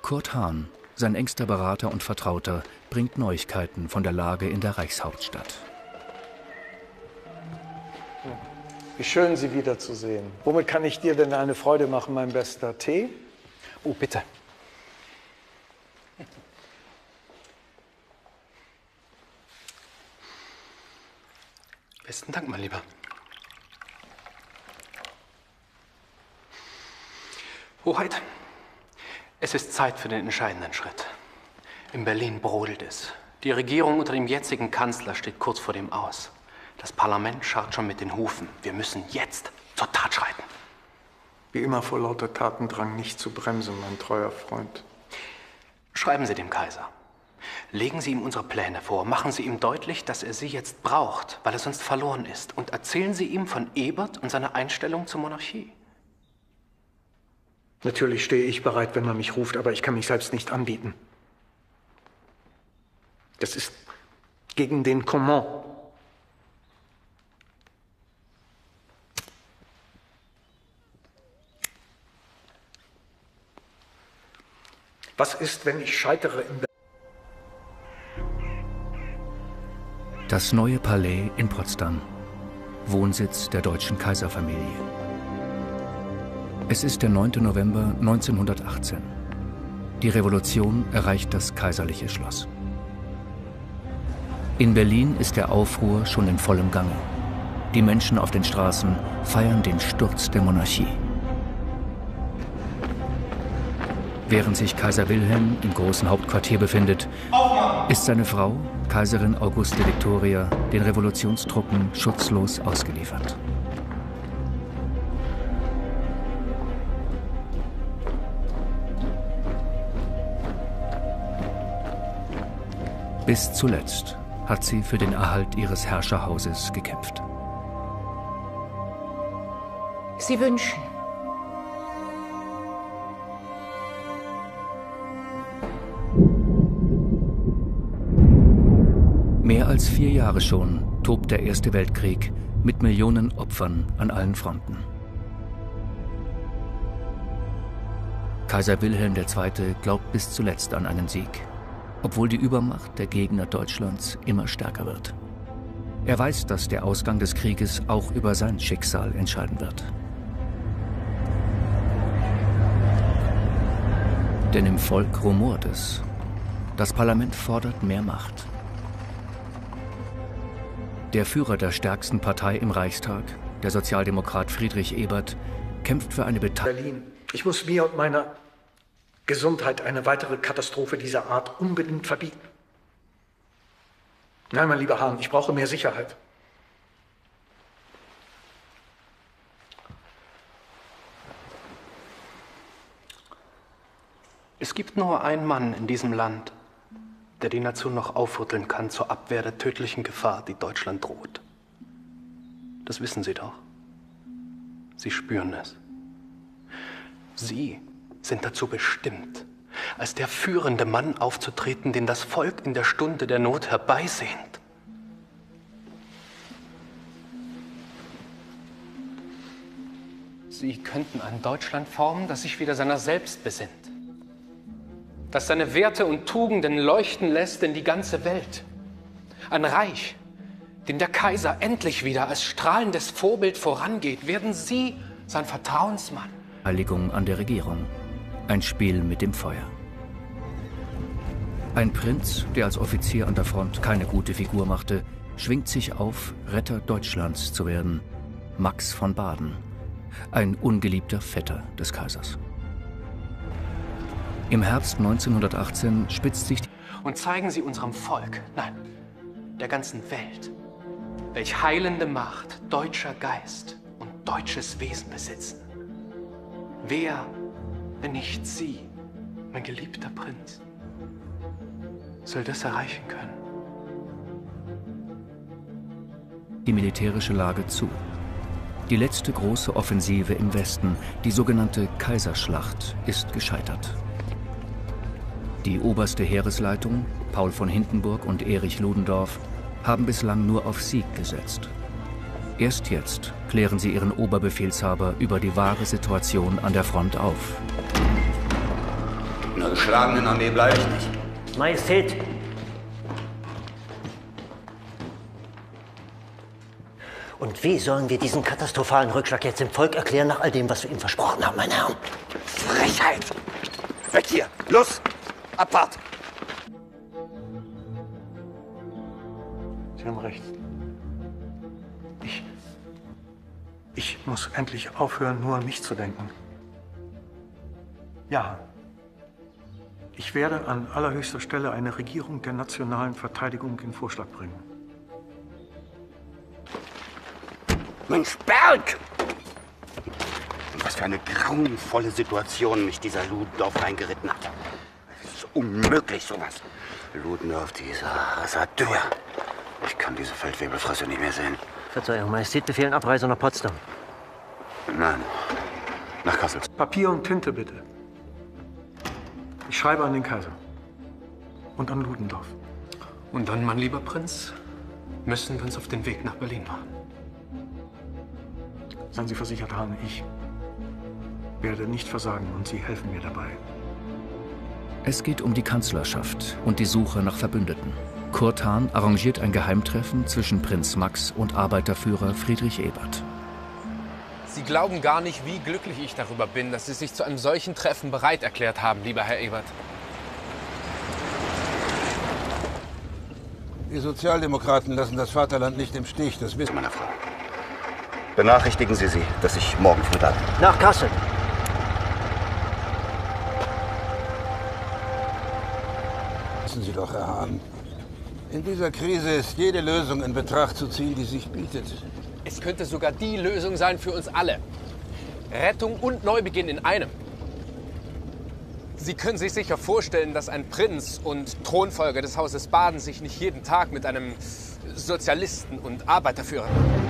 Kurt Hahn, sein engster Berater und Vertrauter, bringt Neuigkeiten von der Lage in der Reichshauptstadt. Wie schön, Sie wiederzusehen. Womit kann ich dir denn eine Freude machen, mein Bester? Tee? Oh, bitte. Besten Dank, mein Lieber. Hoheit, es ist Zeit für den entscheidenden Schritt. In Berlin brodelt es. Die Regierung unter dem jetzigen Kanzler steht kurz vor dem Aus. Das Parlament scharrt schon mit den Hufen. Wir müssen jetzt zur Tat schreiten. Wie immer vor lauter Tatendrang nicht zu bremsen, mein treuer Freund. Schreiben Sie dem Kaiser. Legen Sie ihm unsere Pläne vor. Machen Sie ihm deutlich, dass er Sie jetzt braucht, weil er sonst verloren ist. Und erzählen Sie ihm von Ebert und seiner Einstellung zur Monarchie. Natürlich stehe ich bereit, wenn man mich ruft, aber ich kann mich selbst nicht anbieten. Das ist gegen den Command. Was ist, wenn ich scheitere in Berlin? Das Neue Palais in Potsdam, Wohnsitz der deutschen Kaiserfamilie. Es ist der 9. November 1918. Die Revolution erreicht das kaiserliche Schloss. In Berlin ist der Aufruhr schon in vollem Gange. Die Menschen auf den Straßen feiern den Sturz der Monarchie. Während sich Kaiser Wilhelm im großen Hauptquartier befindet, ist seine Frau, Kaiserin Auguste Victoria, den Revolutionstruppen schutzlos ausgeliefert. Bis zuletzt hat sie für den Erhalt ihres Herrscherhauses gekämpft. Sie wünschen. Mehr als 4 Jahre schon tobt der Erste Weltkrieg mit Millionen Opfern an allen Fronten. Kaiser Wilhelm II. Glaubt bis zuletzt an einen Sieg, obwohl die Übermacht der Gegner Deutschlands immer stärker wird. Er weiß, dass der Ausgang des Krieges auch über sein Schicksal entscheiden wird. Denn im Volk rumort es. Das Parlament fordert mehr Macht. Der Führer der stärksten Partei im Reichstag, der Sozialdemokrat Friedrich Ebert, kämpft für eine Beteiligung. Berlin. Ich muss mir und meiner Gesundheit eine weitere Katastrophe dieser Art unbedingt verbieten. Nein, mein lieber Hahn, ich brauche mehr Sicherheit. Es gibt nur einen Mann in diesem Land, der die Nation noch aufrütteln kann zur Abwehr der tödlichen Gefahr, die Deutschland droht. Das wissen Sie doch. Sie spüren es. Sie sind dazu bestimmt, als der führende Mann aufzutreten, den das Volk in der Stunde der Not herbeisehnt. Sie könnten ein Deutschland formen, das sich wieder seiner selbst besinnt, das seine Werte und Tugenden leuchten lässt in die ganze Welt. Ein Reich, dem der Kaiser endlich wieder als strahlendes Vorbild vorangeht. Werden Sie sein Vertrauensmann? Beteiligung an der Regierung. Ein Spiel mit dem Feuer. Ein Prinz, der als Offizier an der Front keine gute Figur machte, schwingt sich auf, Retter Deutschlands zu werden. Max von Baden. Ein ungeliebter Vetter des Kaisers. Im Herbst 1918 spitzt sich die... Und zeigen Sie unserem Volk, nein, der ganzen Welt, welch heilende Macht deutscher Geist und deutsches Wesen besitzen. Wer, wenn nicht Sie, mein geliebter Prinz, soll das erreichen können? Die militärische Lage zu. Die letzte große Offensive im Westen, die sogenannte Kaiserschlacht, ist gescheitert. Die oberste Heeresleitung, Paul von Hindenburg und Erich Ludendorff, haben bislang nur auf Sieg gesetzt. Erst jetzt klären sie ihren Oberbefehlshaber über die wahre Situation an der Front auf. In der geschlagenen Armee bleibe ich nicht. Majestät! Und wie sollen wir diesen katastrophalen Rückschlag jetzt dem Volk erklären, nach all dem, was wir ihm versprochen haben, meine Herren? Frechheit! Weg hier! Los! Abfahrt! Sie haben recht. Ich muss endlich aufhören, nur an mich zu denken. Ja, ich werde an allerhöchster Stelle eine Regierung der nationalen Verteidigung in Vorschlag bringen. Mensch, Berg! Und was für eine grauenvolle Situation mich dieser Ludendorff reingeritten hat. Es ist unmöglich, sowas. Ludendorff, dieser Rasateur. Ich kann diese Feldwebelfresse nicht mehr sehen. Verzeihung, Majestät befehlen Abreise nach Potsdam. Nein, nach Kassel. Papier und Tinte, bitte. Ich schreibe an den Kaiser. Und an Ludendorff. Und dann, mein lieber Prinz, müssen wir uns auf den Weg nach Berlin machen. Seien Sie versichert, Hahn, ich werde nicht versagen und Sie helfen mir dabei. Es geht um die Kanzlerschaft und die Suche nach Verbündeten. Kurt Hahn arrangiert ein Geheimtreffen zwischen Prinz Max und Arbeiterführer Friedrich Ebert. Sie glauben gar nicht, wie glücklich ich darüber bin, dass Sie sich zu einem solchen Treffen bereit erklärt haben, lieber Herr Ebert. Die Sozialdemokraten lassen das Vaterland nicht im Stich, das wissen wir. Meine Frau, benachrichtigen Sie sie, dass ich morgen früh da bin. Nach Kassel! Wissen Sie doch, Herr Hahn. In dieser Krise ist jede Lösung in Betracht zu ziehen, die sich bietet. Es könnte sogar die Lösung sein für uns alle. Rettung und Neubeginn in einem. Sie können sich sicher vorstellen, dass ein Prinz und Thronfolger des Hauses Baden sich nicht jeden Tag mit einem Sozialisten und Arbeiterführer...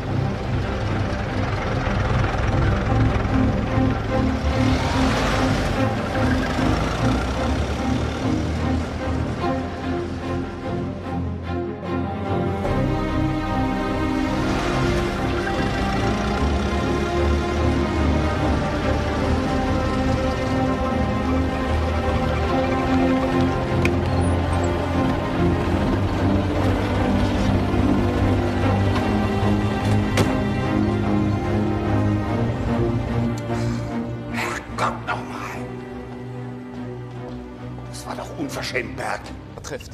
Berg. Trifft.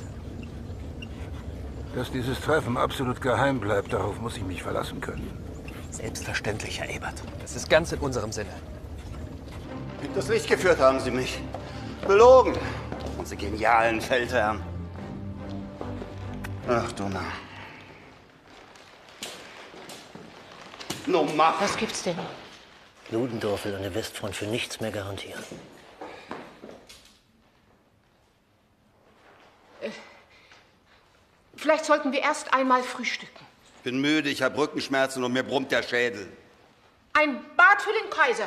Dass dieses Treffen absolut geheim bleibt, darauf muss ich mich verlassen können. Selbstverständlich, Herr Ebert. Das ist ganz in unserem Sinne. Hinters Licht geführt haben Sie mich. Belogen. Unsere genialen Feldherren. Ach, Donner. Nun mach! Was gibt's denn? Ludendorff will an der Westfront für nichts mehr garantieren. Vielleicht sollten wir erst einmal frühstücken. Ich bin müde, ich habe Rückenschmerzen und mir brummt der Schädel. Ein Bad für den Kaiser.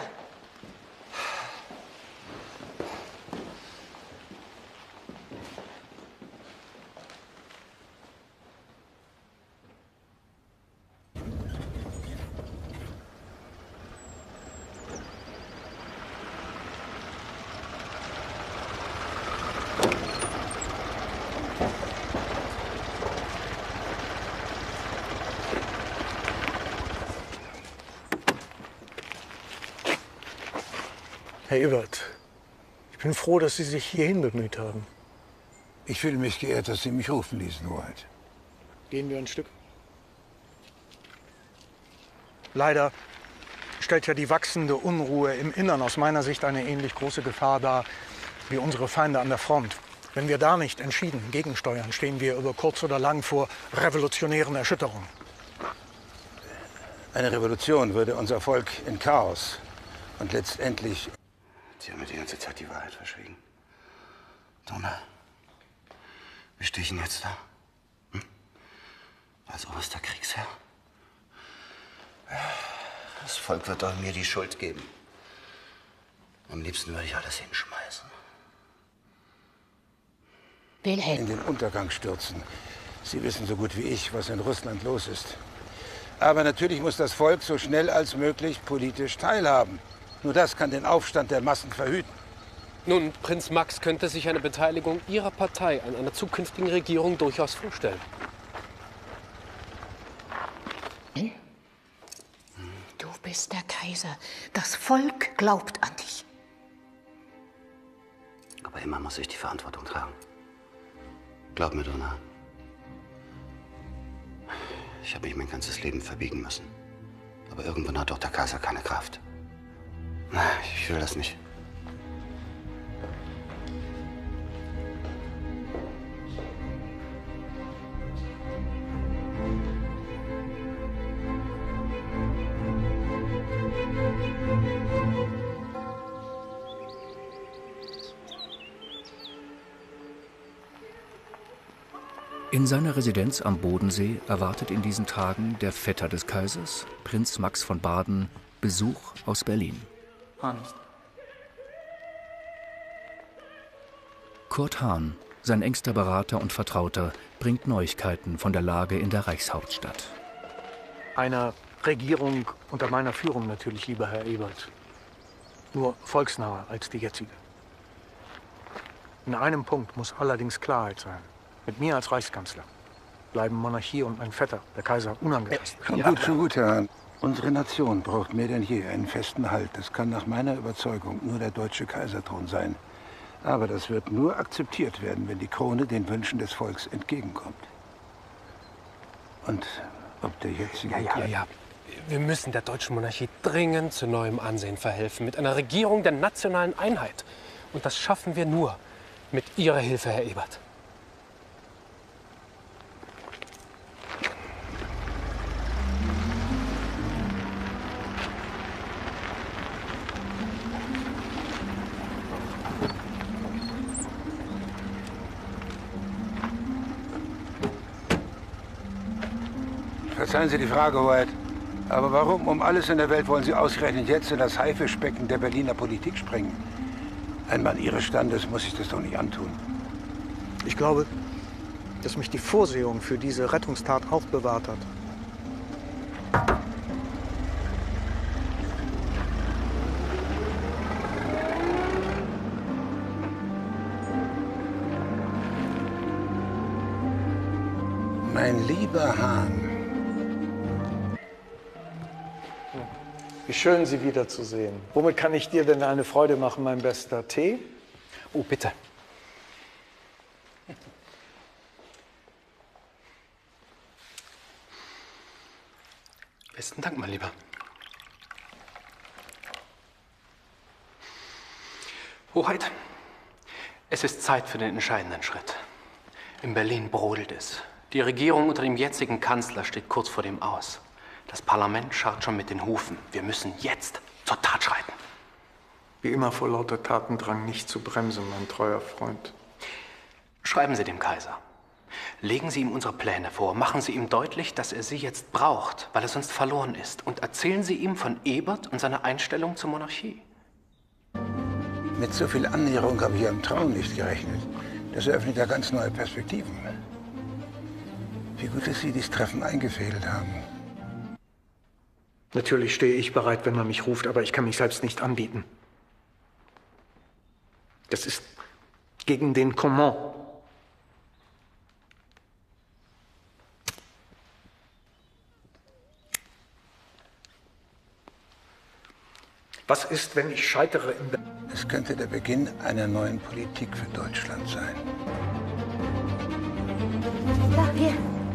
Herr Ebert, ich bin froh, dass Sie sich hierhin bemüht haben. Ich fühle mich geehrt, dass Sie mich rufen ließen, Hoheit. Gehen wir ein Stück. Leider stellt ja die wachsende Unruhe im Innern aus meiner Sicht eine ähnlich große Gefahr dar wie unsere Feinde an der Front. Wenn wir da nicht entschieden gegensteuern, stehen wir über kurz oder lang vor revolutionären Erschütterungen. Eine Revolution würde unser Volk in Chaos und letztendlich... Sie haben mir die ganze Zeit die Wahrheit verschwiegen. Donner, wie stehe ich denn jetzt da? Hm? Als oberster Kriegsherr? Das Volk wird doch mir die Schuld geben. Am liebsten würde ich alles hinschmeißen. Wilhelm. In den Untergang stürzen. Sie wissen so gut wie ich, was in Russland los ist. Aber natürlich muss das Volk so schnell als möglich politisch teilhaben. Nur das kann den Aufstand der Massen verhüten. Nun, Prinz Max könnte sich eine Beteiligung Ihrer Partei an einer zukünftigen Regierung durchaus vorstellen. Du bist der Kaiser. Das Volk glaubt an dich. Aber immer muss ich die Verantwortung tragen. Glaub mir, Donna. Ich habe mich mein ganzes Leben verbiegen müssen. Aber irgendwann hat doch der Kaiser keine Kraft. Ich will das nicht. In seiner Residenz am Bodensee erwartet in diesen Tagen der Vetter des Kaisers, Prinz Max von Baden, Besuch aus Berlin. Hahn. Kurt Hahn, sein engster Berater und Vertrauter, bringt Neuigkeiten von der Lage in der Reichshauptstadt. Eine Regierung unter meiner Führung natürlich, lieber Herr Ebert. Nur volksnaher als die jetzige. In einem Punkt muss allerdings Klarheit sein. Mit mir als Reichskanzler bleiben Monarchie und mein Vetter, der Kaiser, unangetastet. Schon gut, Herr Hahn. Unsere Nation braucht mehr denn je einen festen Halt. Das kann nach meiner Überzeugung nur der deutsche Kaiserthron sein. Aber das wird nur akzeptiert werden, wenn die Krone den Wünschen des Volks entgegenkommt. Und ob der jetzige... Ja. Wir müssen der deutschen Monarchie dringend zu neuem Ansehen verhelfen. Mit einer Regierung der nationalen Einheit. Und das schaffen wir nur mit Ihrer Hilfe, Herr Ebert. Verzeihen Sie die Frage, Hoheit. Aber warum um alles in der Welt wollen Sie ausgerechnet jetzt in das Haifischbecken der Berliner Politik springen? Ein Mann Ihres Standes muss sich das doch nicht antun. Ich glaube, dass mich die Vorsehung für diese Rettungstat aufbewahrt hat. Mein lieber Hahn. Wie schön, Sie wiederzusehen. Womit kann ich dir denn eine Freude machen, mein bester Tee? Oh, bitte. Besten Dank, mein Lieber. Hoheit, es ist Zeit für den entscheidenden Schritt. In Berlin brodelt es. Die Regierung unter dem jetzigen Kanzler steht kurz vor dem Aus. Das Parlament scharrt schon mit den Hufen. Wir müssen jetzt zur Tat schreiten. Wie immer vor lauter Tatendrang nicht zu bremsen, mein treuer Freund. Schreiben Sie dem Kaiser. Legen Sie ihm unsere Pläne vor. Machen Sie ihm deutlich, dass er sie jetzt braucht, weil er sonst verloren ist. Und erzählen Sie ihm von Ebert und seiner Einstellung zur Monarchie. Mit so viel Annäherung habe ich ja im Traum nicht gerechnet. Das eröffnet ja ganz neue Perspektiven. Wie gut, dass Sie dieses Treffen eingefädelt haben. Natürlich stehe ich bereit, wenn man mich ruft, aber ich kann mich selbst nicht anbieten. Das ist gegen den Command. Was ist, wenn ich scheitere in Es könnte der Beginn einer neuen Politik für Deutschland sein. Da, hier.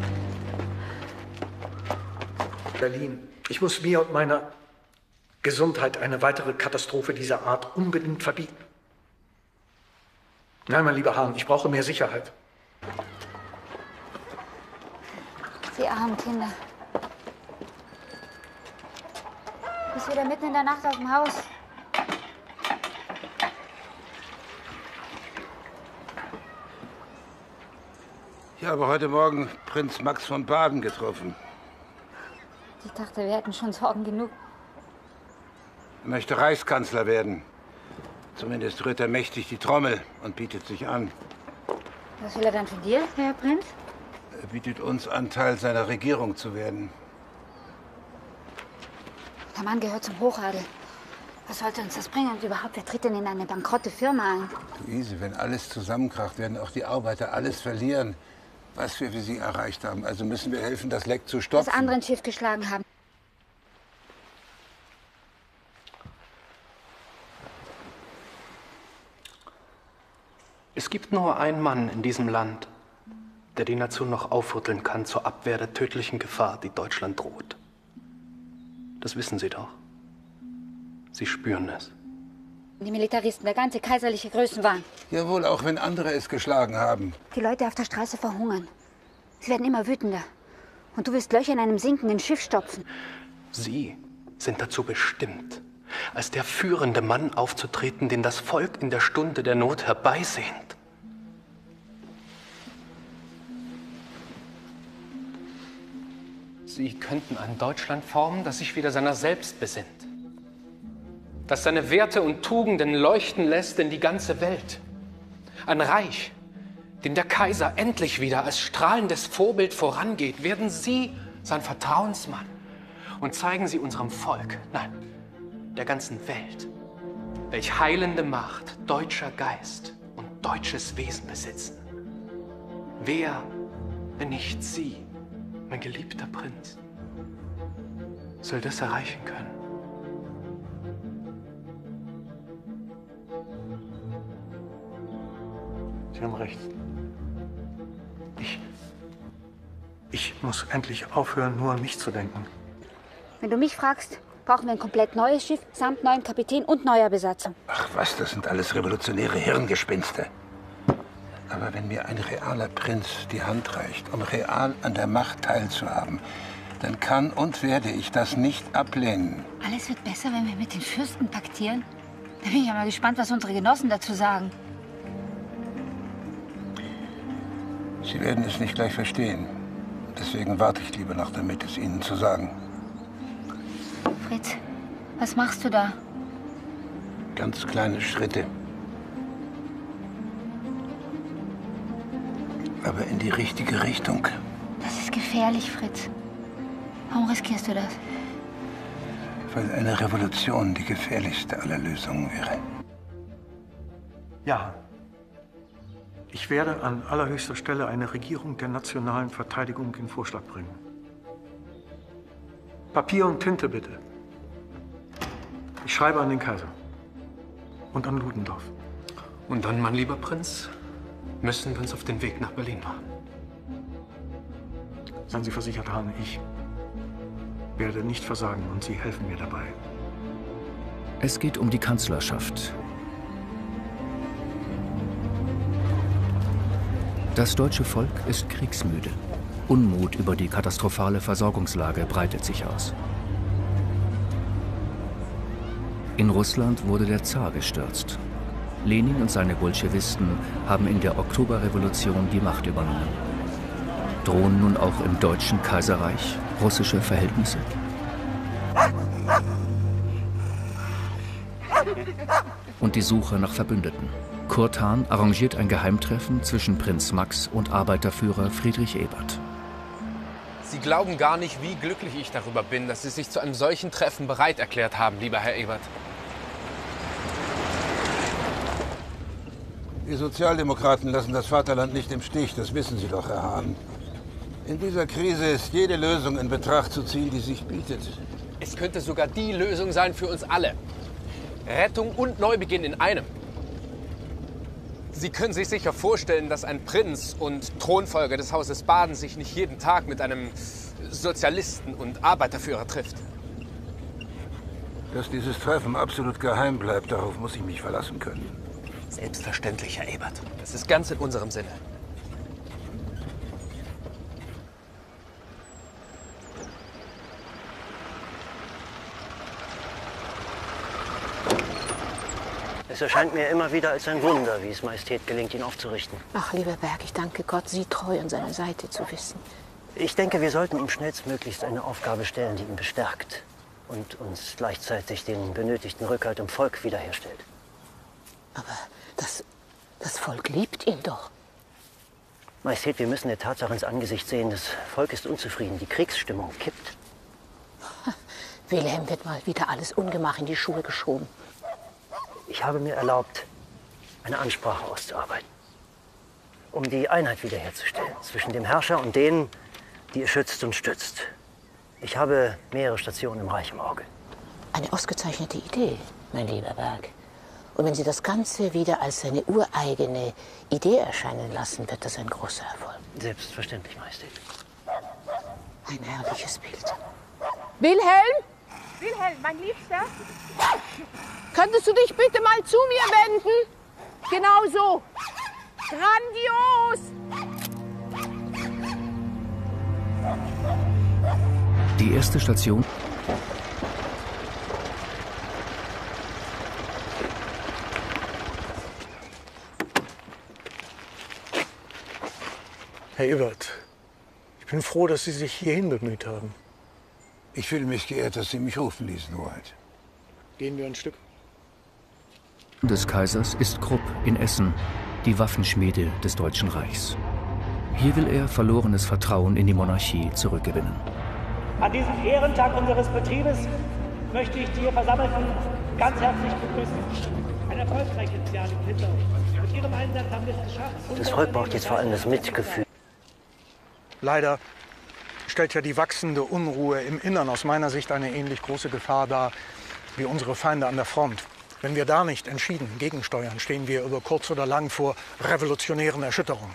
Berlin? Ich muss mir und meiner Gesundheit eine weitere Katastrophe dieser Art unbedingt verbieten. Nein, mein lieber Hahn, ich brauche mehr Sicherheit. Die armen Kinder. Du bist wieder mitten in der Nacht aus dem Haus. Ich habe heute Morgen Prinz Max von Baden getroffen. Ich dachte, wir hätten schon Sorgen genug. Er möchte Reichskanzler werden. Zumindest rührt er mächtig die Trommel und bietet sich an. Was will er dann von dir, Herr Prinz? Er bietet uns an, Teil seiner Regierung zu werden. Der Mann gehört zum Hochadel. Was sollte uns das bringen? Und überhaupt, wer tritt denn in eine bankrotte Firma ein? Luise, wenn alles zusammenkracht, werden auch die Arbeiter alles verlieren, was wir für sie erreicht haben. Also müssen wir helfen, das Leck zu stopfen. Das andere ein Schiff geschlagen haben. Es gibt nur einen Mann in diesem Land, der die Nation noch aufrütteln kann zur Abwehr der tödlichen Gefahr, die Deutschland droht. Das wissen Sie doch. Sie spüren es. Die Militaristen, der ganze kaiserliche Größenwahn. Jawohl, auch wenn andere es geschlagen haben. Die Leute auf der Straße verhungern. Sie werden immer wütender. Und du willst Löcher in einem sinkenden Schiff stopfen. Sie sind dazu bestimmt, als der führende Mann aufzutreten, den das Volk in der Stunde der Not herbeisehnt. Sie könnten ein Deutschland formen, das sich wieder seiner selbst besinnt. Das seine Werte und Tugenden leuchten lässt in die ganze Welt. Ein Reich, dem der Kaiser endlich wieder als strahlendes Vorbild vorangeht. Werden Sie sein Vertrauensmann und zeigen Sie unserem Volk, nein, der ganzen Welt, welch heilende Macht deutscher Geist und deutsches Wesen besitzen. Wer, wenn nicht Sie, mein geliebter Prinz, soll das erreichen können? Sie haben recht. Ich muss endlich aufhören, nur an mich zu denken. Wenn du mich fragst, brauchen wir ein komplett neues Schiff, samt neuem Kapitän und neuer Besatzung. Ach was, das sind alles revolutionäre Hirngespinste. Aber wenn mir ein realer Prinz die Hand reicht, um real an der Macht teilzuhaben, dann kann und werde ich das nicht ablehnen. Alles wird besser, wenn wir mit den Fürsten paktieren. Da bin ich ja mal gespannt, was unsere Genossen dazu sagen. Sie werden es nicht gleich verstehen. Deswegen warte ich lieber noch damit, es Ihnen zu sagen. Fritz, was machst du da? Ganz kleine Schritte. Aber in die richtige Richtung. Das ist gefährlich, Fritz. Warum riskierst du das? Weil eine Revolution die gefährlichste aller Lösungen wäre. Ja. Ich werde an allerhöchster Stelle eine Regierung der nationalen Verteidigung in Vorschlag bringen. Papier und Tinte, bitte. Ich schreibe an den Kaiser. Und an Ludendorff. Und dann, mein lieber Prinz, müssen wir uns auf den Weg nach Berlin machen. Seien Sie versichert, Hahn, ich werde nicht versagen und Sie helfen mir dabei. Es geht um die Kanzlerschaft. Das deutsche Volk ist kriegsmüde. Unmut über die katastrophale Versorgungslage breitet sich aus. In Russland wurde der Zar gestürzt. Lenin und seine Bolschewisten haben in der Oktoberrevolution die Macht übernommen. Drohen nun auch im Deutschen Kaiserreich russische Verhältnisse? Und die Suche nach Verbündeten. Kurt Hahn arrangiert ein Geheimtreffen zwischen Prinz Max und Arbeiterführer Friedrich Ebert. Sie glauben gar nicht, wie glücklich ich darüber bin, dass Sie sich zu einem solchen Treffen bereit erklärt haben, lieber Herr Ebert. Die Sozialdemokraten lassen das Vaterland nicht im Stich, das wissen Sie doch, Herr Hahn. In dieser Krise ist jede Lösung in Betracht zu ziehen, die sich bietet. Es könnte sogar die Lösung sein für uns alle. Rettung und Neubeginn in einem. Sie können sich sicher vorstellen, dass ein Prinz und Thronfolger des Hauses Baden sich nicht jeden Tag mit einem Sozialisten und Arbeiterführer trifft. Dass dieses Treffen absolut geheim bleibt, darauf muss ich mich verlassen können. Selbstverständlich, Herr Ebert. Das ist ganz in unserem Sinne. Es erscheint mir immer wieder als ein Wunder, wie es Majestät gelingt, ihn aufzurichten. Ach, lieber Berg, ich danke Gott, Sie treu an seiner Seite zu wissen. Ich denke, wir sollten ihm schnellstmöglichst eine Aufgabe stellen, die ihn bestärkt und uns gleichzeitig den benötigten Rückhalt im Volk wiederherstellt. Aber das Volk liebt ihn doch. Majestät, wir müssen der Tatsache ins Angesicht sehen, das Volk ist unzufrieden, die Kriegsstimmung kippt. Wilhelm wird mal wieder alles Ungemach in die Schuhe geschoben. Ich habe mir erlaubt, eine Ansprache auszuarbeiten, um die Einheit wiederherzustellen zwischen dem Herrscher und denen, die er schützt und stützt. Ich habe mehrere Stationen im Reich im Auge. Eine ausgezeichnete Idee, mein lieber Berg. Und wenn Sie das Ganze wieder als eine ureigene Idee erscheinen lassen, wird das ein großer Erfolg. Selbstverständlich, Majestät. Ein herrliches Bild. Wilhelm? Wilhelm, mein Liebster? Könntest du dich bitte mal zu mir wenden? Genau so. Grandios! Die erste Station. Herr Ebert, ich bin froh, dass Sie sich hierhin bemüht haben. Ich fühle mich geehrt, dass Sie mich rufen ließen, Hoheit. Gehen wir ein Stück. Des Kaisers ist Krupp in Essen, die Waffenschmiede des Deutschen Reichs. Hier will er verlorenes Vertrauen in die Monarchie zurückgewinnen. An diesem Ehrentag unseres Betriebes möchte ich die hier Versammelten ganz herzlich begrüßen. Ein erfolgreiches Jahr liegt hinter uns. Mit Ihrem Einsatz haben wir es geschafft. Das Volk braucht jetzt vor allem das Mitgefühl. Leider stellt ja die wachsende Unruhe im Innern aus meiner Sicht eine ähnlich große Gefahr dar wie unsere Feinde an der Front. Wenn wir da nicht entschieden gegensteuern, stehen wir über kurz oder lang vor revolutionären Erschütterungen.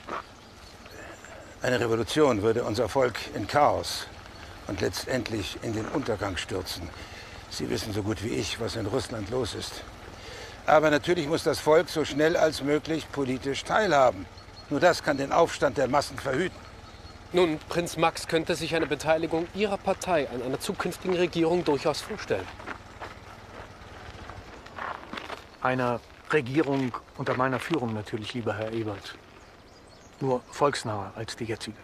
Eine Revolution würde unser Volk in Chaos und letztendlich in den Untergang stürzen. Sie wissen so gut wie ich, was in Russland los ist. Aber natürlich muss das Volk so schnell als möglich politisch teilhaben. Nur das kann den Aufstand der Massen verhüten. Nun, Prinz Max könnte sich eine Beteiligung Ihrer Partei an einer zukünftigen Regierung durchaus vorstellen. Einer Regierung unter meiner Führung natürlich, lieber Herr Ebert. Nur volksnaher als die jetzige.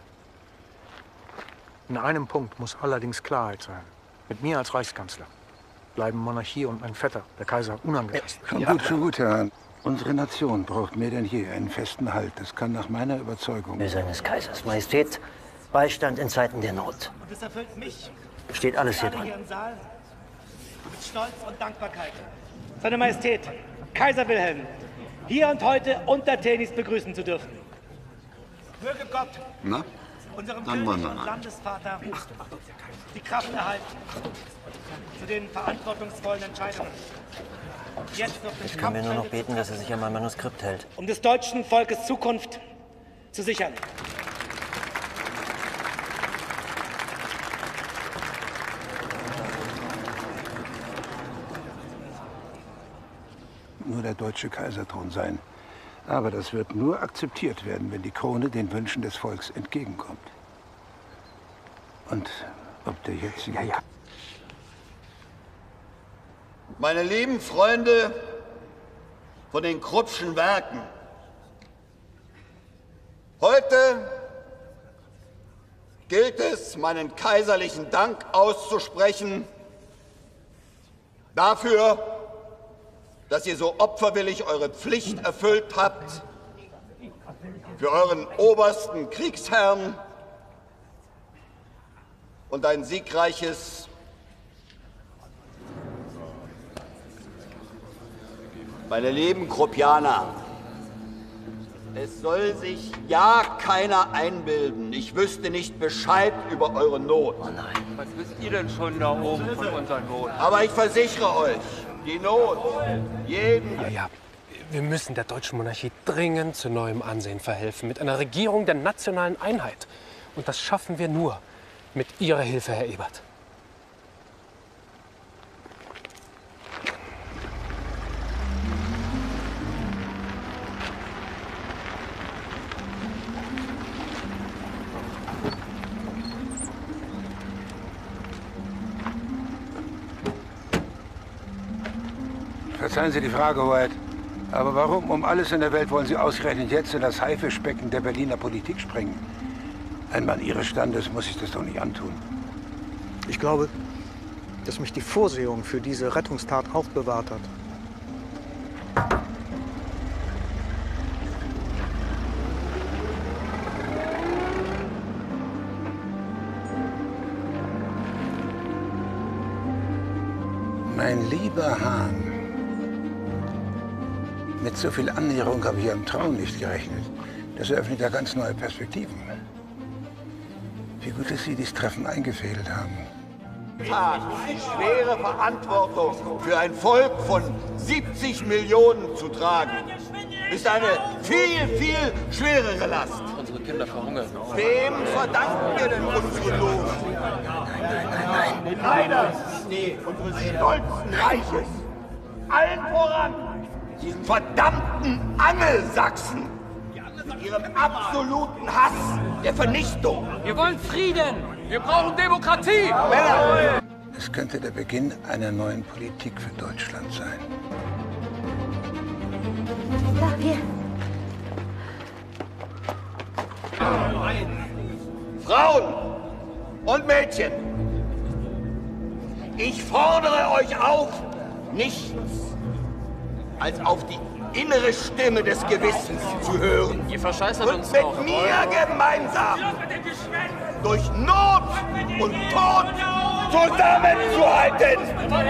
In einem Punkt muss allerdings Klarheit sein. Mit mir als Reichskanzler bleiben Monarchie und mein Vetter, der Kaiser, unangetastet. Schon gut, Herr Hahn. Unsere Nation braucht mehr denn je einen festen Halt. Das kann nach meiner Überzeugung... Seines Kaisers Majestät, Beistand in Zeiten der Not. Und es erfüllt mich. Steht alles hier Alle dran. hier im Saal mit Stolz und Dankbarkeit. Seine Majestät, Kaiser Wilhelm, hier und heute untertänigst begrüßen zu dürfen. Möge Gott unserem König und Landesvater die Kraft erhalten zu den verantwortungsvollen Entscheidungen. Jetzt auf Ich kann mir nur noch beten, dass er sich an mein Manuskript hält. um des deutschen Volkes Zukunft zu sichern. Nur der deutsche Kaiserthron sein. Aber das wird nur akzeptiert werden, wenn die Krone den Wünschen des Volks entgegenkommt. Und ob der jetzige... Meine lieben Freunde von den Kruppschen Werken, heute gilt es, meinen kaiserlichen Dank auszusprechen dafür, dass ihr so opferwillig eure Pflicht erfüllt habt für euren obersten Kriegsherrn und ein siegreiches Meine lieben Kruppianer, es soll sich ja keiner einbilden, ich wüsste nicht Bescheid über eure Not. Oh nein. Was wisst ihr denn schon da oben von unserer Not? Aber ich versichere euch, die Not jeden... Ja, wir müssen der deutschen Monarchie dringend zu neuem Ansehen verhelfen, mit einer Regierung der nationalen Einheit. Und das schaffen wir nur mit Ihrer Hilfe, Herr Ebert. Verzeihen Sie die Frage, Hoheit. Aber warum um alles in der Welt wollen Sie ausgerechnet jetzt in das Haifischbecken der Berliner Politik springen? Ein Mann Ihres Standes muss sich das doch nicht antun. Ich glaube, dass mich die Vorsehung für diese Rettungstat aufbewahrt hat. Mein lieber Hahn, mit so viel Annäherung habe ich ja im Traum nicht gerechnet. Das eröffnet ja ganz neue Perspektiven. Wie gut, dass Sie dieses Treffen eingefädelt haben. Die schwere Verantwortung für ein Volk von 70 Millionen zu tragen, ist eine viel, viel schwerere Last. Unsere Kinder verhungern. Wem verdanken wir denn unsere Lohn? Nein. Leider unseres stolzen Reiches. Allen voran diesen verdammten Angelsachsen mit ihrem absoluten Hass der Vernichtung. Wir wollen Frieden. Wir brauchen Demokratie. Männer! Es könnte der Beginn einer neuen Politik für Deutschland sein. Da, hier. Frauen und Mädchen, ich fordere euch auf, nichts als auf die innere Stimme des Gewissens zu hören. Ihr verscheißert und uns mit auch. mir gemeinsam durch Not und Tod zusammenzuhalten.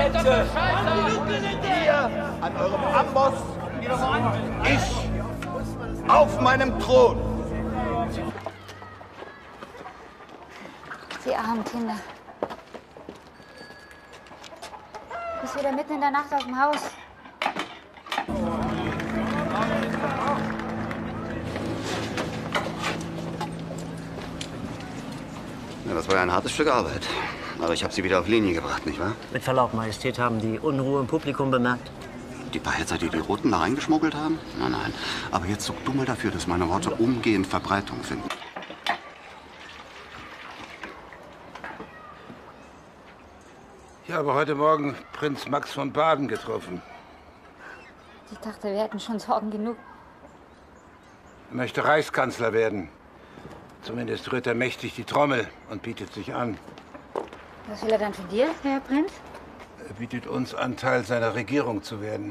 Ihr an eurem Amboss, ich auf meinem Thron. Die armen Kinder. Du bist wieder mitten in der Nacht aus dem Haus. Ja, das war ja ein hartes Stück Arbeit. Aber ich habe sie wieder auf Linie gebracht, nicht wahr? Mit Verlaub, Majestät, haben die Unruhe im Publikum bemerkt? Die paar Hetzer, die die Roten da reingeschmuggelt haben? Nein. Aber jetzt sorg du mal dafür, dass meine Worte umgehend Verbreitung finden. Ich habe heute Morgen Prinz Max von Baden getroffen. Ich dachte, wir hätten schon Sorgen genug. Er möchte Reichskanzler werden. Zumindest rührt er mächtig die Trommel und bietet sich an. Was will er dann von dir, Herr Prinz? Er bietet uns an, Teil seiner Regierung zu werden.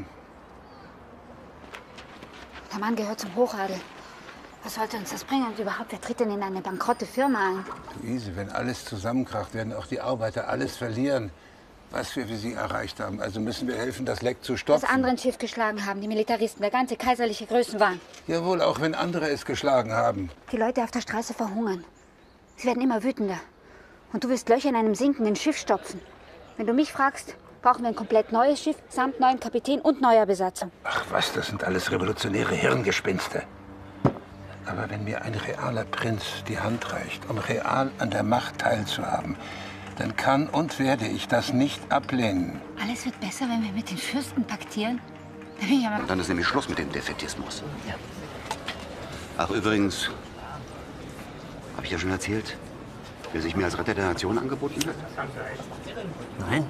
Der Mann gehört zum Hochadel. Was sollte uns das bringen? Und überhaupt, wer tritt denn in eine bankrotte Firma ein? Luise, wenn alles zusammenkracht, werden auch die Arbeiter alles verlieren, was wir für sie erreicht haben. Also müssen wir helfen, das Leck zu stopfen. Das andere ein Schiff geschlagen haben, die Militaristen, der ganze kaiserliche Größenwahn. Jawohl, auch wenn andere es geschlagen haben. Die Leute auf der Straße verhungern. Sie werden immer wütender. Und du willst Löcher in einem sinkenden Schiff stopfen. Wenn du mich fragst, brauchen wir ein komplett neues Schiff, samt neuem Kapitän und neuer Besatzung. Ach was, das sind alles revolutionäre Hirngespinste. Aber wenn mir ein realer Prinz die Hand reicht, um real an der Macht teilzuhaben, dann kann und werde ich das nicht ablehnen. Alles wird besser, wenn wir mit den Fürsten paktieren. Da bin ich aber... Und dann ist nämlich Schluss mit dem Defätismus. Ja. Ach, übrigens, habe ich ja schon erzählt, wer sich mir als Retter der Nation angeboten hat? Nein.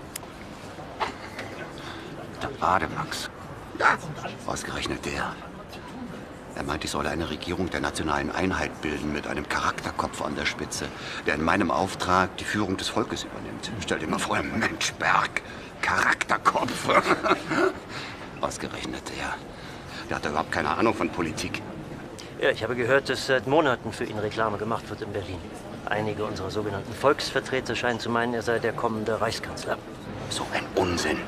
Der Bademax. Ja, ausgerechnet der. Er meint, ich solle eine Regierung der nationalen Einheit bilden mit einem Charakterkopf an der Spitze, der in meinem Auftrag die Führung des Volkes übernimmt. Stell dir mal vor, Mensch, Berg, Charakterkopf. Ausgerechnet der. Der hat überhaupt keine Ahnung von Politik. Ja, ich habe gehört, dass seit Monaten für ihn Reklame gemacht wird in Berlin. Einige unserer sogenannten Volksvertreter scheinen zu meinen, er sei der kommende Reichskanzler. So ein Unsinn.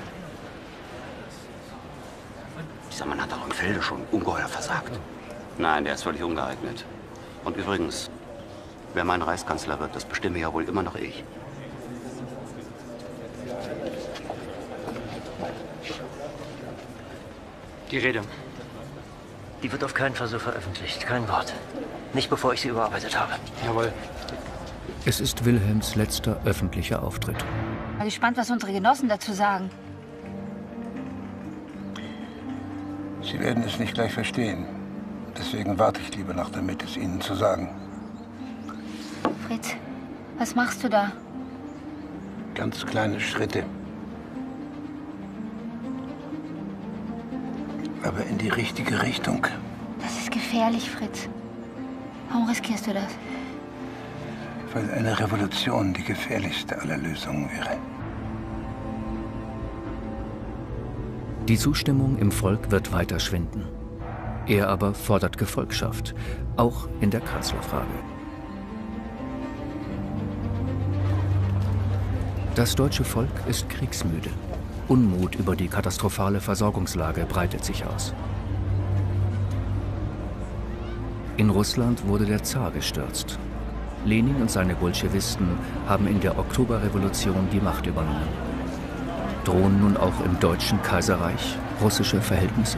Dieser Mann hat auch im Felde schon ungeheuer versagt. Nein, der ist völlig ungeeignet. Und übrigens, wer mein Reichskanzler wird, das bestimme ja wohl immer noch ich. Die Rede. Die wird auf keinen Fall so veröffentlicht. Kein Wort. Nicht bevor ich sie überarbeitet habe. Jawohl. Es ist Wilhelms letzter öffentlicher Auftritt. Ich bin gespannt, was unsere Genossen dazu sagen. Sie werden es nicht gleich verstehen. Deswegen warte ich lieber noch damit, es Ihnen zu sagen. Fritz, was machst du da? Ganz kleine Schritte. Aber in die richtige Richtung. Das ist gefährlich, Fritz. Warum riskierst du das? Weil eine Revolution die gefährlichste aller Lösungen wäre. Die Zustimmung im Volk wird weiter schwinden. Er aber fordert Gefolgschaft, auch in der Kanzlerfrage. Das deutsche Volk ist kriegsmüde. Unmut über die katastrophale Versorgungslage breitet sich aus. In Russland wurde der Zar gestürzt. Lenin und seine Bolschewisten haben in der Oktoberrevolution die Macht übernommen. Drohen nun auch im Deutschen Kaiserreich russische Verhältnisse?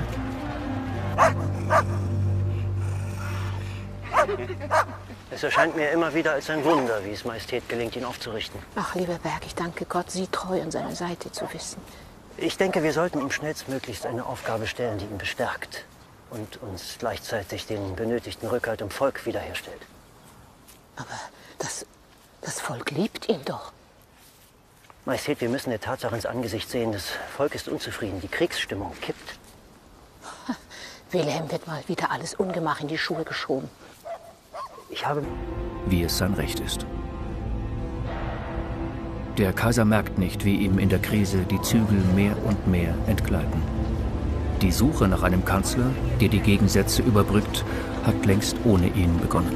Es erscheint mir immer wieder als ein Wunder, wie es Majestät gelingt, ihn aufzurichten. Ach, lieber Berg, ich danke Gott, Sie treu an seiner Seite zu wissen. Ich denke, wir sollten ihm schnellstmöglichst eine Aufgabe stellen, die ihn bestärkt und uns gleichzeitig den benötigten Rückhalt im Volk wiederherstellt. Aber das Volk liebt ihn doch. Majestät, wir müssen der Tatsache ins Angesicht sehen, das Volk ist unzufrieden, die Kriegsstimmung kippt. Wilhelm wird mal wieder alles Ungemach in die Schuhe geschoben. Ich habe... Wie es sein Recht ist. Der Kaiser merkt nicht, wie ihm in der Krise die Zügel mehr und mehr entgleiten. Die Suche nach einem Kanzler, der die Gegensätze überbrückt, hat längst ohne ihn begonnen.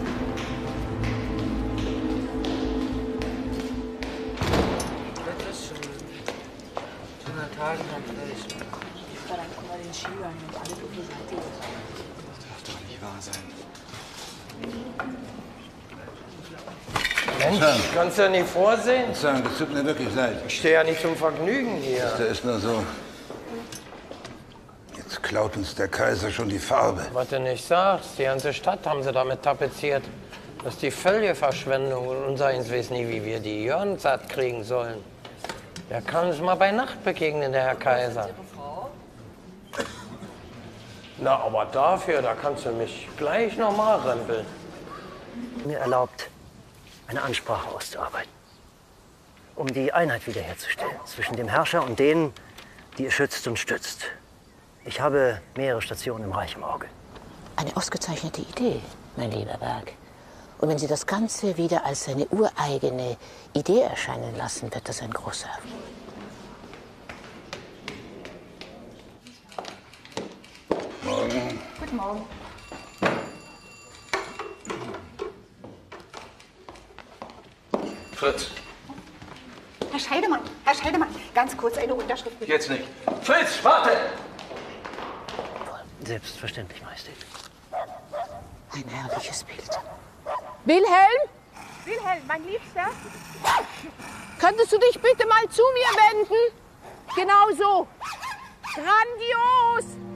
Mensch, kannst du ja nicht vorsehen? Sagen, das tut mir wirklich leid. Ich stehe ja nicht zum Vergnügen hier. Das ist nur so. Jetzt klaut uns der Kaiser schon die Farbe. Was du nicht sagst, die ganze Stadt haben sie damit tapeziert. Das ist die völlige Verschwendung und unser eins weiß nie, wie wir die Jörn satt kriegen sollen. Der kann uns mal bei Nacht begegnen, der Herr Kaiser. Na, aber dafür, da kannst du mich gleich noch mal rempeln. Mir erlaubt, eine Ansprache auszuarbeiten, um die Einheit wiederherzustellen zwischen dem Herrscher und denen, die er schützt und stützt. Ich habe mehrere Stationen im Reich im Auge. Eine ausgezeichnete Idee, mein lieber Berg. Und wenn Sie das Ganze wieder als seine ureigene Idee erscheinen lassen, wird das ein großer Erfolg. Morgen. Guten Morgen. Fritz. Herr Scheidemann, ganz kurz eine Unterschrift bitte. Jetzt nicht. Fritz, warte! Selbstverständlich, Majestät. Ein herrliches Bild. Wilhelm? Wilhelm, mein Liebster? Könntest du dich bitte mal zu mir wenden? Genau so. Grandios!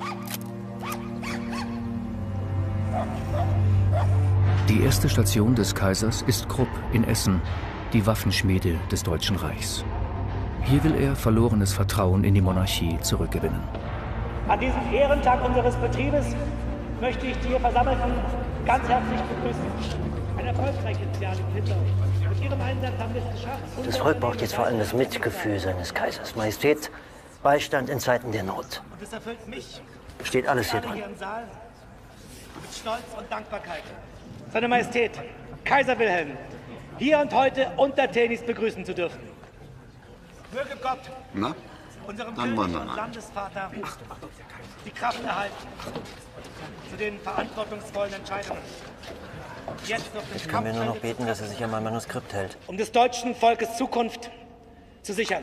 Die erste Station des Kaisers ist Krupp in Essen, die Waffenschmiede des Deutschen Reichs. Hier will er verlorenes Vertrauen in die Monarchie zurückgewinnen. An diesem Ehrentag unseres Betriebes möchte ich die hier Versammelten ganz herzlich begrüßen. Ein erfolgreiches Jahr liegt hinter uns. Mit Ihrem Einsatz haben wir es geschafft. Das Volk braucht jetzt vor allem das Mitgefühl seines Kaisers. Majestät, Beistand in Zeiten der Not. Und es erfüllt mich, Steht alles hier alle drin. hier im Saal, mit Stolz und Dankbarkeit, Seine Majestät, Kaiser Wilhelm, hier und heute untertänigst begrüßen zu dürfen. Möge Gott unserem König und Landesvater die Kraft erhalten zu den verantwortungsvollen Entscheidungen. Jetzt noch Ich kann mir nur noch beten, dass er sich an mein Manuskript hält. um des deutschen Volkes Zukunft zu sichern.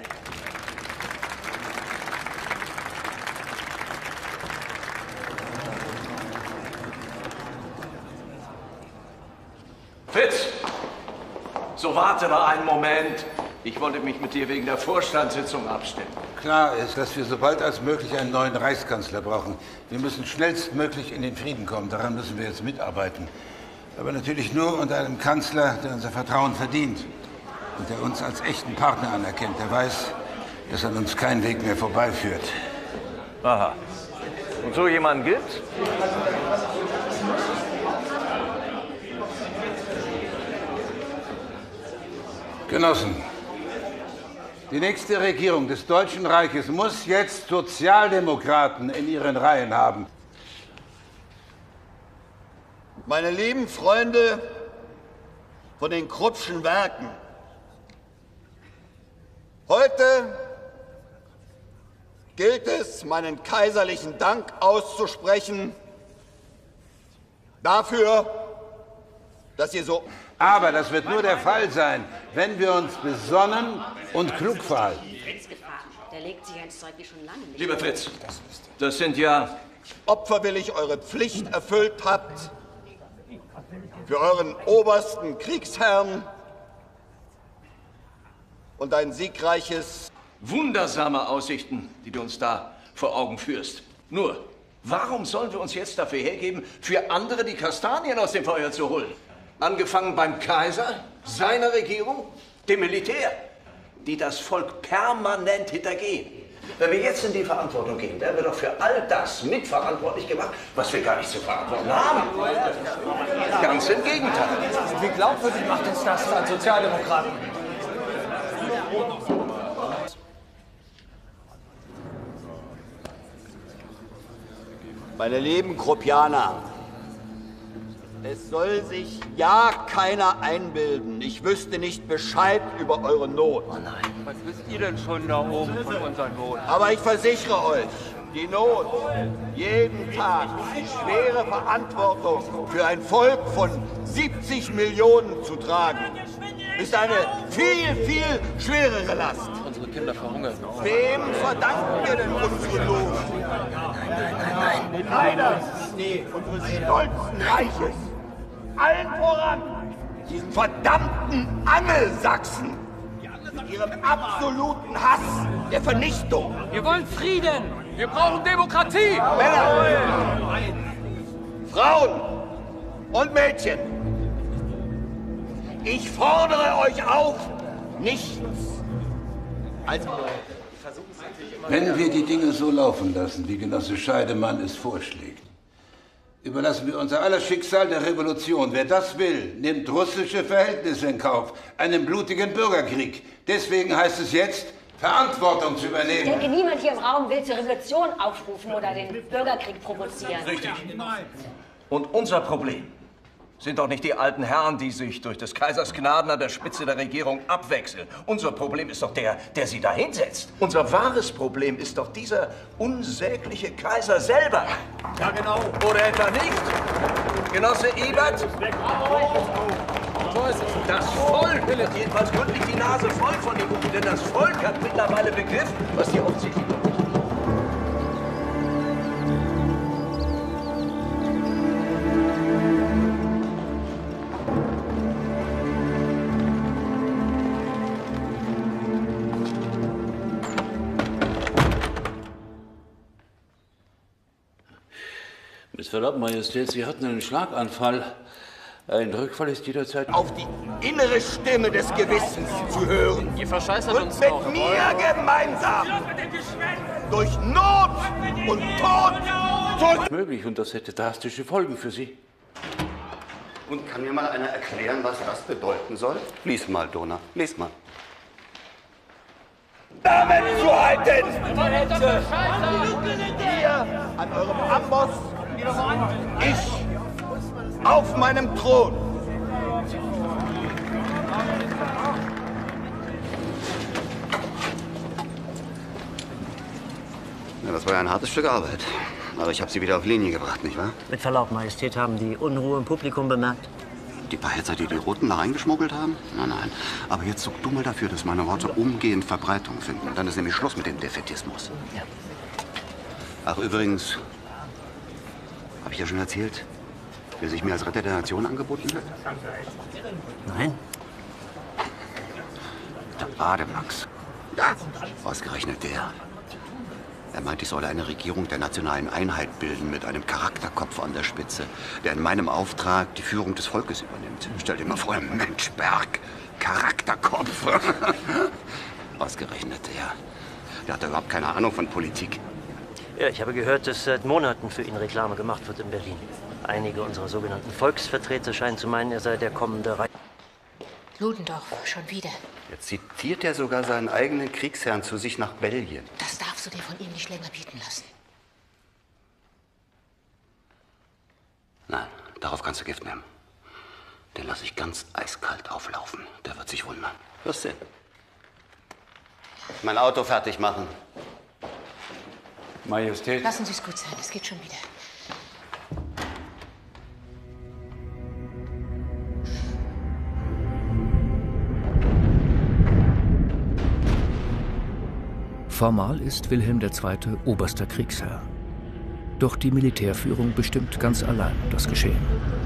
Fritz, so warte mal einen Moment. Ich wollte mich mit dir wegen der Vorstandssitzung abstimmen. Klar ist, dass wir so bald als möglich einen neuen Reichskanzler brauchen. Wir müssen schnellstmöglich in den Frieden kommen. Daran müssen wir jetzt mitarbeiten. Aber natürlich nur unter einem Kanzler, der unser Vertrauen verdient und der uns als echten Partner anerkennt. Der weiß, dass an uns kein Weg mehr vorbeiführt. Aha. Und so jemanden gibt's? Genossen, die nächste Regierung des Deutschen Reiches muss jetzt Sozialdemokraten in ihren Reihen haben. Meine lieben Freunde von den Kruppschen Werken, heute gilt es, meinen kaiserlichen Dank auszusprechen dafür, dass ihr so... Aber das wird nur der Fall sein, wenn wir uns besonnen und klug verhalten. Der legt sich ein Zeug wie schon lange nicht. Lieber Fritz, das sind ja... Opferwillig eure Pflicht erfüllt habt, für euren obersten Kriegsherrn und ein siegreiches... Wundersame Aussichten, die du uns da vor Augen führst. Nur, warum sollen wir uns jetzt dafür hergeben, für andere die Kastanien aus dem Feuer zu holen? Angefangen beim Kaiser, seiner Regierung, dem Militär, die das Volk permanent hintergehen. Wenn wir jetzt in die Verantwortung gehen, werden wir doch für all das mitverantwortlich gemacht, was wir gar nicht zu verantworten haben. Ganz im Gegenteil. Wie glaubwürdig macht uns das als Sozialdemokraten? Meine lieben Gropianer, es soll sich ja keiner einbilden, ich wüsste nicht Bescheid über eure Not. Oh nein. Was wisst ihr denn schon da oben von unserer Not? Aber ich versichere euch, die Not, jeden Tag die schwere Verantwortung für ein Volk von 70 Millionen zu tragen, ist eine viel, viel schwerere Last. Unsere Kinder verhungern. Wem verdanken wir denn unsere Not? Nein. Leider unseres stolzen Reiches. Allen voran diesen verdammten Angelsachsen mit ihrem absoluten Hass der Vernichtung. Wir wollen Frieden. Wir brauchen Demokratie. Männer, Frauen und Mädchen, ich fordere euch auf, nichts als... Wenn wir die Dinge so laufen lassen, wie Genosse Scheidemann es vorschlägt, überlassen wir unser aller Schicksal der Revolution. Wer das will, nimmt russische Verhältnisse in Kauf, einen blutigen Bürgerkrieg. Deswegen heißt es jetzt, Verantwortung zu übernehmen. Ich denke, niemand hier im Raum will zur Revolution aufrufen oder den Bürgerkrieg provozieren. Richtig. Und unser Problem sind doch nicht die alten Herren, die sich durch des Kaisers Gnaden an der Spitze der Regierung abwechseln. Unser Problem ist doch der sie da hinsetzt. Unser wahres Problem ist doch dieser unsägliche Kaiser selber. Ja, genau. Oder etwa nicht? Genosse Ebert? Das Volk hat jedenfalls gründlich die Nase voll von ihm. Denn das Volk hat mittlerweile begriffen, was die Aufsicht tut. Mit Verlaub, Majestät, Sie hatten einen Schlaganfall. Ein Rückfall ist jederzeit... Auf die innere Stimme des Gewissens zu hören. Ihr verscheißert und uns mit auch. mir gemeinsam durch Not und Tod zurück... Möglich, und das hätte drastische Folgen für Sie. Und kann mir mal einer erklären, was das bedeuten soll? Lies mal, Dona, lies mal. Damit zu halten! Ihr an eurem Amboss, ich auf meinem Thron. Ja, das war ja ein hartes Stück Arbeit. Aber ich habe Sie wieder auf Linie gebracht, nicht wahr? Mit Verlaub, Majestät, haben die Unruhe im Publikum bemerkt? Die paar Hetzer, die die Roten da reingeschmuggelt haben? Nein, nein. Aber jetzt sorg du mal dafür, dass meine Worte umgehend Verbreitung finden. Dann ist nämlich Schluss mit dem Defätismus. Ja. Ach, übrigens, habe ich ja schon erzählt, wer sich mir als Retter der Nation angeboten hat? Nein. Der Bademax. Ja, ausgerechnet der. Er meint, ich solle eine Regierung der nationalen Einheit bilden mit einem Charakterkopf an der Spitze, der in meinem Auftrag die Führung des Volkes übernimmt. Stell dir mal vor, Mensch, Berg, Charakterkopf. Ausgerechnet der. Der hat überhaupt keine Ahnung von Politik. Ja, ich habe gehört, dass seit Monaten für ihn Reklame gemacht wird in Berlin. Einige unserer sogenannten Volksvertreter scheinen zu meinen, er sei der kommende Reich. Ludendorff, schon wieder. Jetzt zitiert er sogar seinen eigenen Kriegsherrn zu sich nach Belgien. Das darfst du dir von ihm nicht länger bieten lassen. Nein, darauf kannst du Gift nehmen. Den lasse ich ganz eiskalt auflaufen. Der wird sich wundern. Wirst sehen. Mein Auto fertig machen. Majestät. Lassen Sie es gut sein, es geht schon wieder. Formal ist Wilhelm II. Oberster Kriegsherr. Doch die Militärführung bestimmt ganz allein das Geschehen.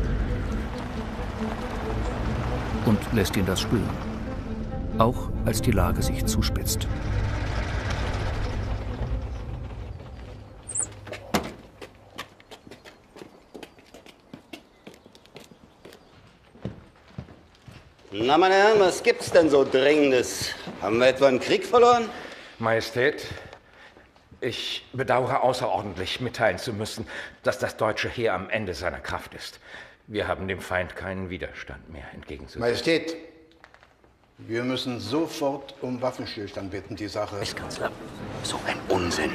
Und lässt ihn das spüren. Auch als die Lage sich zuspitzt. Na, meine Herren, was gibt's denn so Dringendes? Haben wir etwa einen Krieg verloren? Majestät, ich bedauere außerordentlich mitteilen zu müssen, dass das deutsche Heer am Ende seiner Kraft ist. Wir haben dem Feind keinen Widerstand mehr entgegenzusetzen. Majestät, wir müssen sofort um Waffenstillstand bitten, die Sache. Reichskanzler, so ein Unsinn.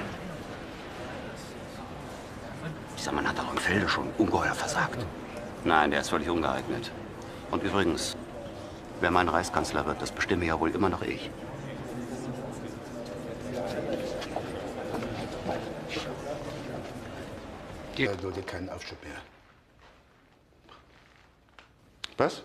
Dieser Mann hat doch im Felde schon ungeheuer versagt. Nein, der ist völlig ungeeignet. Und übrigens, wer mein Reichskanzler wird, das bestimme ja wohl immer noch ich. Er duldet keinen Aufschub mehr. Was?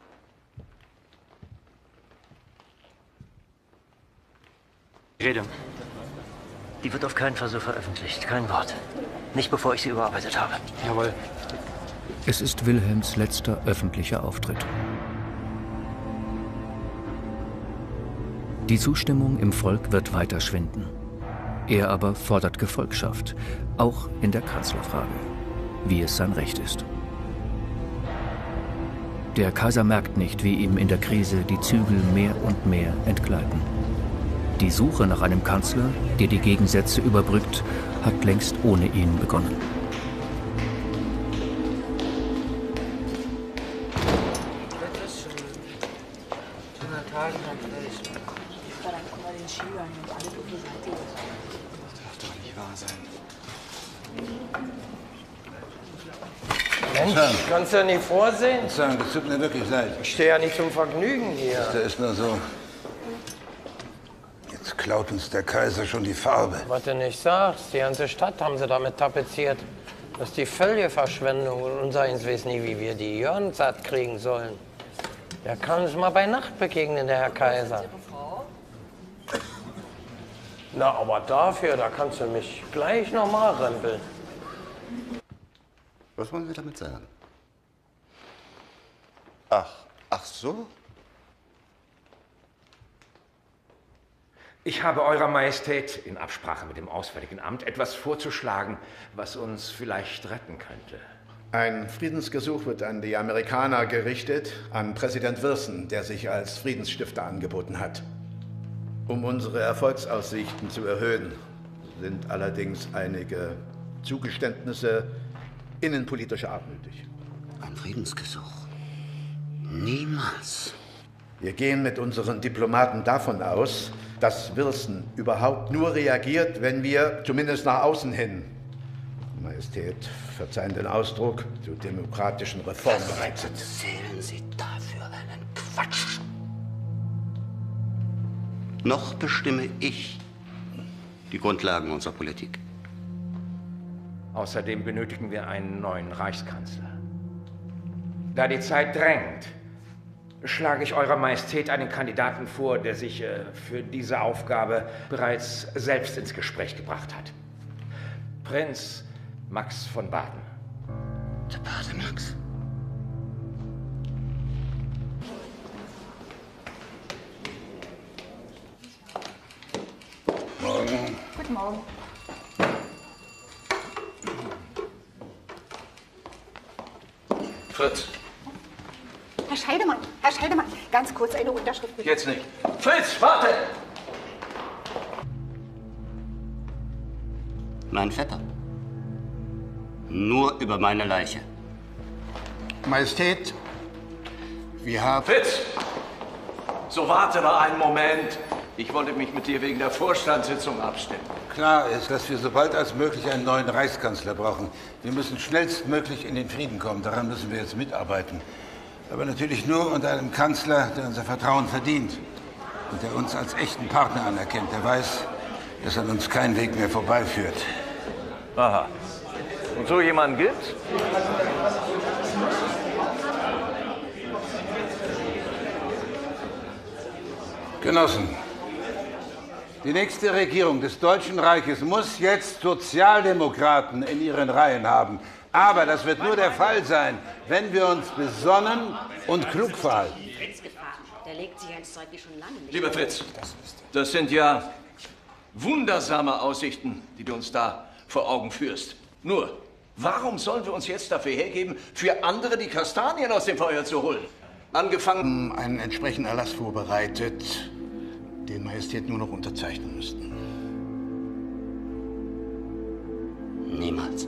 Rede. Die wird auf keinen Fall so veröffentlicht. Kein Wort. Nicht bevor ich sie überarbeitet habe. Jawohl. Es ist Wilhelms letzter öffentlicher Auftritt. Die Zustimmung im Volk wird weiter schwinden. Er aber fordert Gefolgschaft, auch in der Kanzlerfrage, wie es sein Recht ist. Der Kaiser merkt nicht, wie ihm in der Krise die Zügel mehr und mehr entgleiten. Die Suche nach einem Kanzler, der die Gegensätze überbrückt, hat längst ohne ihn begonnen. Mensch, kannst du ja nicht vorsehen? Sagen, das tut mir wirklich leid. Ich stehe ja nicht zum Vergnügen hier. Das ist nur so. Jetzt klaut uns der Kaiser schon die Farbe. Was du nicht sagst, die ganze Stadt haben sie damit tapeziert. Das ist die völlige Verschwendung und unser eins weiß nie, wie wir die Jörn satt kriegen sollen. Der kann uns mal bei Nacht begegnen, der Herr Kaiser. Na, aber dafür, da kannst du mich gleich nochmal rempeln. Was wollen Sie damit sagen? Ach so? Ich habe Eurer Majestät in Absprache mit dem Auswärtigen Amt etwas vorzuschlagen, was uns vielleicht retten könnte. Ein Friedensgesuch wird an die Amerikaner gerichtet, an Präsident Wilson, der sich als Friedensstifter angeboten hat. Um unsere Erfolgsaussichten zu erhöhen, sind allerdings einige Zugeständnisse innenpolitischer Art nötig. Ein Friedensgesuch? Niemals. Wir gehen mit unseren Diplomaten davon aus, dass Wilson überhaupt nur reagiert, wenn wir, zumindest nach außen hin, Majestät, verzeihen den Ausdruck, zu demokratischen Reformen bereit sind. Erzählen Sie dafür einen Quatsch. Noch bestimme ich die Grundlagen unserer Politik. Außerdem benötigen wir einen neuen Reichskanzler. Da die Zeit drängt, schlage ich Eurer Majestät einen Kandidaten vor, der sich für diese Aufgabe bereits selbst ins Gespräch gebracht hat. Prinz Max von Baden. Der Bademax. Morgen. Guten Morgen. Fritz. Herr Scheidemann, ganz kurz eine Unterschrift bitte. Jetzt nicht. Fritz, warte! Mein Vetter. Nur über meine Leiche. Majestät, wir haben... Fritz! So warte mal einen Moment. Ich wollte mich mit dir wegen der Vorstandssitzung abstimmen. Klar ist, dass wir so bald als möglich einen neuen Reichskanzler brauchen. Wir müssen schnellstmöglich in den Frieden kommen. Daran müssen wir jetzt mitarbeiten. Aber natürlich nur unter einem Kanzler, der unser Vertrauen verdient und der uns als echten Partner anerkennt. Der weiß, dass an uns kein Weg mehr vorbeiführt. Aha. Und so jemanden gibt's? Genossen, Die nächste Regierung des Deutschen Reiches muss jetzt Sozialdemokraten in ihren Reihen haben. Aber das wird nur der Fall sein, wenn wir uns besonnen und klug verhalten. Der legt sich ein Zeug wie schon lange nicht. Lieber Fritz, das sind ja wundersame Aussichten, die du uns da vor Augen führst. Nur, warum sollen wir uns jetzt dafür hergeben, für andere die Kastanien aus dem Feuer zu holen? Angefangen... Einen entsprechenden Erlass vorbereitet, den Majestät nur noch unterzeichnen müssten. Niemals.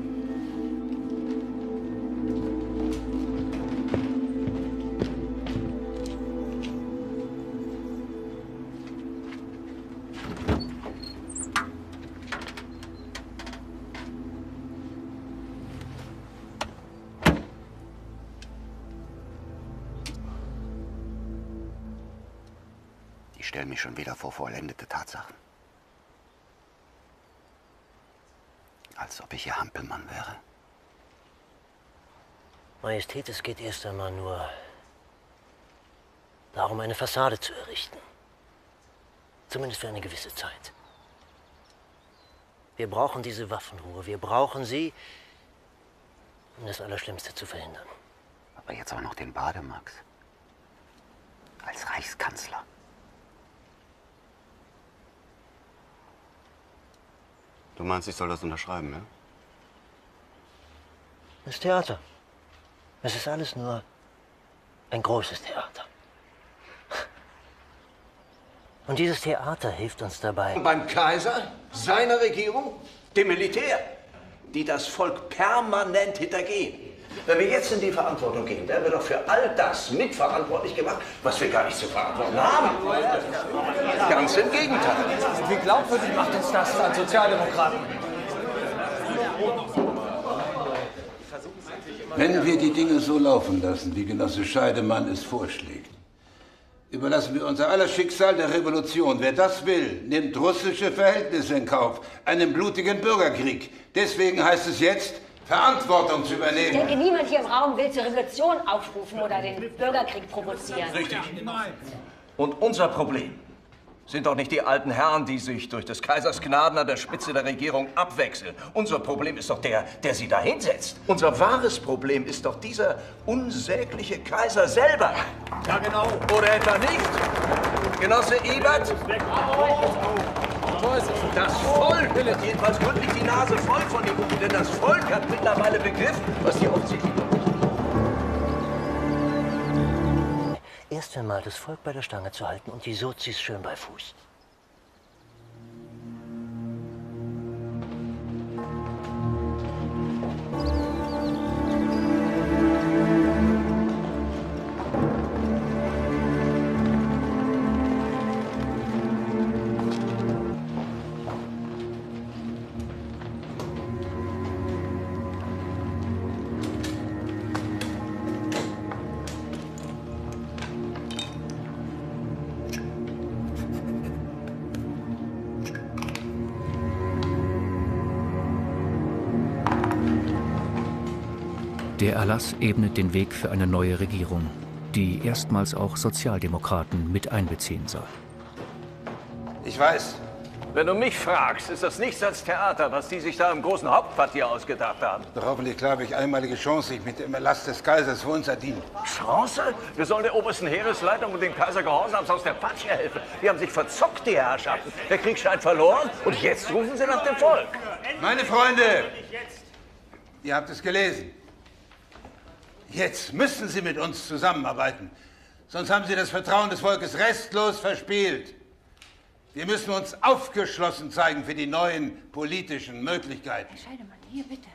Ich stelle mich schon wieder vor vollendete Tatsachen. Als ob ich Ihr Hampelmann wäre. Majestät, es geht erst einmal nur darum, eine Fassade zu errichten. Zumindest für eine gewisse Zeit. Wir brauchen diese Waffenruhe. Wir brauchen sie, um das Allerschlimmste zu verhindern. Aber jetzt auch noch den Bademax. Als Reichskanzler. Du meinst, ich soll das unterschreiben, ja? Das Theater. Es ist alles nur ein großes Theater. Und dieses Theater hilft uns dabei. Beim Kaiser, seiner Regierung, dem Militär, die das Volk permanent hintergehen. Wenn wir jetzt in die Verantwortung gehen, werden wir doch für all das mitverantwortlich gemacht, was wir gar nicht zu verantworten haben. Ganz im Gegenteil. Wie glaubwürdig macht uns das als Sozialdemokraten? Wenn wir die Dinge so laufen lassen, wie Genosse Scheidemann es vorschlägt, überlassen wir unser aller Schicksal der Revolution. Wer das will, nimmt russische Verhältnisse in Kauf, einen blutigen Bürgerkrieg. Deswegen heißt es jetzt, Verantwortung zu übernehmen. Ich denke, niemand hier im Raum will zur Revolution aufrufen oder den Bürgerkrieg provozieren. Richtig. Und unser Problem sind doch nicht die alten Herren, die sich durch des Kaisers Gnaden an der Spitze der Regierung abwechseln. Unser Problem ist doch der sie da hinsetzt. Unser wahres Problem ist doch dieser unsägliche Kaiser selber. Ja, genau. Oder etwa nicht? Genosse Ebert? Das Volk hat jedenfalls gründlich die Nase voll von ihm. Denn das Volk hat mittlerweile begriffen, was die offensichtlich... Erst einmal das Volk bei der Stange zu halten und die Sozis schön bei Fuß. Der Erlass ebnet den Weg für eine neue Regierung, die erstmals auch Sozialdemokraten mit einbeziehen soll. Ich weiß. Wenn du mich fragst, ist das nichts als Theater, was die sich da im großen Hauptquartier ausgedacht haben. Doch hoffentlich klar habe ich einmalige Chance, sich mit dem Erlass des Kaisers für uns erdienen. Chance? Wir sollen der obersten Heeresleitung und dem Kaiser Gehorsams aus der Patsche helfen. Die haben sich verzockt, die Herrschaften. Der Krieg scheint verloren und jetzt rufen sie nach dem Volk. Meine Freunde, ihr habt es gelesen. Jetzt müssen Sie mit uns zusammenarbeiten. Sonst haben Sie das Vertrauen des Volkes restlos verspielt. Wir müssen uns aufgeschlossen zeigen für die neuen politischen Möglichkeiten. Herr Scheidemann, hier bitte.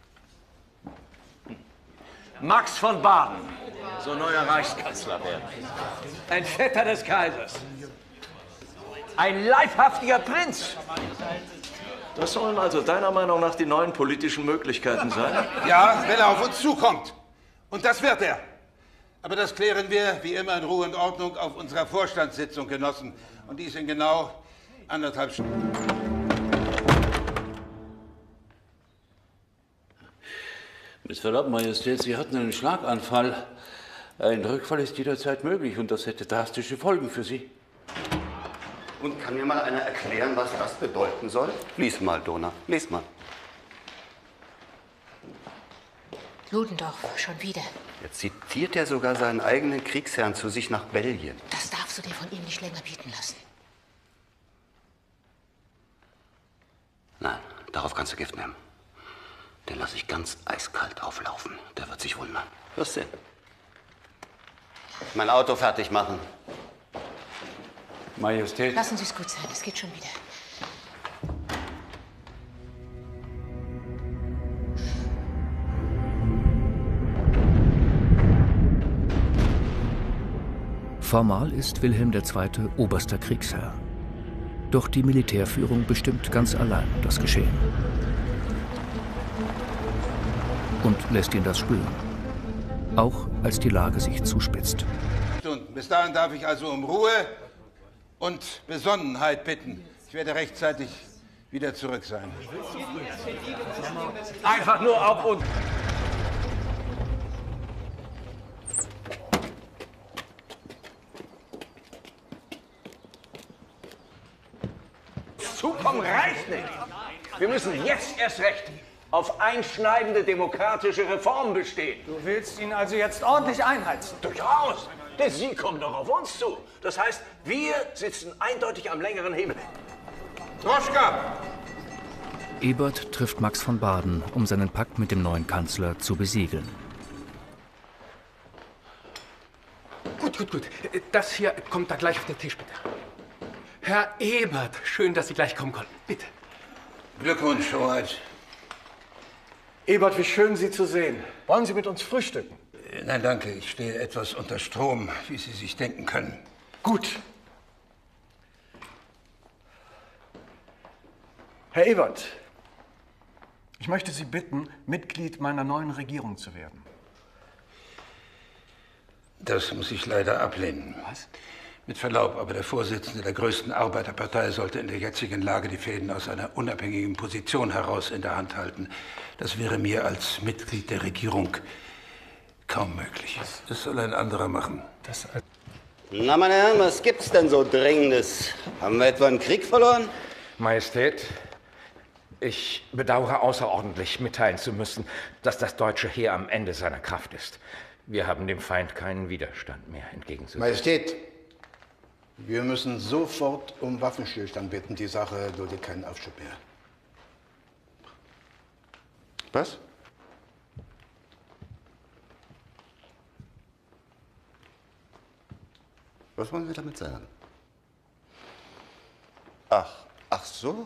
Max von Baden soll neuer Reichskanzler werden. Ein Vetter des Kaisers. Ein leibhaftiger Prinz. Das sollen also deiner Meinung nach die neuen politischen Möglichkeiten sein? Ja, wenn er auf uns zukommt. Und das wird er. Aber das klären wir, wie immer, in Ruhe und Ordnung auf unserer Vorstandssitzung, Genossen. Und dies in genau 1,5 Stunden. Mit Verlaub, Majestät, Sie hatten einen Schlaganfall. Ein Rückfall ist jederzeit möglich und das hätte drastische Folgen für Sie. Und kann mir mal einer erklären, was das bedeuten soll? Lies mal, Dona, lies mal. Ludendorff, schon wieder. Jetzt zitiert er sogar seinen eigenen Kriegsherrn zu sich nach Belgien. Das darfst du dir von ihm nicht länger bieten lassen. Nein, darauf kannst du Gift nehmen. Den lasse ich ganz eiskalt auflaufen. Der wird sich wundern. Wirst sehen. Mein Auto fertig machen. Majestät. Lassen Sie es gut sein, es geht schon wieder. Formal ist Wilhelm II. Oberster Kriegsherr. Doch die Militärführung bestimmt ganz allein das Geschehen. Und lässt ihn das spüren. Auch als die Lage sich zuspitzt. Bis dahin darf ich also um Ruhe und Besonnenheit bitten. Ich werde rechtzeitig wieder zurück sein. Einfach nur auf uns. Zukommen reicht nicht. Wir müssen jetzt erst recht auf einschneidende demokratische Reformen bestehen. Du willst ihn also jetzt ordentlich einheizen? Durchaus. Denn Sie kommen doch auf uns zu. Das heißt, wir sitzen eindeutig am längeren Hebel. Droschka! Ebert trifft Max von Baden, um seinen Pakt mit dem neuen Kanzler zu besiegeln. Gut. Das hier kommt da gleich auf den Tisch, bitte. Herr Ebert, schön, dass Sie gleich kommen konnten. Bitte. Glückwunsch, Hoheit. Ebert, wie schön, Sie zu sehen. Wollen Sie mit uns frühstücken? Nein, danke. Ich stehe etwas unter Strom, wie Sie sich denken können. Gut. Herr Ebert, ich möchte Sie bitten, Mitglied meiner neuen Regierung zu werden. Das muss ich leider ablehnen. Was? Mit Verlaub, aber der Vorsitzende der größten Arbeiterpartei sollte in der jetzigen Lage die Fäden aus einer unabhängigen Position heraus in der Hand halten. Das wäre mir als Mitglied der Regierung kaum möglich. Das soll ein anderer machen. Na, meine Herren, was gibt's denn so Dringendes? Haben wir etwa einen Krieg verloren? Majestät, ich bedauere außerordentlich mitteilen zu müssen, dass das deutsche Heer am Ende seiner Kraft ist. Wir haben dem Feind keinen Widerstand mehr entgegenzusetzen. Majestät, wir müssen sofort um Waffenstillstand bitten. Die Sache duldet keinen Aufschub mehr. Was? Was wollen Sie damit sagen? Ach so?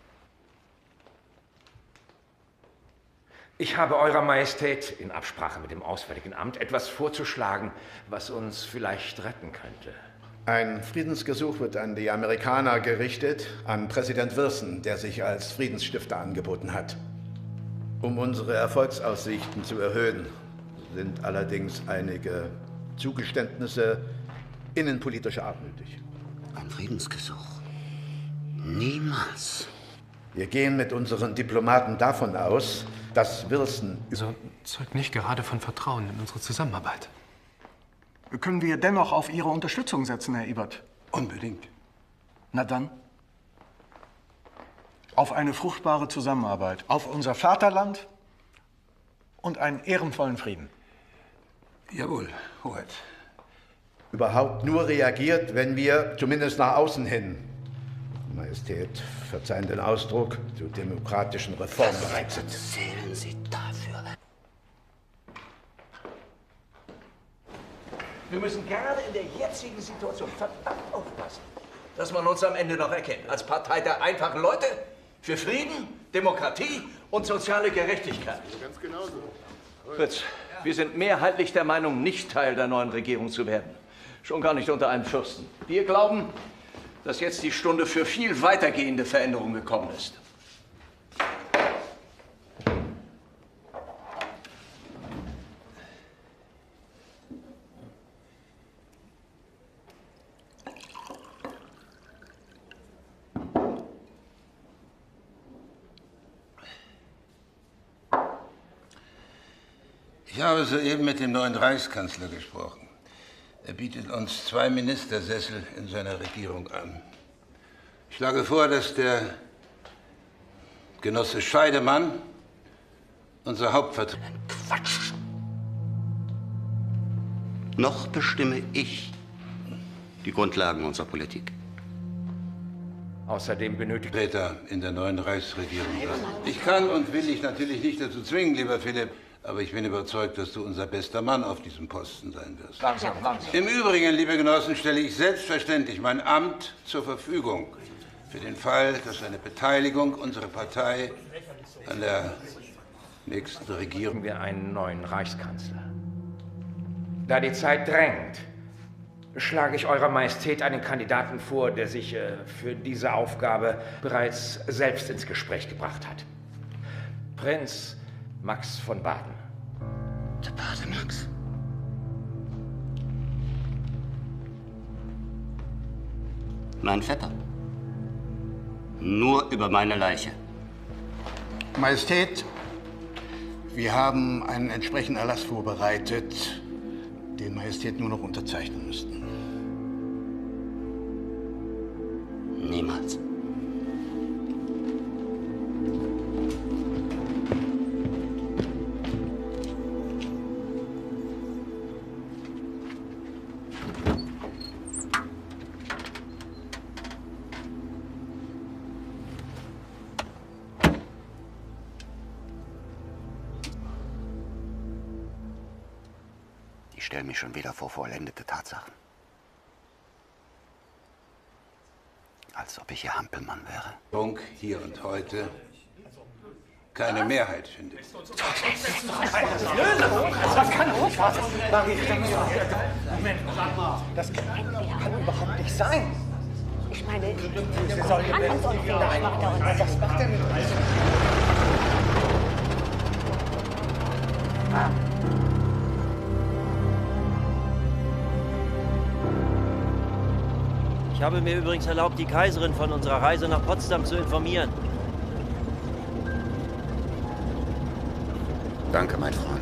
Ich habe Eurer Majestät in Absprache mit dem Auswärtigen Amt etwas vorzuschlagen, was uns vielleicht retten könnte. Ein Friedensgesuch wird an die Amerikaner gerichtet, an Präsident Wilson, der sich als Friedensstifter angeboten hat. Um unsere Erfolgsaussichten zu erhöhen, sind allerdings einige Zugeständnisse innenpolitischer Art nötig. Ein Friedensgesuch? Niemals. Wir gehen mit unseren Diplomaten davon aus, dass Wilson... So zeugt nicht gerade von Vertrauen in unsere Zusammenarbeit. Können wir dennoch auf Ihre Unterstützung setzen, Herr Ebert? Unbedingt. Na dann. Auf eine fruchtbare Zusammenarbeit, auf unser Vaterland und einen ehrenvollen Frieden. Jawohl, Hoheit. Überhaupt nur reagiert, wenn wir, zumindest nach außen hin, Majestät, verzeihen den Ausdruck, zu demokratischen Reformen bereit sind. Was zählen Sie dafür? Wir müssen gerade in der jetzigen Situation verdammt aufpassen, dass man uns am Ende noch erkennt. Als Partei der einfachen Leute für Frieden, Demokratie und soziale Gerechtigkeit. Ganz genau so. Fritz, wir sind mehrheitlich der Meinung, nicht Teil der neuen Regierung zu werden. Schon gar nicht unter einem Fürsten. Wir glauben, dass jetzt die Stunde für viel weitergehende Veränderungen gekommen ist. Ich habe soeben mit dem neuen Reichskanzler gesprochen. Er bietet uns 2 Ministersessel in seiner Regierung an. Ich schlage vor, dass der Genosse Scheidemann unser Hauptvertreter... Quatsch! Noch bestimme ich die Grundlagen unserer Politik. Außerdem benötigt Vertreter in der neuen Reichsregierung. Ich kann und will dich natürlich nicht dazu zwingen, lieber Philipp, aber ich bin überzeugt, dass du unser bester Mann auf diesem Posten sein wirst. Langsam. Im Übrigen, liebe Genossen, stelle ich selbstverständlich mein Amt zur Verfügung für den Fall, dass eine Beteiligung unserer Partei an der nächsten Regierung... wir einen neuen Reichskanzler. Da die Zeit drängt, schlage ich Eurer Majestät einen Kandidaten vor, der sich für diese Aufgabe bereits selbst ins Gespräch gebracht hat. Prinz Max von Baden. Der Bademax? Mein Vetter. Nur über meine Leiche. Majestät, wir haben einen entsprechenden Erlass vorbereitet, den Majestät nur noch unterzeichnen müssten. Niemals. Ich stelle mich schon wieder vor vollendete Tatsachen. Als ob ich Ihr Hampelmann wäre. Hier und heute keine Mehrheit findet. Das kann nicht wahr sein. Moment, sag mal. Das kann überhaupt nicht sein. Ich meine, Sie sollen handlungsunfähig macht er uns. Was macht er mit uns? Ich habe mir übrigens erlaubt, die Kaiserin von unserer Reise nach Potsdam zu informieren. Danke, mein Freund.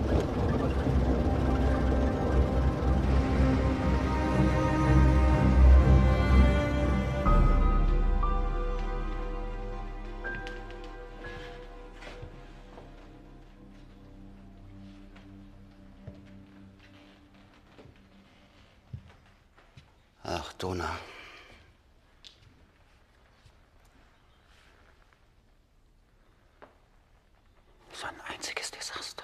Ach, Dona. So ein einziges Desaster.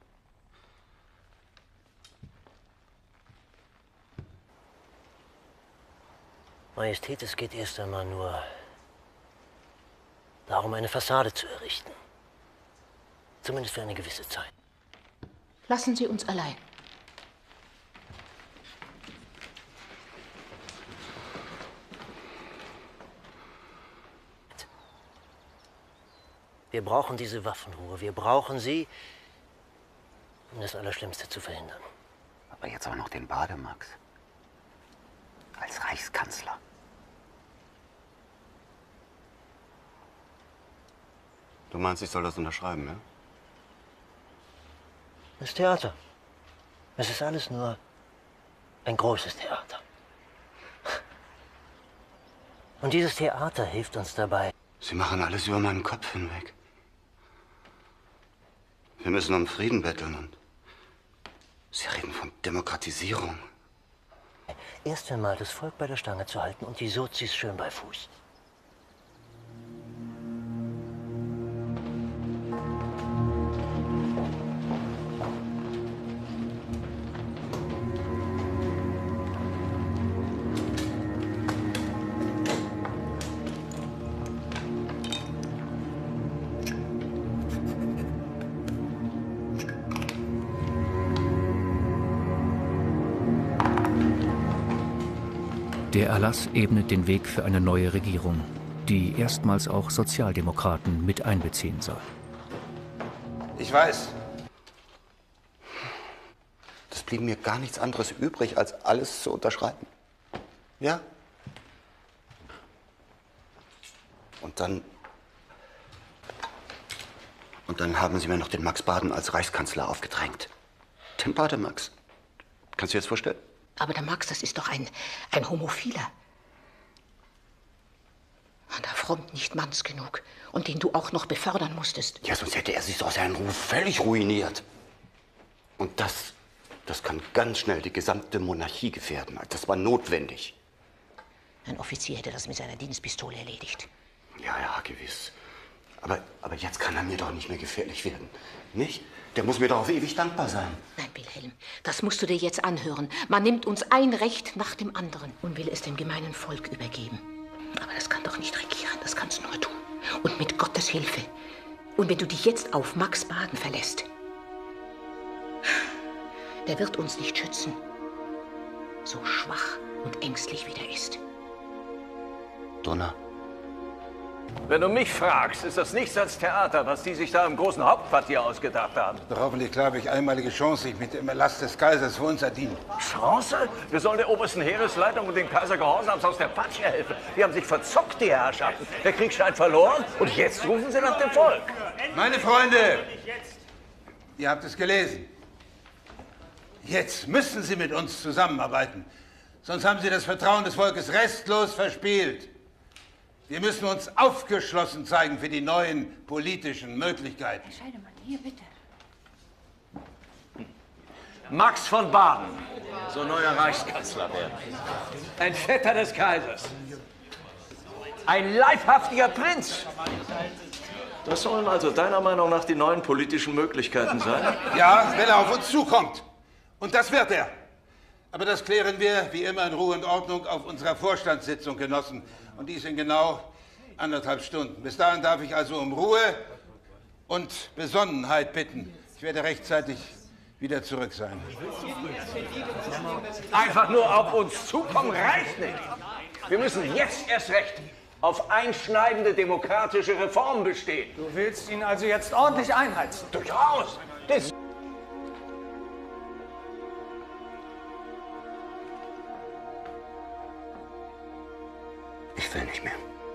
Majestät, es geht erst einmal nur darum, eine Fassade zu errichten. Zumindest für eine gewisse Zeit. Lassen Sie uns allein. Wir brauchen diese Waffenruhe. Wir brauchen sie, um das Allerschlimmste zu verhindern. Aber jetzt auch noch den Bademax. Als Reichskanzler. Du meinst, ich soll das unterschreiben, ja? Das Theater. Es ist alles nur ein großes Theater. Und dieses Theater hilft uns dabei. Sie machen alles über meinen Kopf hinweg. Wir müssen um Frieden betteln und Sie reden von Demokratisierung. Erst einmal das Volk bei der Stange zu halten und die Sozis schön bei Fuß. Der Erlass ebnet den Weg für eine neue Regierung, die erstmals auch Sozialdemokraten mit einbeziehen soll. Ich weiß. Es blieb mir gar nichts anderes übrig, als alles zu unterschreiben. Ja? Und dann haben Sie mir noch den Max Baden als Reichskanzler aufgedrängt. Den Bademax. Kannst du dir das vorstellen? Aber der Max, das ist doch ein Homophiler. An der Front nicht manns genug. Und den du auch noch befördern musstest. Ja, sonst hätte er sich doch seinen Ruf völlig ruiniert. Und das kann ganz schnell die gesamte Monarchie gefährden. Das war notwendig. Ein Offizier hätte das mit seiner Dienstpistole erledigt. Ja, ja, gewiss. Aber jetzt kann er mir doch nicht mehr gefährlich werden. Nicht? Der muss mir doch auf ewig dankbar sein. Nein, Wilhelm, das musst du dir jetzt anhören. Man nimmt uns ein Recht nach dem anderen und will es dem gemeinen Volk übergeben. Aber das kann doch nicht regieren, das kannst nur du. Und mit Gottes Hilfe. Und wenn du dich jetzt auf Max Baden verlässt, der wird uns nicht schützen. So schwach und ängstlich wie der ist. Donner. Wenn du mich fragst, ist das nichts als Theater, was die sich da im großen Hauptquartier ausgedacht haben. Doch hoffentlich klar habe ich einmalige Chance, sich mit dem Erlass des Kaisers für uns erdienen. Chance? Wir sollen der obersten Heeresleitung und dem Kaiser Gehorsams aus der Patsche helfen. Die haben sich verzockt, die Herrschaften. Der Krieg scheint verloren und jetzt rufen sie nach dem Volk. Meine Freunde, ihr habt es gelesen. Jetzt müssen Sie mit uns zusammenarbeiten. Sonst haben Sie das Vertrauen des Volkes restlos verspielt. Wir müssen uns aufgeschlossen zeigen für die neuen politischen Möglichkeiten. Herr Scheidemann, hier bitte. Max von Baden soll neuer Reichskanzler werden. Ein Vetter des Kaisers. Ein leibhaftiger Prinz. Das sollen also deiner Meinung nach die neuen politischen Möglichkeiten sein? Ja, wenn er auf uns zukommt. Und das wird er. Aber das klären wir, wie immer, in Ruhe und Ordnung auf unserer Vorstandssitzung, Genossen. Und dies in genau 1,5 Stunden. Bis dahin darf ich also um Ruhe und Besonnenheit bitten. Ich werde rechtzeitig wieder zurück sein. Einfach nur auf uns zukommen reicht nicht. Wir müssen jetzt erst recht auf einschneidende demokratische Reformen bestehen. Du willst ihn also jetzt ordentlich einheizen? Durchaus. Das Ich will nicht mehr.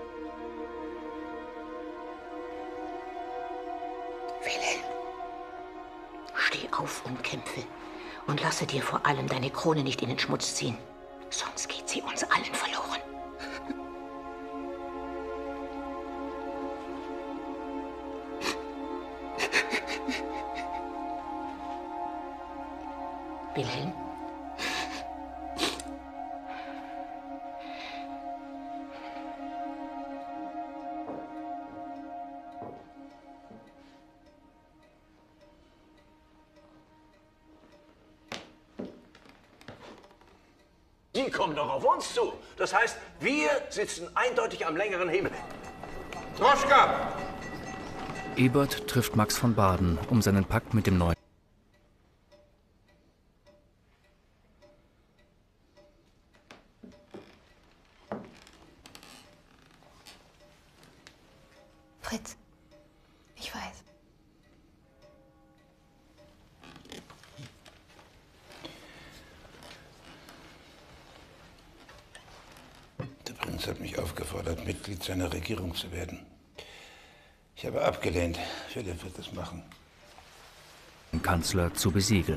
Wilhelm, steh auf und kämpfe. Und lasse dir vor allem deine Krone nicht in den Schmutz ziehen. Sonst geht sie uns allen verloren. Wilhelm? Die kommen doch auf uns zu. Das heißt, wir sitzen eindeutig am längeren Hebel. Droschka! Ebert trifft Max von Baden, um seinen Pakt mit dem neuen Fritz, ich weiß. Der Prinz hat mich aufgefordert, Mitglied seiner Regierung zu werden. Ich habe abgelehnt. Philipp wird es machen. den Kanzler zu besiegeln.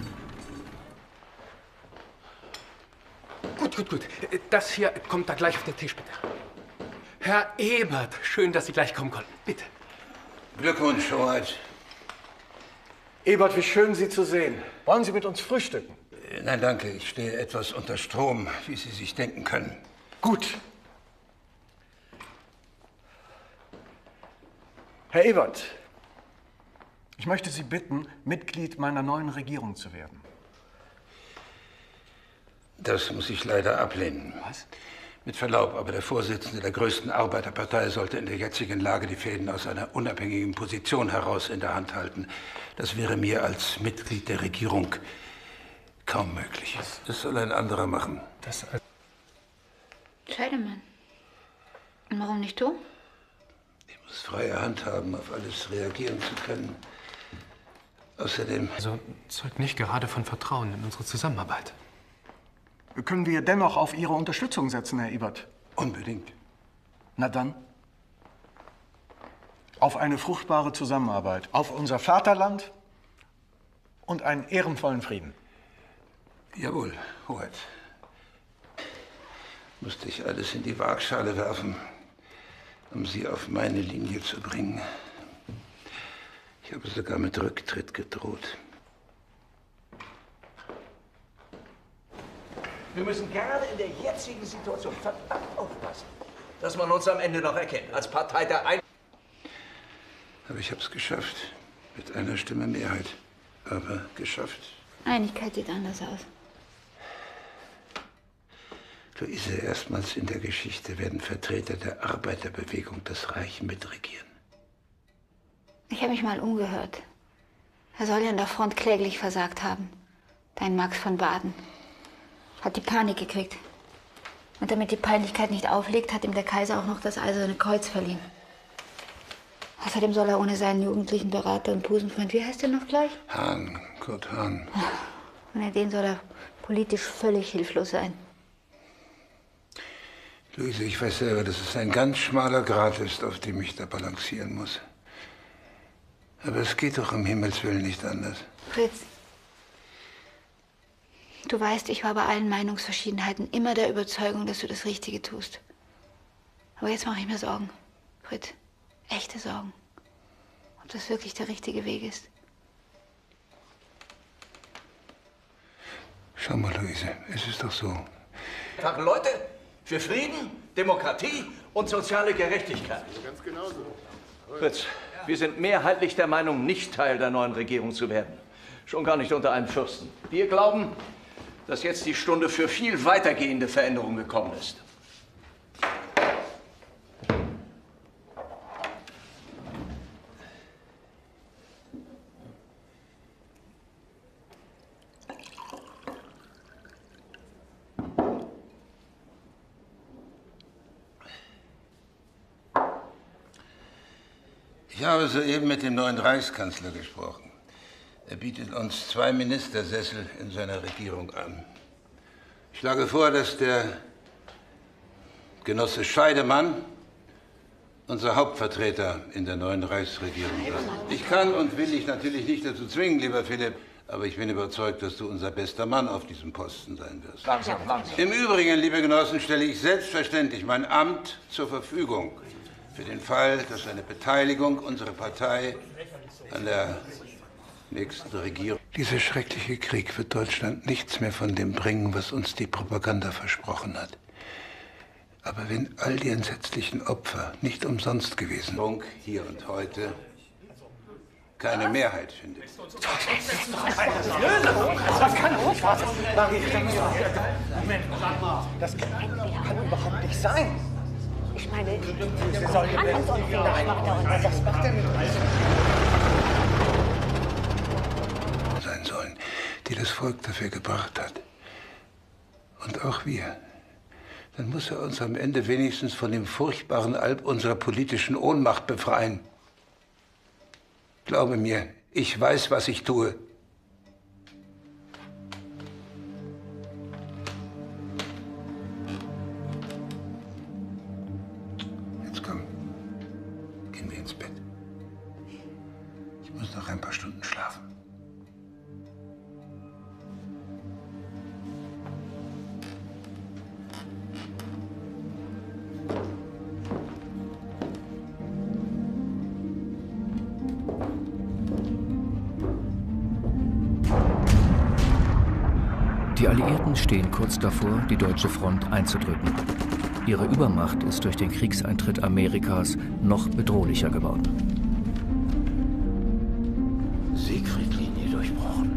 Gut. Das hier kommt da gleich auf den Tisch, bitte. Herr Ebert, schön, dass Sie gleich kommen konnten. Bitte. Glückwunsch, Hoheit. Ebert, wie schön, Sie zu sehen. Wollen Sie mit uns frühstücken? Nein, danke. Ich stehe etwas unter Strom, wie Sie sich denken können. Gut. Herr Ebert, ich möchte Sie bitten, Mitglied meiner neuen Regierung zu werden. Das muss ich leider ablehnen. Was? Mit Verlaub, aber der Vorsitzende der größten Arbeiterpartei sollte in der jetzigen Lage die Fäden aus einer unabhängigen Position heraus in der Hand halten. Das wäre mir als Mitglied der Regierung kaum möglich. Das soll ein anderer machen. Scheidemann. Und warum nicht du? Ich muss freie Hand haben, auf alles reagieren zu können. Außerdem... Also zeugt nicht gerade von Vertrauen in unsere Zusammenarbeit. Können wir dennoch auf Ihre Unterstützung setzen, Herr Ebert? Unbedingt. Na dann. Auf eine fruchtbare Zusammenarbeit. Auf unser Vaterland und einen ehrenvollen Frieden. Jawohl, Hoheit. Musste ich alles in die Waagschale werfen. um sie auf meine Linie zu bringen. Ich habe sogar mit Rücktritt gedroht. Wir müssen gerade in der jetzigen Situation verdammt aufpassen, dass man uns am Ende noch erkennt, als Partei der Aber ich habe es geschafft. Mit einer Stimme Mehrheit. Aber geschafft. Einigkeit sieht anders aus. Luise, erstmals in der Geschichte werden Vertreter der Arbeiterbewegung das Reich mitregieren. Ich habe mich mal umgehört. Er soll ja an der Front kläglich versagt haben. Dein Max von Baden. Hat die Panik gekriegt. Und damit die Peinlichkeit nicht auflegt, hat ihm der Kaiser auch noch das Eiserne Kreuz verliehen. Außerdem soll er ohne seinen jugendlichen Berater und Busenfreund, wie heißt der noch gleich? Hahn, Kurt Hahn. Ohne den soll er politisch völlig hilflos sein. Luise, ich weiß selber, dass es ein ganz schmaler Grat ist, auf dem ich da balancieren muss. Aber es geht doch um Himmels Willen nicht anders. Fritz, du weißt, ich war bei allen Meinungsverschiedenheiten immer der Überzeugung, dass du das Richtige tust. Aber jetzt mache ich mir Sorgen. Fritz, echte Sorgen. Ob das wirklich der richtige Weg ist. Schau mal, Luise, es ist doch so. Leute für Frieden, Demokratie und soziale Gerechtigkeit. Ganz genau so. Fritz, wir sind mehrheitlich der Meinung, nicht Teil der neuen Regierung zu werden. Schon gar nicht unter einem Fürsten. Wir glauben, dass jetzt die Stunde für viel weitergehende Veränderungen gekommen ist. Ich habe soeben mit dem neuen Reichskanzler gesprochen. Er bietet uns 2 Ministersessel in seiner Regierung an. Ich schlage vor, dass der Genosse Scheidemann unser Hauptvertreter in der neuen Reichsregierung wird. Ich kann und will dich natürlich nicht dazu zwingen, lieber Philipp, aber ich bin überzeugt, dass du unser bester Mann auf diesem Posten sein wirst. Langsam. Im Übrigen, liebe Genossen, stelle ich selbstverständlich mein Amt zur Verfügung für den Fall, dass eine Beteiligung unserer Partei an der nächsten Regierung. Dieser schreckliche Krieg wird Deutschland nichts mehr von dem bringen, was uns die Propaganda versprochen hat. Aber wenn all die entsetzlichen Opfer nicht umsonst gewesen wären, hier und heute keine Mehrheit findet. Das kann doch nicht wahr sein. Moment, sag mal, das kann überhaupt nicht sein. Ich meine, Sie sollen Hand uns unfähig macht er uns. Was macht er mit uns? Sein sollen, die das Volk dafür gebracht hat. Und auch wir. Dann muss er uns am Ende wenigstens von dem furchtbaren Alb unserer politischen Ohnmacht befreien. Glaube mir, ich weiß, was ich tue. Jetzt komm, gehen wir ins Bett. Ich muss noch ein paar Stunden schlafen. Die Alliierten stehen kurz davor, die deutsche Front einzudrücken. Ihre Übermacht ist durch den Kriegseintritt Amerikas noch bedrohlicher geworden. Siegfriedlinie durchbrochen.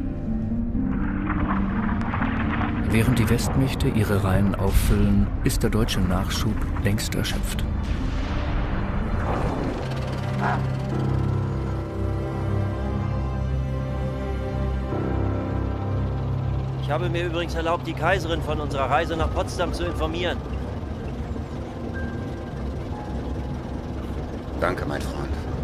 Während die Westmächte ihre Reihen auffüllen, ist der deutsche Nachschub längst erschöpft. Ich habe mir übrigens erlaubt, die Kaiserin von unserer Reise nach Potsdam zu informieren. Danke, mein Freund.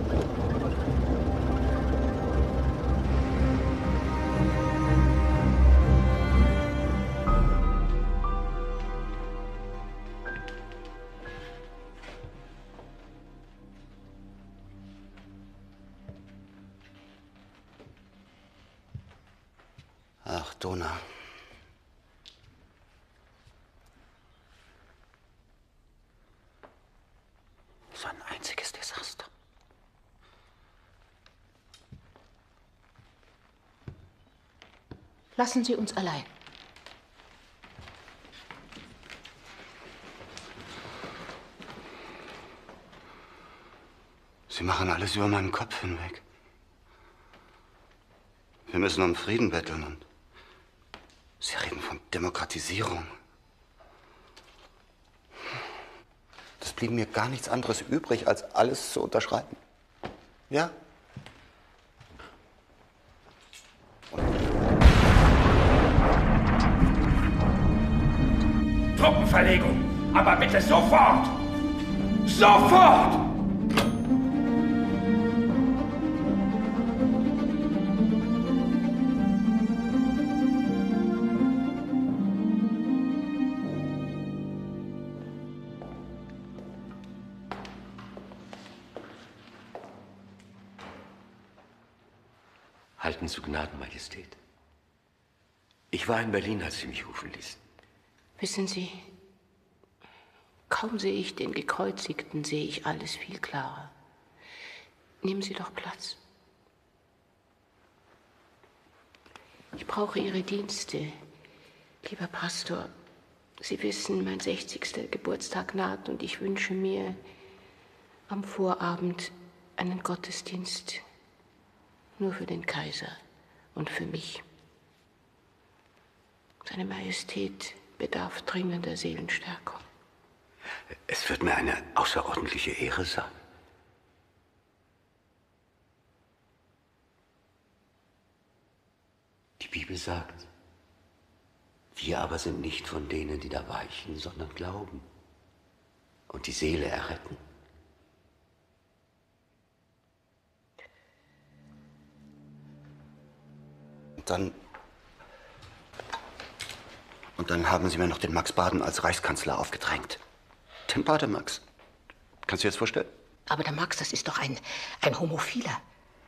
Ach, Dona. So ein Lassen Sie uns allein. Sie machen alles über meinen Kopf hinweg. Wir müssen um Frieden betteln und Sie reden von Demokratisierung. Es blieb mir gar nichts anderes übrig, als alles zu unterschreiben. Ja? Truppenverlegung, aber bitte sofort! Sofort! Halten zu Gnaden, Majestät. Ich war in Berlin, als Sie mich rufen ließen. Wissen Sie, kaum sehe ich den Gekreuzigten, sehe ich alles viel klarer. Nehmen Sie doch Platz. Ich brauche Ihre Dienste, lieber Pastor. Sie wissen, mein 60. Geburtstag naht und ich wünsche mir am Vorabend einen Gottesdienst nur für den Kaiser und für mich. Seine Majestät bedarf dringender Seelenstärkung. Es wird mir eine außerordentliche Ehre sein. Die Bibel sagt, wir aber sind nicht von denen, die da weichen, sondern glauben und die Seele erretten. Und dann haben Sie mir noch den Max Baden als Reichskanzler aufgedrängt. Den Bademax. Kannst du dir das vorstellen? Aber der Max, das ist doch ein Homophiler.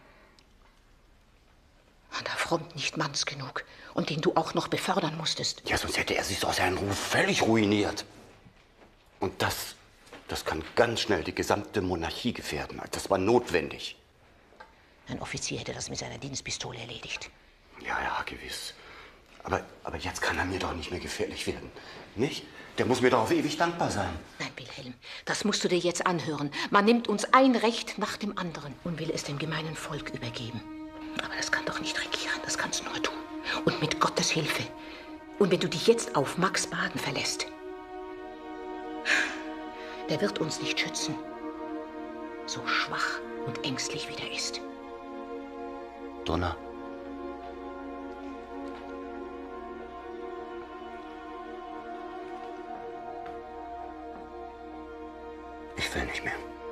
An der Front nicht manns genug. Und den du auch noch befördern musstest. Ja, sonst hätte er sich doch seinen Ruf völlig ruiniert. Und das kann ganz schnell die gesamte Monarchie gefährden. Das war notwendig. Ein Offizier hätte das mit seiner Dienstpistole erledigt. Ja, gewiss. Aber jetzt kann er mir doch nicht mehr gefährlich werden. Nicht? Der muss mir doch auf ewig dankbar sein. Nein, Wilhelm, das musst du dir jetzt anhören. Man nimmt uns ein Recht nach dem anderen und will es dem gemeinen Volk übergeben. Aber das kann doch nicht regieren, das kannst nur du. Und mit Gottes Hilfe. Und wenn du dich jetzt auf Max Baden verlässt, der wird uns nicht schützen. So schwach und ängstlich wie der ist. Donna. Ich will nicht mehr.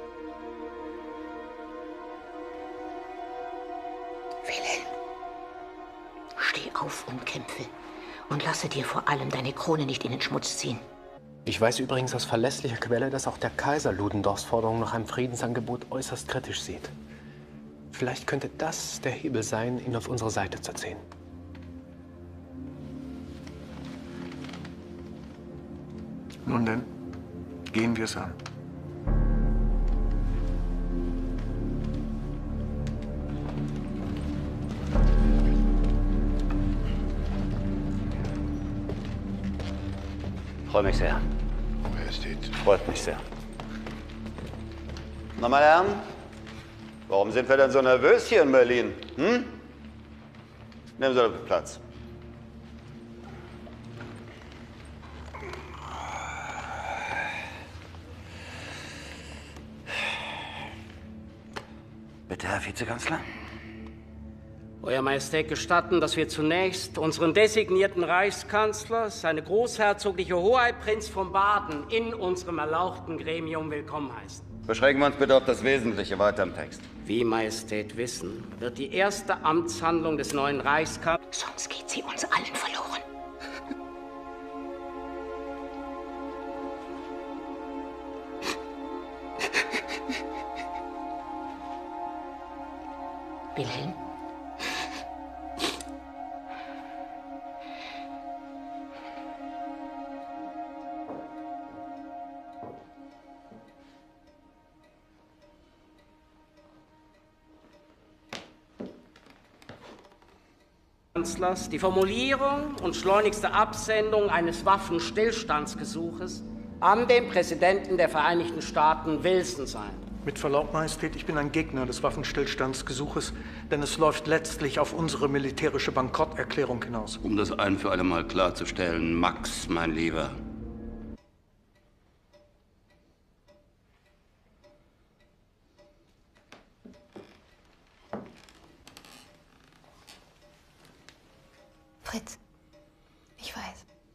Wilhelm, steh auf und kämpfe. Und lasse dir vor allem deine Krone nicht in den Schmutz ziehen. Ich weiß übrigens aus verlässlicher Quelle, dass auch der Kaiser Ludendorffs Forderung nach einem Friedensangebot äußerst kritisch sieht. Vielleicht könnte das der Hebel sein, ihn auf unsere Seite zu ziehen. Nun denn, gehen wir es an. Freut mich sehr. Majestät. Freut mich sehr. Na, meine Herren, warum sind wir denn so nervös hier in Berlin? Hm? Nehmen Sie doch Platz. Bitte, Herr Vizekanzler. Euer Majestät gestatten, dass wir zunächst unseren designierten Reichskanzler, seine großherzogliche Hoheit Prinz von Baden, in unserem erlauchten Gremium willkommen heißen. Beschränken wir uns bitte auf das Wesentliche weiter im Text. Wie Majestät wissen, wird die erste Amtshandlung des neuen Reichskanzlers... Sonst geht sie uns allen verloren. Wilhelm? Reichskanzlers die Formulierung und schleunigste Absendung eines Waffenstillstandsgesuches an den Präsidenten der Vereinigten Staaten Wilson sein. Mit Verlaub, Majestät, ich bin ein Gegner des Waffenstillstandsgesuches, denn es läuft letztlich auf unsere militärische Bankrotterklärung hinaus. Um das ein für alle Mal klarzustellen, Max, mein Lieber. Fritz, ich weiß.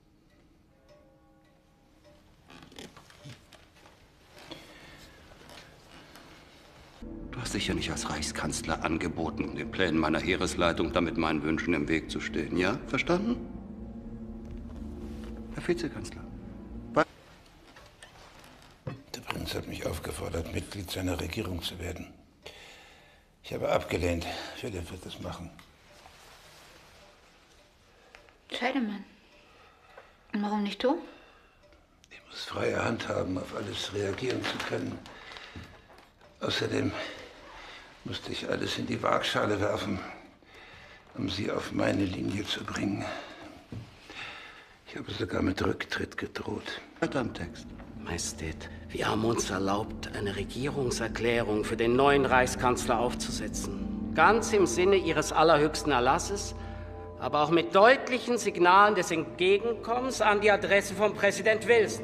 Du hast dich ja nicht als Reichskanzler angeboten, den Plänen meiner Heeresleitung damit meinen Wünschen im Weg zu stehen. Ja? Verstanden? Herr Vizekanzler. Der Prinz hat mich aufgefordert, Mitglied seiner Regierung zu werden. Ich habe abgelehnt. Philipp wird es machen. Scheidemann. Und warum nicht du? Ich muss freie Hand haben, auf alles reagieren zu können. Außerdem musste ich alles in die Waagschale werfen, um sie auf meine Linie zu bringen. Ich habe sogar mit Rücktritt gedroht. Hört am Text. Majestät, wir haben uns erlaubt, eine Regierungserklärung für den neuen Reichskanzler aufzusetzen. Ganz im Sinne Ihres allerhöchsten Erlasses, aber auch mit deutlichen Signalen des Entgegenkommens an die Adresse von Präsident Wilson.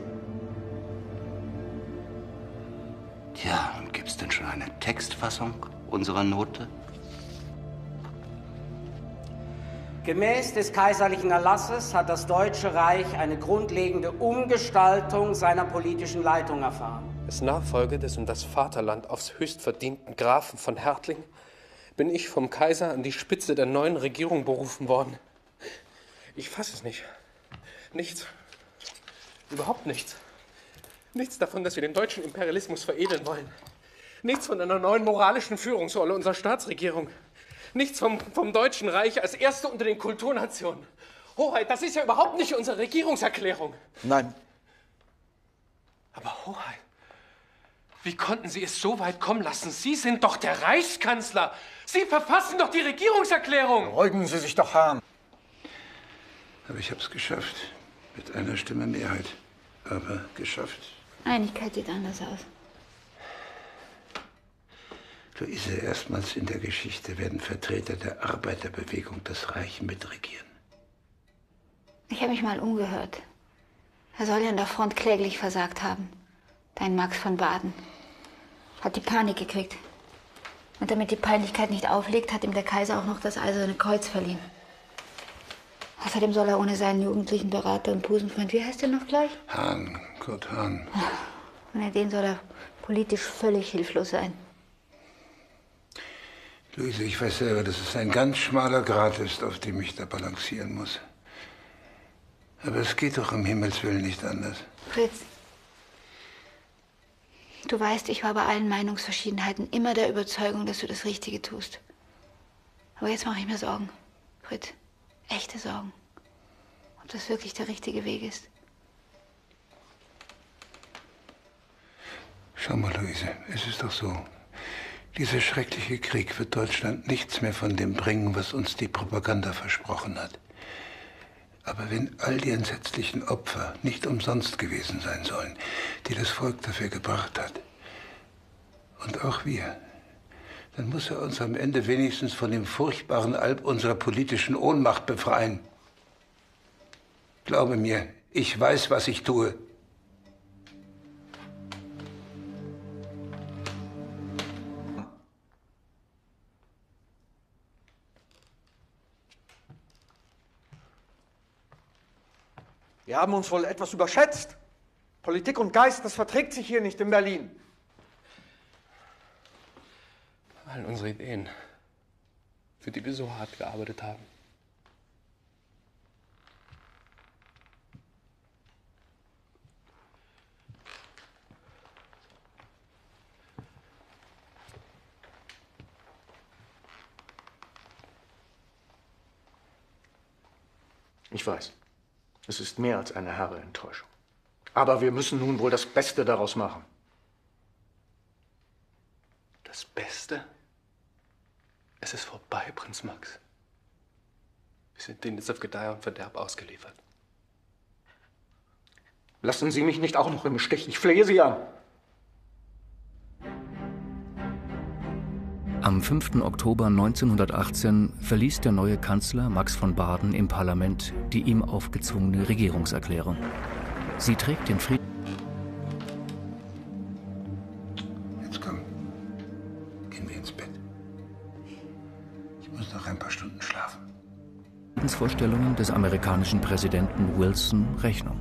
Tja, und gibt's denn schon eine Textfassung unserer Note? Gemäß des kaiserlichen Erlasses hat das Deutsche Reich eine grundlegende Umgestaltung seiner politischen Leitung erfahren. Als Nachfolger des um das Vaterland aufs höchst verdienten Grafen von Hertling bin ich vom Kaiser an die Spitze der neuen Regierung berufen worden. Ich fasse es nicht. Nichts. Überhaupt nichts. Nichts davon, dass wir den deutschen Imperialismus veredeln wollen. Nichts von einer neuen moralischen Führungsrolle unserer Staatsregierung. Nichts vom Deutschen Reich als Erste unter den Kulturnationen. Hoheit, das ist ja überhaupt nicht unsere Regierungserklärung. Nein. Aber Hoheit, wie konnten Sie es so weit kommen lassen? Sie sind doch der Reichskanzler. Sie verfassen doch die Regierungserklärung. Beruhigen Sie sich doch, Hahn. Aber ich habe es geschafft. Mit einer Stimme Mehrheit. Aber geschafft. Einigkeit sieht anders aus. Luise, erstmals in der Geschichte werden Vertreter der Arbeiterbewegung das Reich mitregieren. Ich habe mich mal umgehört. Er soll ja an der Front kläglich versagt haben. Dein Max von Baden. Hat die Panik gekriegt. Und damit die Peinlichkeit nicht auflegt, hat ihm der Kaiser auch noch das Eiserne Kreuz verliehen. Außerdem soll er ohne seinen jugendlichen Berater und Busenfreund, wie heißt der noch gleich? Hahn, Kurt Hahn. Ohne den soll er politisch völlig hilflos sein. Luise, ich weiß selber, dass es ein ganz schmaler Grat ist, auf dem ich da balancieren muss. Aber es geht doch um Himmels Willen nicht anders. Fritz, du weißt, ich war bei allen Meinungsverschiedenheiten immer der Überzeugung, dass du das Richtige tust. Aber jetzt mache ich mir Sorgen, Fritz. Echte Sorgen. Ob das wirklich der richtige Weg ist. Schau mal, Luise, es ist doch so. Dieser schreckliche Krieg wird Deutschland nichts mehr von dem bringen, was uns die Propaganda versprochen hat. Aber wenn all die entsetzlichen Opfer nicht umsonst gewesen sein sollen, die das Volk dafür gebracht hat, und auch wir, dann muss er uns am Ende wenigstens von dem furchtbaren Alb unserer politischen Ohnmacht befreien. Glaube mir, ich weiß, was ich tue. Wir haben uns wohl etwas überschätzt. Politik und Geist, das verträgt sich hier nicht in Berlin. All unsere Ideen, für die wir so hart gearbeitet haben. Ich weiß, es ist mehr als eine herbe Enttäuschung. Aber wir müssen nun wohl das Beste daraus machen. Das Beste? Es ist vorbei, Prinz Max. Wir sind ihnen jetzt auf Gedeih und Verderb ausgeliefert. Lassen Sie mich nicht auch noch im Stich. Ich flehe Sie an. Am 5. Oktober 1918 verließ der neue Kanzler Max von Baden im Parlament die ihm aufgezwungene Regierungserklärung. Sie trägt den Frieden. Jetzt komm, gehen wir ins Bett. Ich muss noch ein paar Stunden schlafen. Friedensvorstellungen des amerikanischen Präsidenten Wilson Rechnung.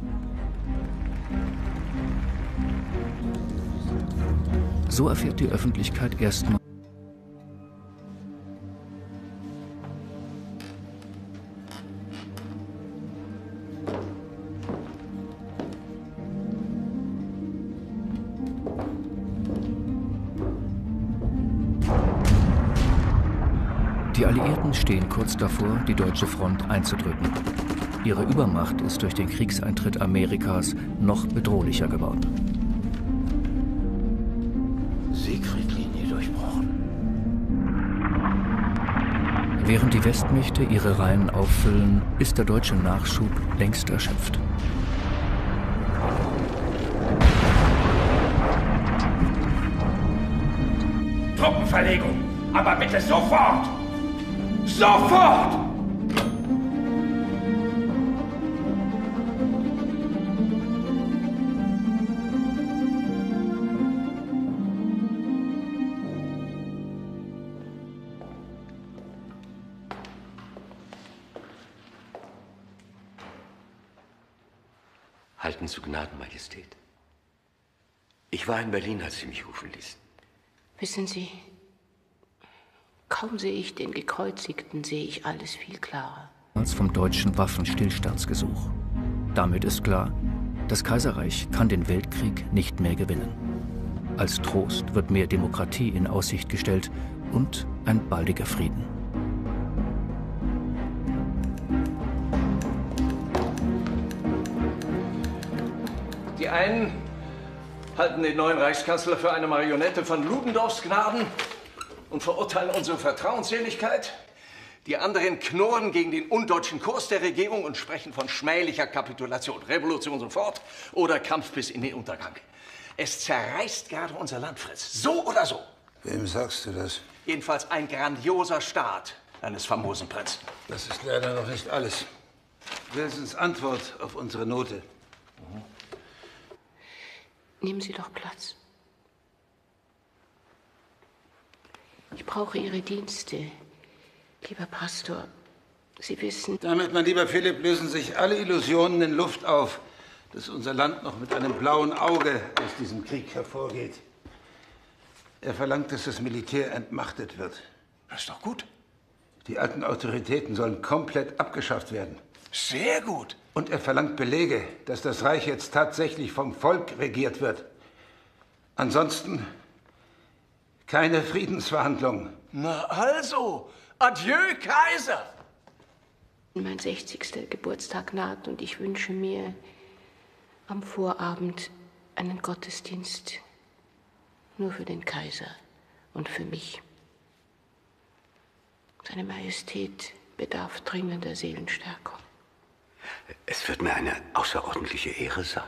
So erfährt die Öffentlichkeit erstmals. Die Alliierten stehen kurz davor, die deutsche Front einzudrücken. Ihre Übermacht ist durch den Kriegseintritt Amerikas noch bedrohlicher geworden. Siegfriedlinie durchbrochen. Während die Westmächte ihre Reihen auffüllen, ist der deutsche Nachschub längst erschöpft. Truppenverlegung, aber bitte sofort! Sofort! Halten zu Gnaden, Majestät. Ich war in Berlin, als Sie mich rufen ließen. Wissen Sie, kaum sehe ich den Gekreuzigten, sehe ich alles viel klarer. Als vom deutschen Waffenstillstandsgesuch. Damit ist klar, das Kaiserreich kann den Weltkrieg nicht mehr gewinnen. Als Trost wird mehr Demokratie in Aussicht gestellt und ein baldiger Frieden. Die einen halten den neuen Reichskanzler für eine Marionette von Ludendorffs Gnaden und verurteilen unsere Vertrauensseligkeit. Die anderen knurren gegen den undeutschen Kurs der Regierung und sprechen von schmählicher Kapitulation, Revolution sofort oder Kampf bis in den Untergang. Es zerreißt gerade unser Land, Fritz. So oder so. Wem sagst du das? Jedenfalls ein grandioser Staat eines famosen Prinzen. Das ist leider noch nicht alles. Wilsons Antwort auf unsere Note. Nehmen Sie doch Platz. Ich brauche Ihre Dienste, lieber Pastor. Sie wissen... Damit, mein lieber Philipp, lösen sich alle Illusionen in Luft auf, dass unser Land noch mit einem blauen Auge aus diesem Krieg hervorgeht. Er verlangt, dass das Militär entmachtet wird. Das ist doch gut. Die alten Autoritäten sollen komplett abgeschafft werden. Sehr gut. Und er verlangt Belege, dass das Reich jetzt tatsächlich vom Volk regiert wird. Ansonsten keine Friedensverhandlungen. Na also, adieu, Kaiser! Mein 60. Geburtstag naht und ich wünsche mir am Vorabend einen Gottesdienst nur für den Kaiser und für mich. Seine Majestät bedarf dringender Seelenstärkung. Es wird mir eine außerordentliche Ehre sein.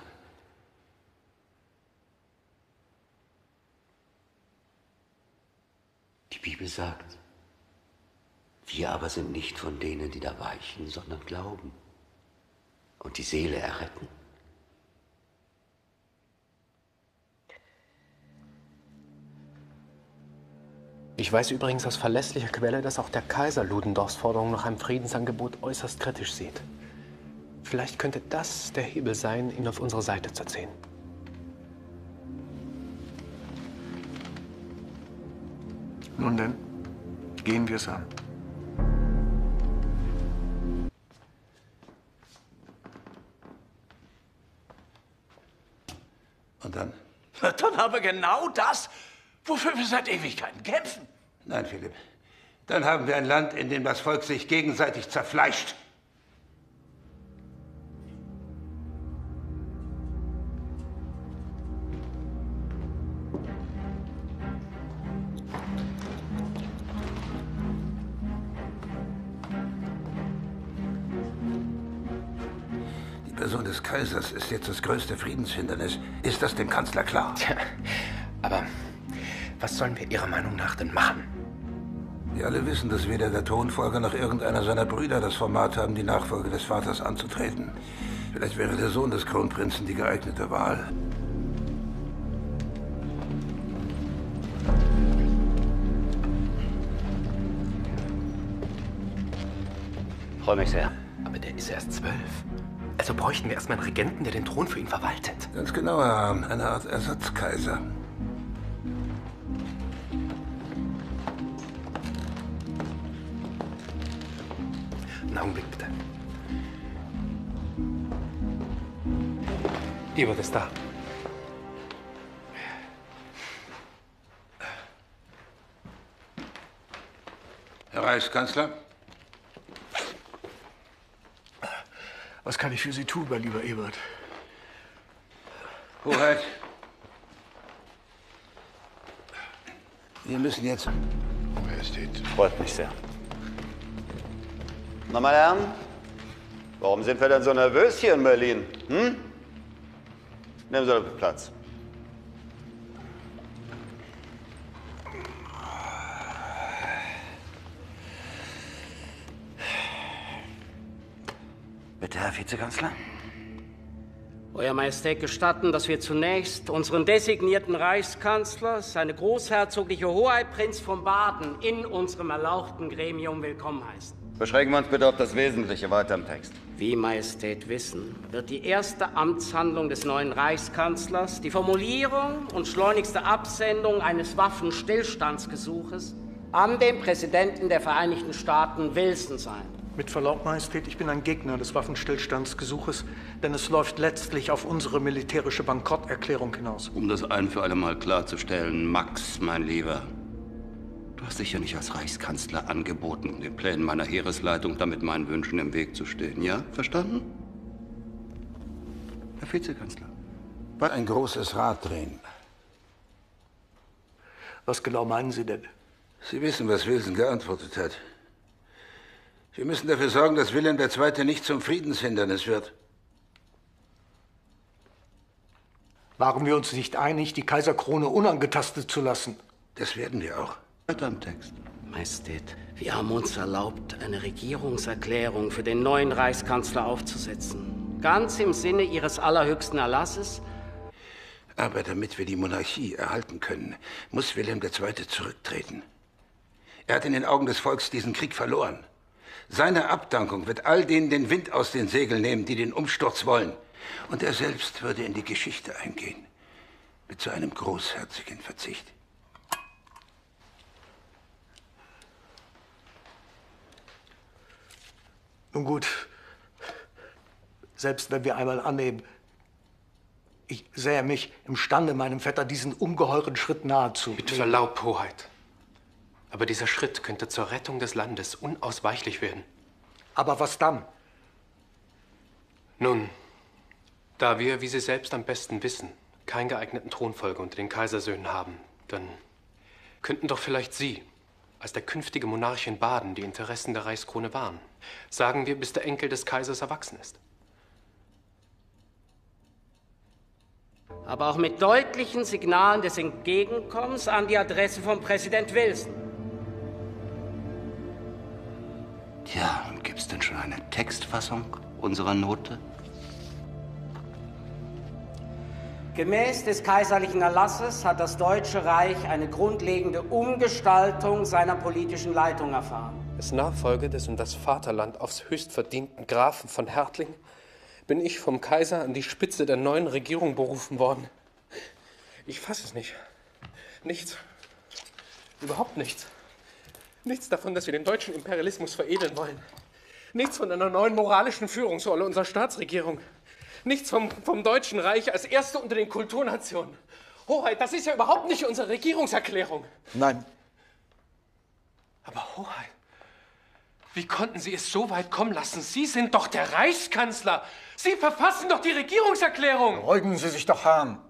Die Bibel sagt, wir aber sind nicht von denen, die da weichen, sondern glauben und die Seele erretten. Ich weiß übrigens aus verlässlicher Quelle, dass auch der Kaiser Ludendorffs Forderung nach einem Friedensangebot äußerst kritisch sieht. Vielleicht könnte das der Hebel sein, ihn auf unsere Seite zu ziehen. Nun denn, gehen wir es an. Und dann? Dann haben wir genau das, wofür wir seit Ewigkeiten kämpfen. Nein, Philipp. Dann haben wir ein Land, in dem das Volk sich gegenseitig zerfleischt. Person des Kaisers ist jetzt das größte Friedenshindernis. Ist das dem Kanzler klar? Tja, aber was sollen wir Ihrer Meinung nach denn machen? Wir alle wissen, dass weder der Thronfolger noch irgendeiner seiner Brüder das Format haben, die Nachfolge des Vaters anzutreten. Vielleicht wäre der Sohn des Kronprinzen die geeignete Wahl. Freue mich sehr. Aber der ist erst 12. Also bräuchten wir erstmal einen Regenten, der den Thron für ihn verwaltet. Ganz genau, Herr Hahn. Eine Art Ersatzkaiser. Einen Augenblick, bitte. Ebert ist da. Herr Reichskanzler? Was kann ich für Sie tun, mein lieber Ebert? Hoheit. Wir müssen jetzt... Majestät. Freut mich sehr. Na, meine Herren, warum sind wir denn so nervös hier in Berlin? Hm? Nehmen Sie doch Platz. Bitte, Herr Vizekanzler. Euer Majestät gestatten, dass wir zunächst unseren designierten Reichskanzler, seine großherzogliche Hoheit Prinz von Baden, in unserem erlauchten Gremium willkommen heißen. Beschränken wir uns bitte auf das Wesentliche weiter im Text. Wie Majestät wissen, wird die erste Amtshandlung des neuen Reichskanzlers die Formulierung und schleunigste Absendung eines Waffenstillstandsgesuches an den Präsidenten der Vereinigten Staaten Wilson sein. Mit Verlaub, Majestät, ich bin ein Gegner des Waffenstillstandsgesuches, denn es läuft letztlich auf unsere militärische Bankrotterklärung hinaus. Um das ein für alle Mal klarzustellen, Max, mein Lieber, du hast dich ja nicht als Reichskanzler angeboten, um den Plänen meiner Heeresleitung damit meinen Wünschen im Weg zu stehen. Ja? Verstanden? Herr Vizekanzler. Ein großes Rad drehen. Was genau meinen Sie denn? Sie wissen, was Wilson geantwortet hat. Wir müssen dafür sorgen, dass Wilhelm II. Nicht zum Friedenshindernis wird. Waren wir uns nicht einig, die Kaiserkrone unangetastet zu lassen? Das werden wir auch. Weiter im Text. Majestät, wir haben uns erlaubt, eine Regierungserklärung für den neuen Reichskanzler aufzusetzen. Ganz im Sinne Ihres allerhöchsten Erlasses. Aber damit wir die Monarchie erhalten können, muss Wilhelm II. Zurücktreten. Er hat in den Augen des Volks diesen Krieg verloren. Seine Abdankung wird all denen den Wind aus den Segeln nehmen, die den Umsturz wollen. Und er selbst würde in die Geschichte eingehen. Mit so einem großherzigen Verzicht. Nun gut, selbst wenn wir einmal annehmen, ich sähe mich imstande, meinem Vetter diesen ungeheuren Schritt nahezu. Mit Verlaub, Hoheit. Aber dieser Schritt könnte zur Rettung des Landes unausweichlich werden. Aber was dann? Nun, da wir, wie Sie selbst am besten wissen, keinen geeigneten Thronfolger unter den Kaisersöhnen haben, dann könnten doch vielleicht Sie, als der künftige Monarch in Baden, die Interessen der Reichskrone wahren. Sagen wir, bis der Enkel des Kaisers erwachsen ist. Aber auch mit deutlichen Signalen des Entgegenkommens an die Adresse von Präsident Wilson. Tja, und gibt's denn schon eine Textfassung unserer Note? Gemäß des kaiserlichen Erlasses hat das Deutsche Reich eine grundlegende Umgestaltung seiner politischen Leitung erfahren. Als Nachfolger des um das Vaterland aufs höchst verdienten Grafen von Hertling bin ich vom Kaiser an die Spitze der neuen Regierung berufen worden. Ich fasse es nicht. Nichts. Überhaupt nichts. Nichts davon, dass wir den deutschen Imperialismus veredeln wollen. Nichts von einer neuen moralischen Führungsrolle unserer Staatsregierung. Nichts vom Deutschen Reich als Erste unter den Kulturnationen. Hoheit, das ist ja überhaupt nicht unsere Regierungserklärung. Nein. Aber Hoheit, wie konnten Sie es so weit kommen lassen? Sie sind doch der Reichskanzler. Sie verfassen doch die Regierungserklärung. Beruhigen Sie sich doch, Hahn.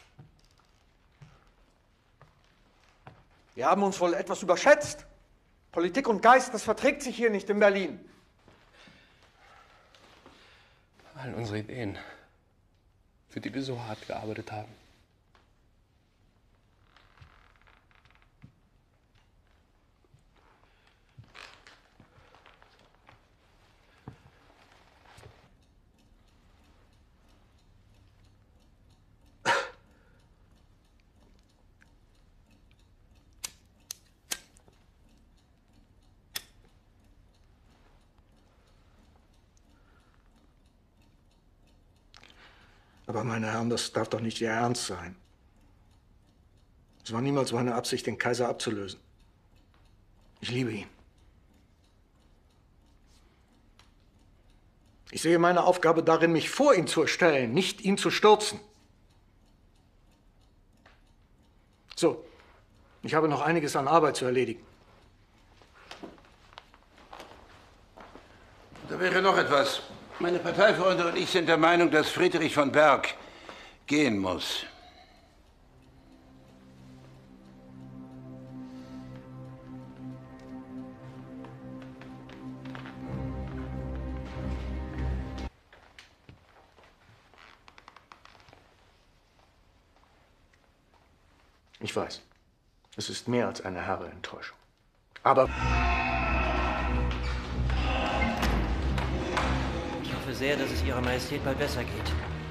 Wir haben uns wohl etwas überschätzt. Politik und Geist, das verträgt sich hier nicht in Berlin. All unsere Ideen, für die wir so hart gearbeitet haben. Aber meine Herren, das darf doch nicht Ihr Ernst sein. Es war niemals meine Absicht, den Kaiser abzulösen. Ich liebe ihn. Ich sehe meine Aufgabe darin, mich vor ihn zu stellen, nicht ihn zu stürzen. So, ich habe noch einiges an Arbeit zu erledigen. Da wäre noch etwas. Meine Parteifreunde und ich sind der Meinung, dass Friedrich von Berg gehen muss. Ich weiß, es ist mehr als eine herbe Enttäuschung. Aber ich hoffe sehr, dass es Ihrer Majestät bald besser geht.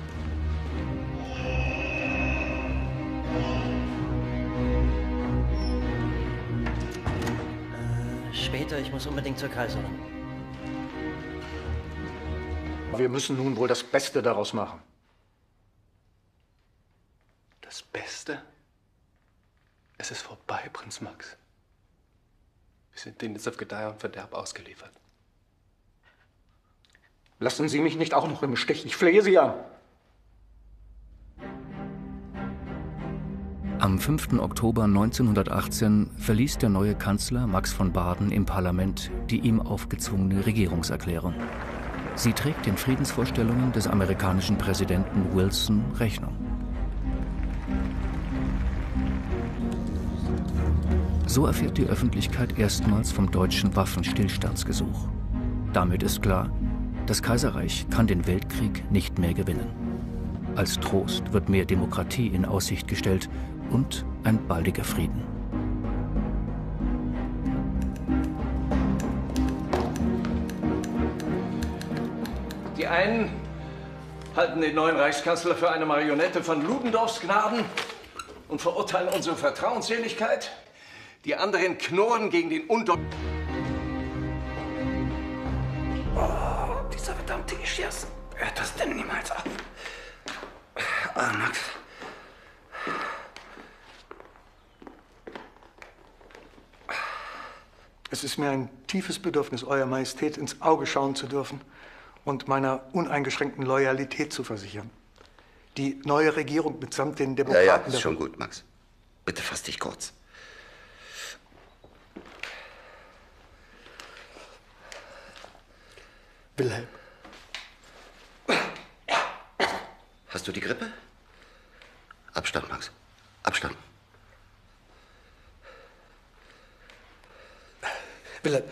Später, ich muss unbedingt zur Kaiserin. wir müssen nun wohl das Beste daraus machen. Das Beste? Es ist vorbei, Prinz Max. Wir sind denen jetzt auf Gedeih und Verderb ausgeliefert. Lassen Sie mich nicht auch noch im Stich. Ich flehe Sie an. Am 5. Oktober 1918 verließ der neue Kanzler Max von Baden im Parlament die ihm aufgezwungene Regierungserklärung. Sie trägt den Friedensvorstellungen des amerikanischen Präsidenten Wilson Rechnung. So erfährt die Öffentlichkeit erstmals vom deutschen Waffenstillstandsgesuch. Damit ist klar, das Kaiserreich kann den Weltkrieg nicht mehr gewinnen. Als Trost wird mehr Demokratie in Aussicht gestellt und ein baldiger Frieden. Die einen halten den neuen Reichskanzler für eine Marionette von Ludendorffs Gnaden und verurteilen unsere Vertrauensseligkeit. Die anderen knurren gegen den Oh, dieser verdammte Geschirrs. Hört das denn niemals auf? Ah, Max. Es ist mir ein tiefes Bedürfnis, Eurer Majestät ins Auge schauen zu dürfen und meiner uneingeschränkten Loyalität zu versichern. Die neue Regierung mitsamt den Demokraten... Ja, ist schon gut, Max. Bitte fass dich kurz. Wilhelm. Hast du die Grippe? Abstand, Max. Abstand. Wilhelm,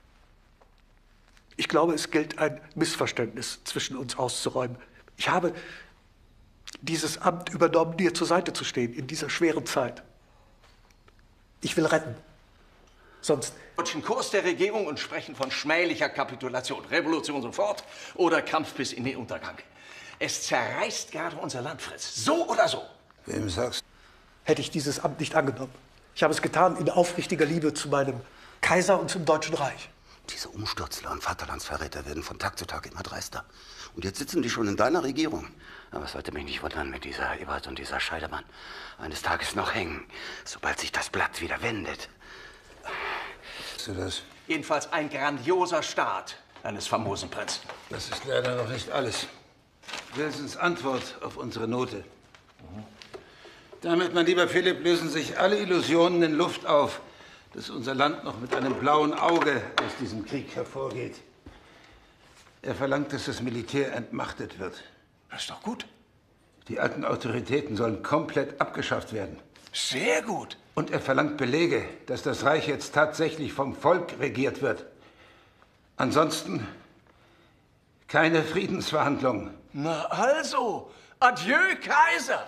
ich glaube, es gilt ein Missverständnis zwischen uns auszuräumen. Ich habe dieses Amt übernommen, dir zur Seite zu stehen in dieser schweren Zeit. Ich will retten. Sonst... deutschen Kurs der Regierung und sprechen von schmählicher Kapitulation. Revolution sofort oder Kampf bis in den Untergang. Es zerreißt gerade unser Land, Fritz. So oder so. Wem sagst du? Hätte ich dieses Amt nicht angenommen. Ich habe es getan in aufrichtiger Liebe zu meinem Kaiser und zum Deutschen Reich. Diese Umstürzler und Vaterlandsverräter werden von Tag zu Tag immer dreister. Und jetzt sitzen die schon in deiner Regierung. Aber es sollte mich nicht wundern, wenn dieser Ebert und dieser Scheidemann eines Tages noch hängen, sobald sich das Blatt wieder wendet. Weißt du das? Jedenfalls ein grandioser Start eines famosen Prinzen. Das ist leider noch nicht alles. Wilsons Antwort auf unsere Note. Damit, mein lieber Philipp, lösen sich alle Illusionen in Luft auf, dass unser Land noch mit einem blauen Auge aus diesem Krieg hervorgeht. Er verlangt, dass das Militär entmachtet wird. Das ist doch gut. Die alten Autoritäten sollen komplett abgeschafft werden. Sehr gut. Und er verlangt Belege, dass das Reich jetzt tatsächlich vom Volk regiert wird. Ansonsten keine Friedensverhandlungen. Na also, adieu, Kaiser!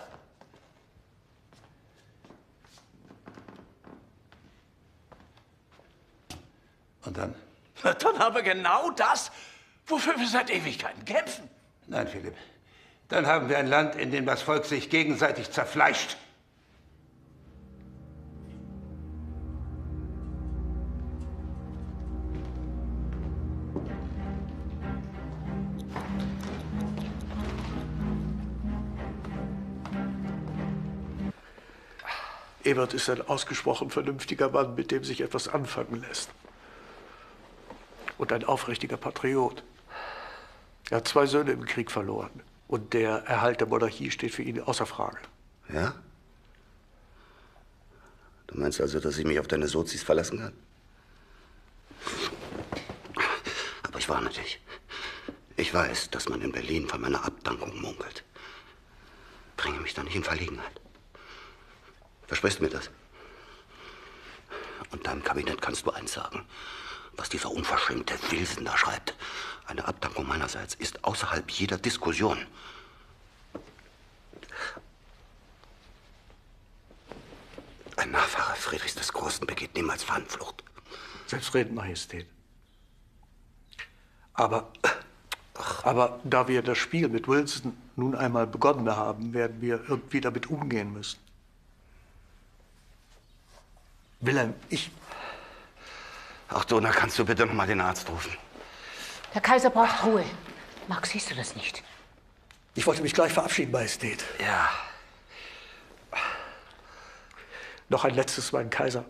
Und dann? Na, dann haben wir genau das, wofür wir seit Ewigkeiten kämpfen. Nein, Philipp. Dann haben wir ein Land, in dem das Volk sich gegenseitig zerfleischt. Ebert ist ein ausgesprochen vernünftiger Mann, mit dem sich etwas anfangen lässt. Und ein aufrichtiger Patriot. Er hat 2 Söhne im Krieg verloren. Und der Erhalt der Monarchie steht für ihn außer Frage. Ja? Du meinst also, dass ich mich auf deine Sozis verlassen kann? Aber ich warne dich. Ich weiß, dass man in Berlin von meiner Abdankung munkelt. Bringe mich da nicht in Verlegenheit. Versprichst du mir das? Und deinem Kabinett kannst du eins sagen. Was dieser unverschämte Wilson da schreibt. Eine Abdankung meinerseits ist außerhalb jeder Diskussion. Ein Nachfahre Friedrichs des Großen begeht niemals Fahnenflucht. Selbstredend, Majestät. Aber da wir das Spiel mit Wilson nun einmal begonnen haben, werden wir irgendwie damit umgehen müssen. Wilhelm, Ach, Dona, kannst du bitte noch mal den Arzt rufen? Der Kaiser braucht Ruhe. Max, siehst du das nicht? Ich wollte mich gleich verabschieden, Majestät. Ja. Noch ein letztes, mein Kaiser.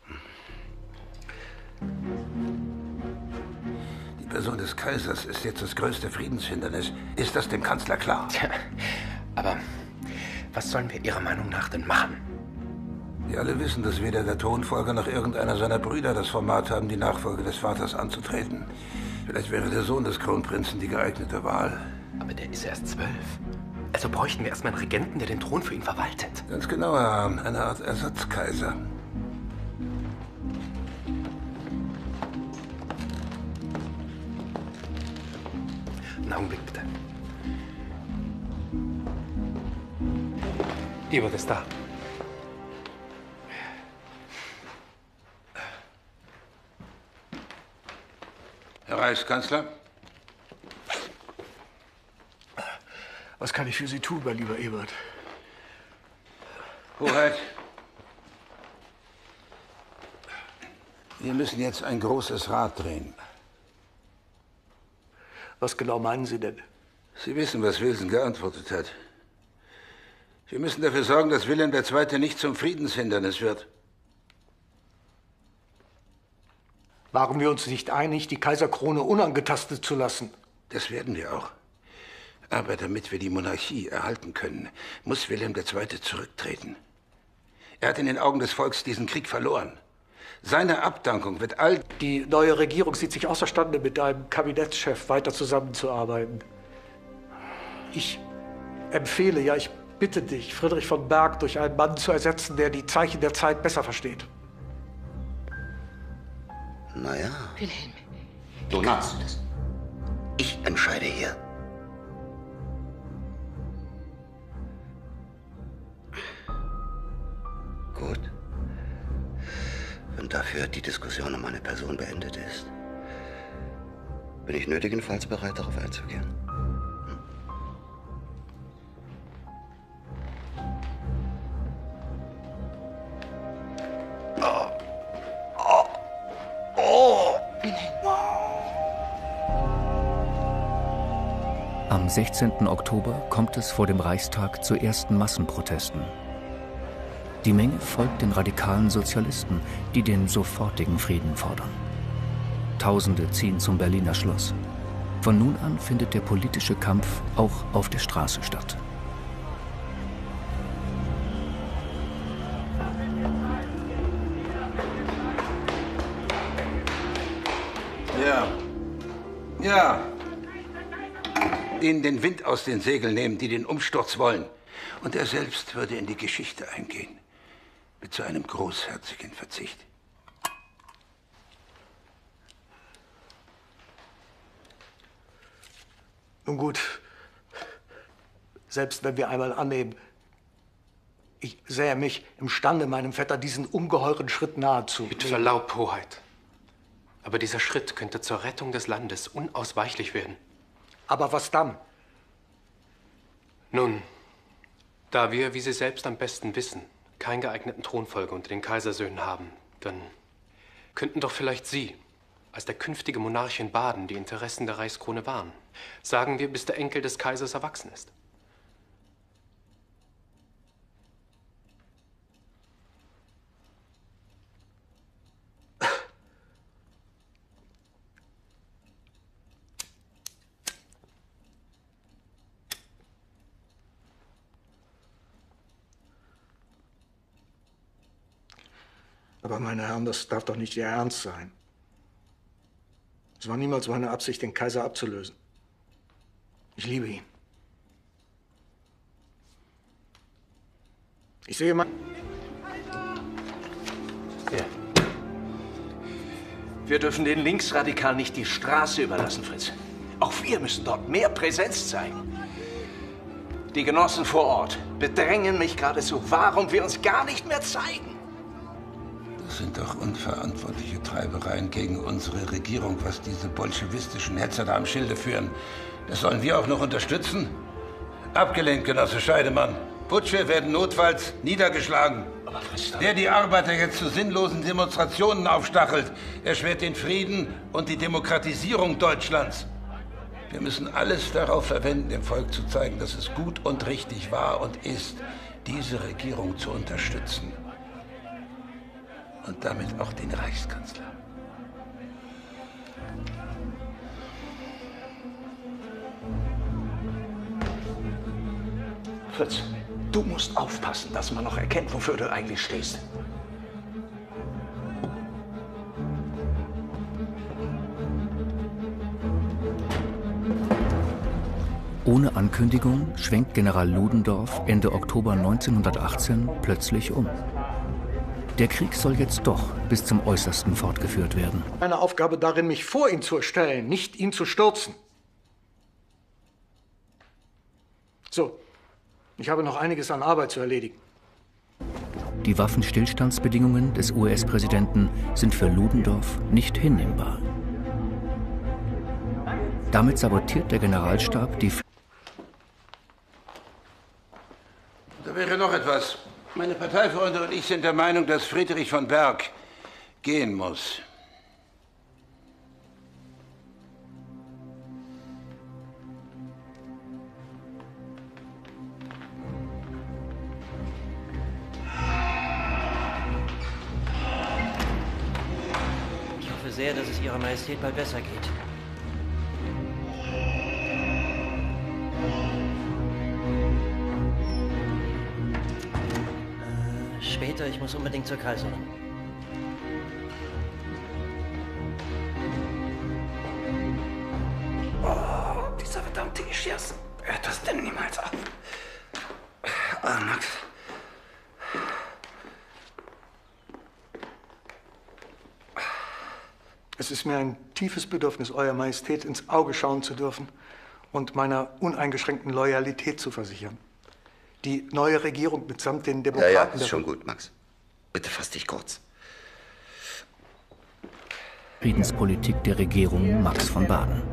Die Person des Kaisers ist jetzt das größte Friedenshindernis. Ist das dem Kanzler klar? Tja, aber was sollen wir Ihrer Meinung nach denn machen? Wir alle wissen, dass weder der Thronfolger noch irgendeiner seiner Brüder das Format haben, die Nachfolge des Vaters anzutreten. Vielleicht wäre der Sohn des Kronprinzen die geeignete Wahl. Aber der ist erst 12. Also bräuchten wir erstmal einen Regenten, der den Thron für ihn verwaltet. Ganz genau, Herr Hahn. Eine Art Ersatzkaiser. Einen Augenblick, bitte. Ebert ist da. Herr Reichskanzler? Was kann ich für Sie tun, mein lieber Ebert? Hoheit, wir müssen jetzt ein großes Rad drehen. Was genau meinen Sie denn? Sie wissen, was Wilson geantwortet hat. Wir müssen dafür sorgen, dass Wilhelm II. Nicht zum Friedenshindernis wird. Waren wir uns nicht einig, die Kaiserkrone unangetastet zu lassen? Das werden wir auch. Aber damit wir die Monarchie erhalten können, muss Wilhelm II. Zurücktreten. Er hat in den Augen des Volks diesen Krieg verloren. Seine Abdankung wird all... Die neue Regierung sieht sich außerstande, mit einem Kabinettschef weiter zusammenzuarbeiten. Ich empfehle, ja, ich bitte dich, Friedrich von Berg durch einen Mann zu ersetzen, der die Zeichen der Zeit besser versteht. Naja. Wilhelm, Dona, ich entscheide hier. Gut. Wenn dafür die Diskussion um meine Person beendet ist, bin ich nötigenfalls bereit, darauf einzugehen. Am 16. Oktober kommt es vor dem Reichstag zu ersten Massenprotesten. Die Menge folgt den radikalen Sozialisten, die den sofortigen Frieden fordern. Tausende ziehen zum Berliner Schloss. Von nun an findet der politische Kampf auch auf der Straße statt. Ja. Ihnen den Wind aus den Segeln nehmen, die den Umsturz wollen. Und er selbst würde in die Geschichte eingehen. mit so einem großherzigen Verzicht. Nun gut, selbst wenn wir einmal annehmen, ich sähe mich imstande, meinem Vetter diesen ungeheuren Schritt nahezu. Mit Verlaub, Hoheit. Aber dieser Schritt könnte zur Rettung des Landes unausweichlich werden. Aber was dann? Nun, da wir, wie Sie selbst am besten wissen, keinen geeigneten Thronfolger unter den Kaisersöhnen haben, dann könnten doch vielleicht Sie, als der künftige Monarch in Baden, die Interessen der Reichskrone wahren. Sagen wir, bis der Enkel des Kaisers erwachsen ist. Aber meine Herren, das darf doch nicht Ihr Ernst sein. Es war niemals meine Absicht, den Kaiser abzulösen. Ich liebe ihn. Ich sehe mal... Ja. Wir dürfen den Linksradikalen nicht die Straße überlassen, Fritz. Auch wir müssen dort mehr Präsenz zeigen. Die Genossen vor Ort bedrängen mich geradezu. Warum wir uns gar nicht mehr zeigen? Das sind doch unverantwortliche Treibereien gegen unsere Regierung, was diese bolschewistischen Hetzer da am Schilde führen. Das sollen wir auch noch unterstützen? Abgelehnt, Genosse Scheidemann. Putsche werden notfalls niedergeschlagen. Der die Arbeiter jetzt zu sinnlosen Demonstrationen aufstachelt, erschwert den Frieden und die Demokratisierung Deutschlands. Wir müssen alles darauf verwenden, dem Volk zu zeigen, dass es gut und richtig war und ist, diese Regierung zu unterstützen. Und damit auch den Reichskanzler. Fritz, du musst aufpassen, dass man noch erkennt, wofür du eigentlich stehst. Ohne Ankündigung schwenkt General Ludendorff Ende Oktober 1918 plötzlich um. Der Krieg soll jetzt doch bis zum Äußersten fortgeführt werden. Meine Aufgabe darin, mich vor ihn zu stellen, nicht ihn zu stürzen. So, ich habe noch einiges an Arbeit zu erledigen. Die Waffenstillstandsbedingungen des US-Präsidenten sind für Ludendorff nicht hinnehmbar. Damit sabotiert der Generalstab die... Da wäre noch etwas. Meine Parteifreunde und ich sind der Meinung, dass Friedrich von Berg gehen muss. Ich hoffe sehr, dass es Ihrer Majestät bald besser geht. Später, ich muss unbedingt zur Kaiserin. Oh, dieser verdammte Geschirrs. Hört das denn niemals auf? Ah, Max. Es ist mir ein tiefes Bedürfnis, Eurer Majestät ins Auge schauen zu dürfen und meiner uneingeschränkten Loyalität zu versichern. Die neue Regierung mitsamt den Demokraten... Ja, ist schon gut, Max. Bitte fass dich kurz. Friedenspolitik der Regierung Max von Baden.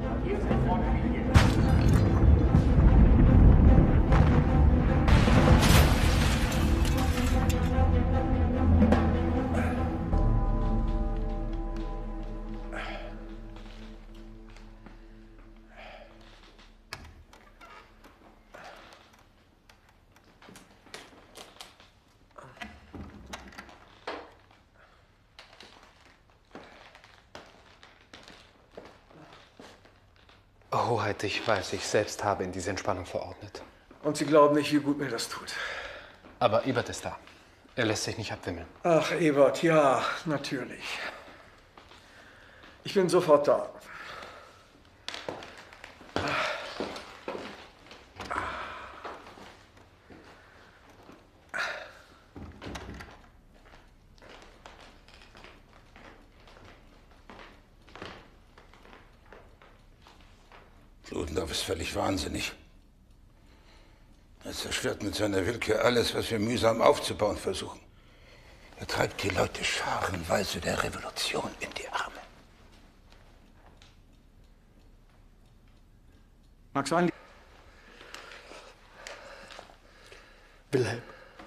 Hoheit, ich weiß, ich selbst habe in diese Entspannung verordnet. Und Sie glauben nicht, wie gut mir das tut. Aber Ebert ist da. Er lässt sich nicht abwimmeln. Ach, Ebert, ja, natürlich. Ich bin sofort da. Ludendorff ist völlig wahnsinnig. Er zerstört mit seiner Willkür alles, was wir mühsam aufzubauen versuchen. Er treibt die Leute scharenweise der Revolution in die Arme. Mag sein. Wilhelm.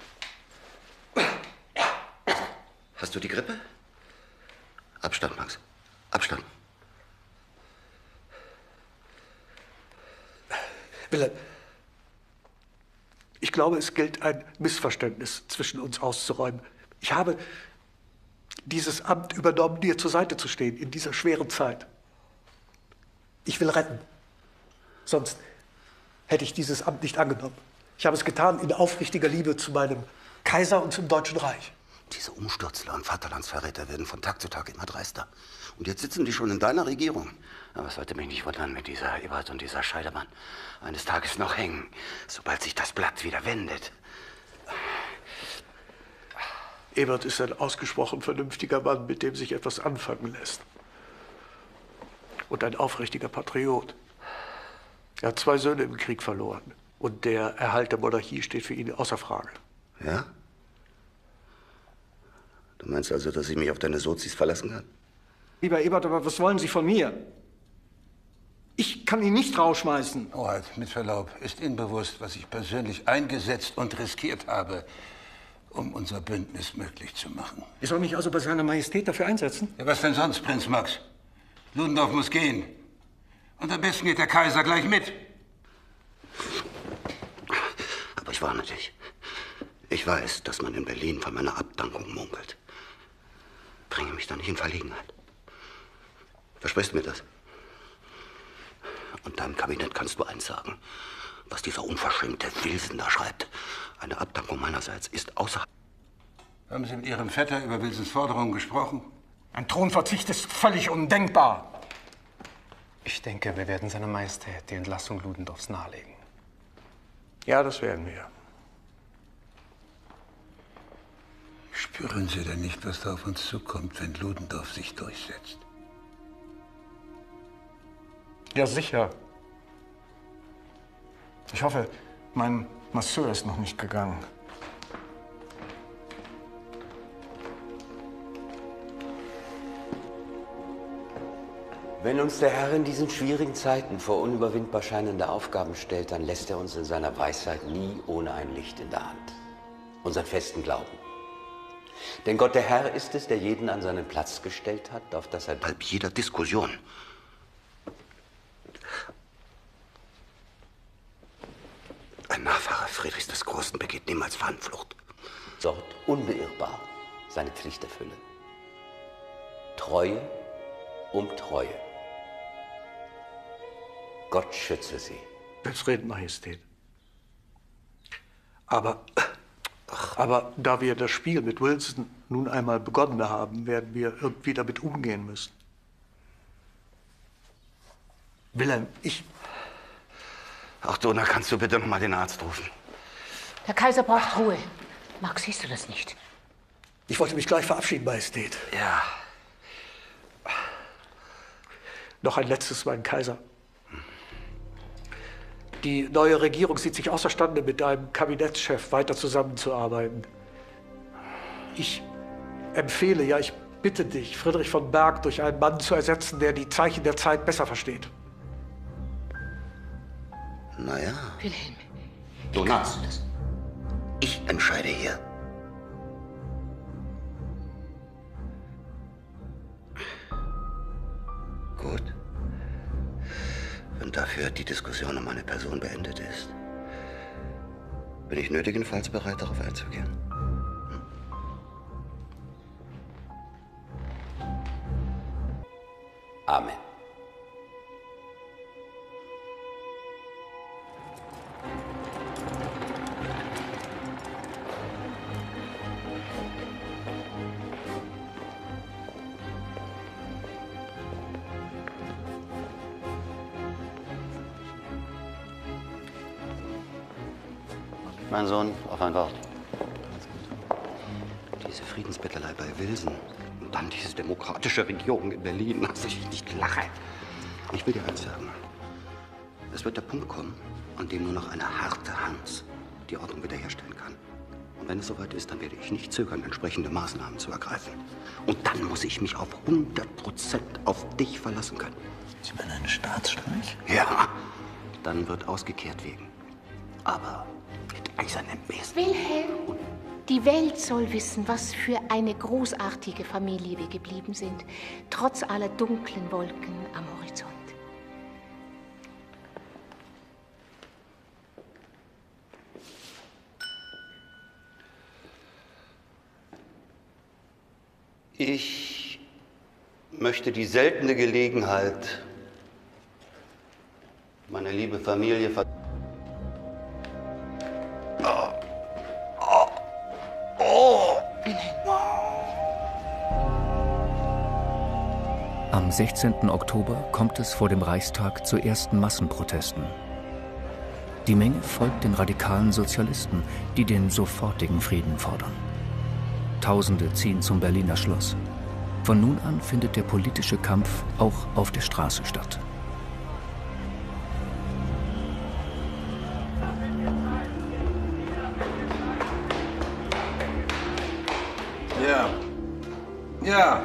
Hast du die Grippe? Abstand, Max. Abstand. Wilhelm, ich glaube, es gilt ein Missverständnis zwischen uns auszuräumen. Ich habe dieses Amt übernommen, dir zur Seite zu stehen in dieser schweren Zeit. Ich will retten. Sonst hätte ich dieses Amt nicht angenommen. Ich habe es getan in aufrichtiger Liebe zu meinem Kaiser und zum Deutschen Reich. Diese Umstürzler und Vaterlandsverräter werden von Tag zu Tag immer dreister. Und jetzt sitzen die schon in deiner Regierung. Aber es sollte mich nicht wundern mit dieser Ebert und dieser Scheidemann. Eines Tages noch hängen, sobald sich das Blatt wieder wendet. Ebert ist ein ausgesprochen vernünftiger Mann, mit dem sich etwas anfangen lässt. Und ein aufrichtiger Patriot. Er hat 2 Söhne im Krieg verloren. Und der Erhalt der Monarchie steht für ihn außer Frage. Ja? Du meinst also, dass ich mich auf deine Sozis verlassen kann? Lieber Ebert, aber was wollen Sie von mir? Ich kann ihn nicht rausschmeißen. Hoheit, mit Verlaub, ist Ihnen bewusst, was ich persönlich eingesetzt und riskiert habe, um unser Bündnis möglich zu machen? Ich soll mich also bei seiner Majestät dafür einsetzen? Ja, was denn sonst, Prinz Max? Ludendorff muss gehen. Und am besten geht der Kaiser gleich mit. Aber ich warne dich. Ich weiß, dass man in Berlin von meiner Abdankung munkelt. Bringe mich da nicht in Verlegenheit. Versprichst du mir das? Und deinem Kabinett kannst du eins sagen. Was dieser unverschämte Wilson da schreibt. Eine Abdankung meinerseits ist außer... Haben Sie mit Ihrem Vetter über Wilsons Forderungen gesprochen? Ein Thronverzicht ist völlig undenkbar. Ich denke, wir werden seiner Majestät die Entlassung Ludendorffs nahelegen. Ja, das werden wir. Spüren Sie denn nicht, was da auf uns zukommt, wenn Ludendorff sich durchsetzt? Ja, sicher. Ich hoffe, mein Masseur ist noch nicht gegangen. Wenn uns der Herr in diesen schwierigen Zeiten vor unüberwindbar scheinende Aufgaben stellt, dann lässt er uns in seiner Weisheit nie ohne ein Licht in der Hand. Unseren festen Glauben. Denn Gott der Herr ist es, der jeden an seinen Platz gestellt hat, auf dass er... Bei jeder Diskussion. Ein Nachfahre Friedrichs des Großen begeht niemals Fahnenflucht. Dort unbeirrbar seine Pflicht erfülle. Treue um Treue. Gott schütze sie. Selbstredend, Majestät. Aber da wir das Spiel mit Wilson nun einmal begonnen haben, werden wir irgendwie damit umgehen müssen. Wilhelm, Ach, Dona, kannst du bitte noch mal den Arzt rufen? Der Kaiser braucht Ruhe. Max, siehst du das nicht? Ich wollte mich gleich verabschieden, Majestät. Ja. Noch ein letztes, mein Kaiser. Die neue Regierung sieht sich außerstande, mit einem Kabinettschef weiter zusammenzuarbeiten. Ich empfehle, ja, ich bitte dich, Friedrich von Berg durch einen Mann zu ersetzen, der die Zeichen der Zeit besser versteht. Naja. Wilhelm, Dona, ich entscheide hier. Gut. Wenn dafür die Diskussion um meine Person beendet ist, bin ich nötigenfalls bereit, darauf einzugehen. Amen. Mein Sohn, auf ein Wort. Diese Friedensbettelei bei Wilson und dann diese demokratische Regierung in Berlin, dass ich nicht lache. Ich will dir eins sagen. Es wird der Punkt kommen, an dem nur noch eine harte Hand die Ordnung wiederherstellen kann. Und wenn es soweit ist, dann werde ich nicht zögern, entsprechende Maßnahmen zu ergreifen. Und dann muss ich mich auf 100% auf dich verlassen können. Sie meinen einen Staatsstreich? Ja, dann wird ausgekehrt werden. Aber mit eisernem Besen. Wilhelm, die Welt soll wissen, was für eine großartige Familie wir geblieben sind, trotz aller dunklen Wolken am Horizont. Ich möchte die seltene Gelegenheit, meine liebe Familie Am 16. Oktober kommt es vor dem Reichstag zu ersten Massenprotesten. Die Menge folgt den radikalen Sozialisten, die den sofortigen Frieden fordern. Tausende ziehen zum Berliner Schloss. Von nun an findet der politische Kampf auch auf der Straße statt. Ja. Ja.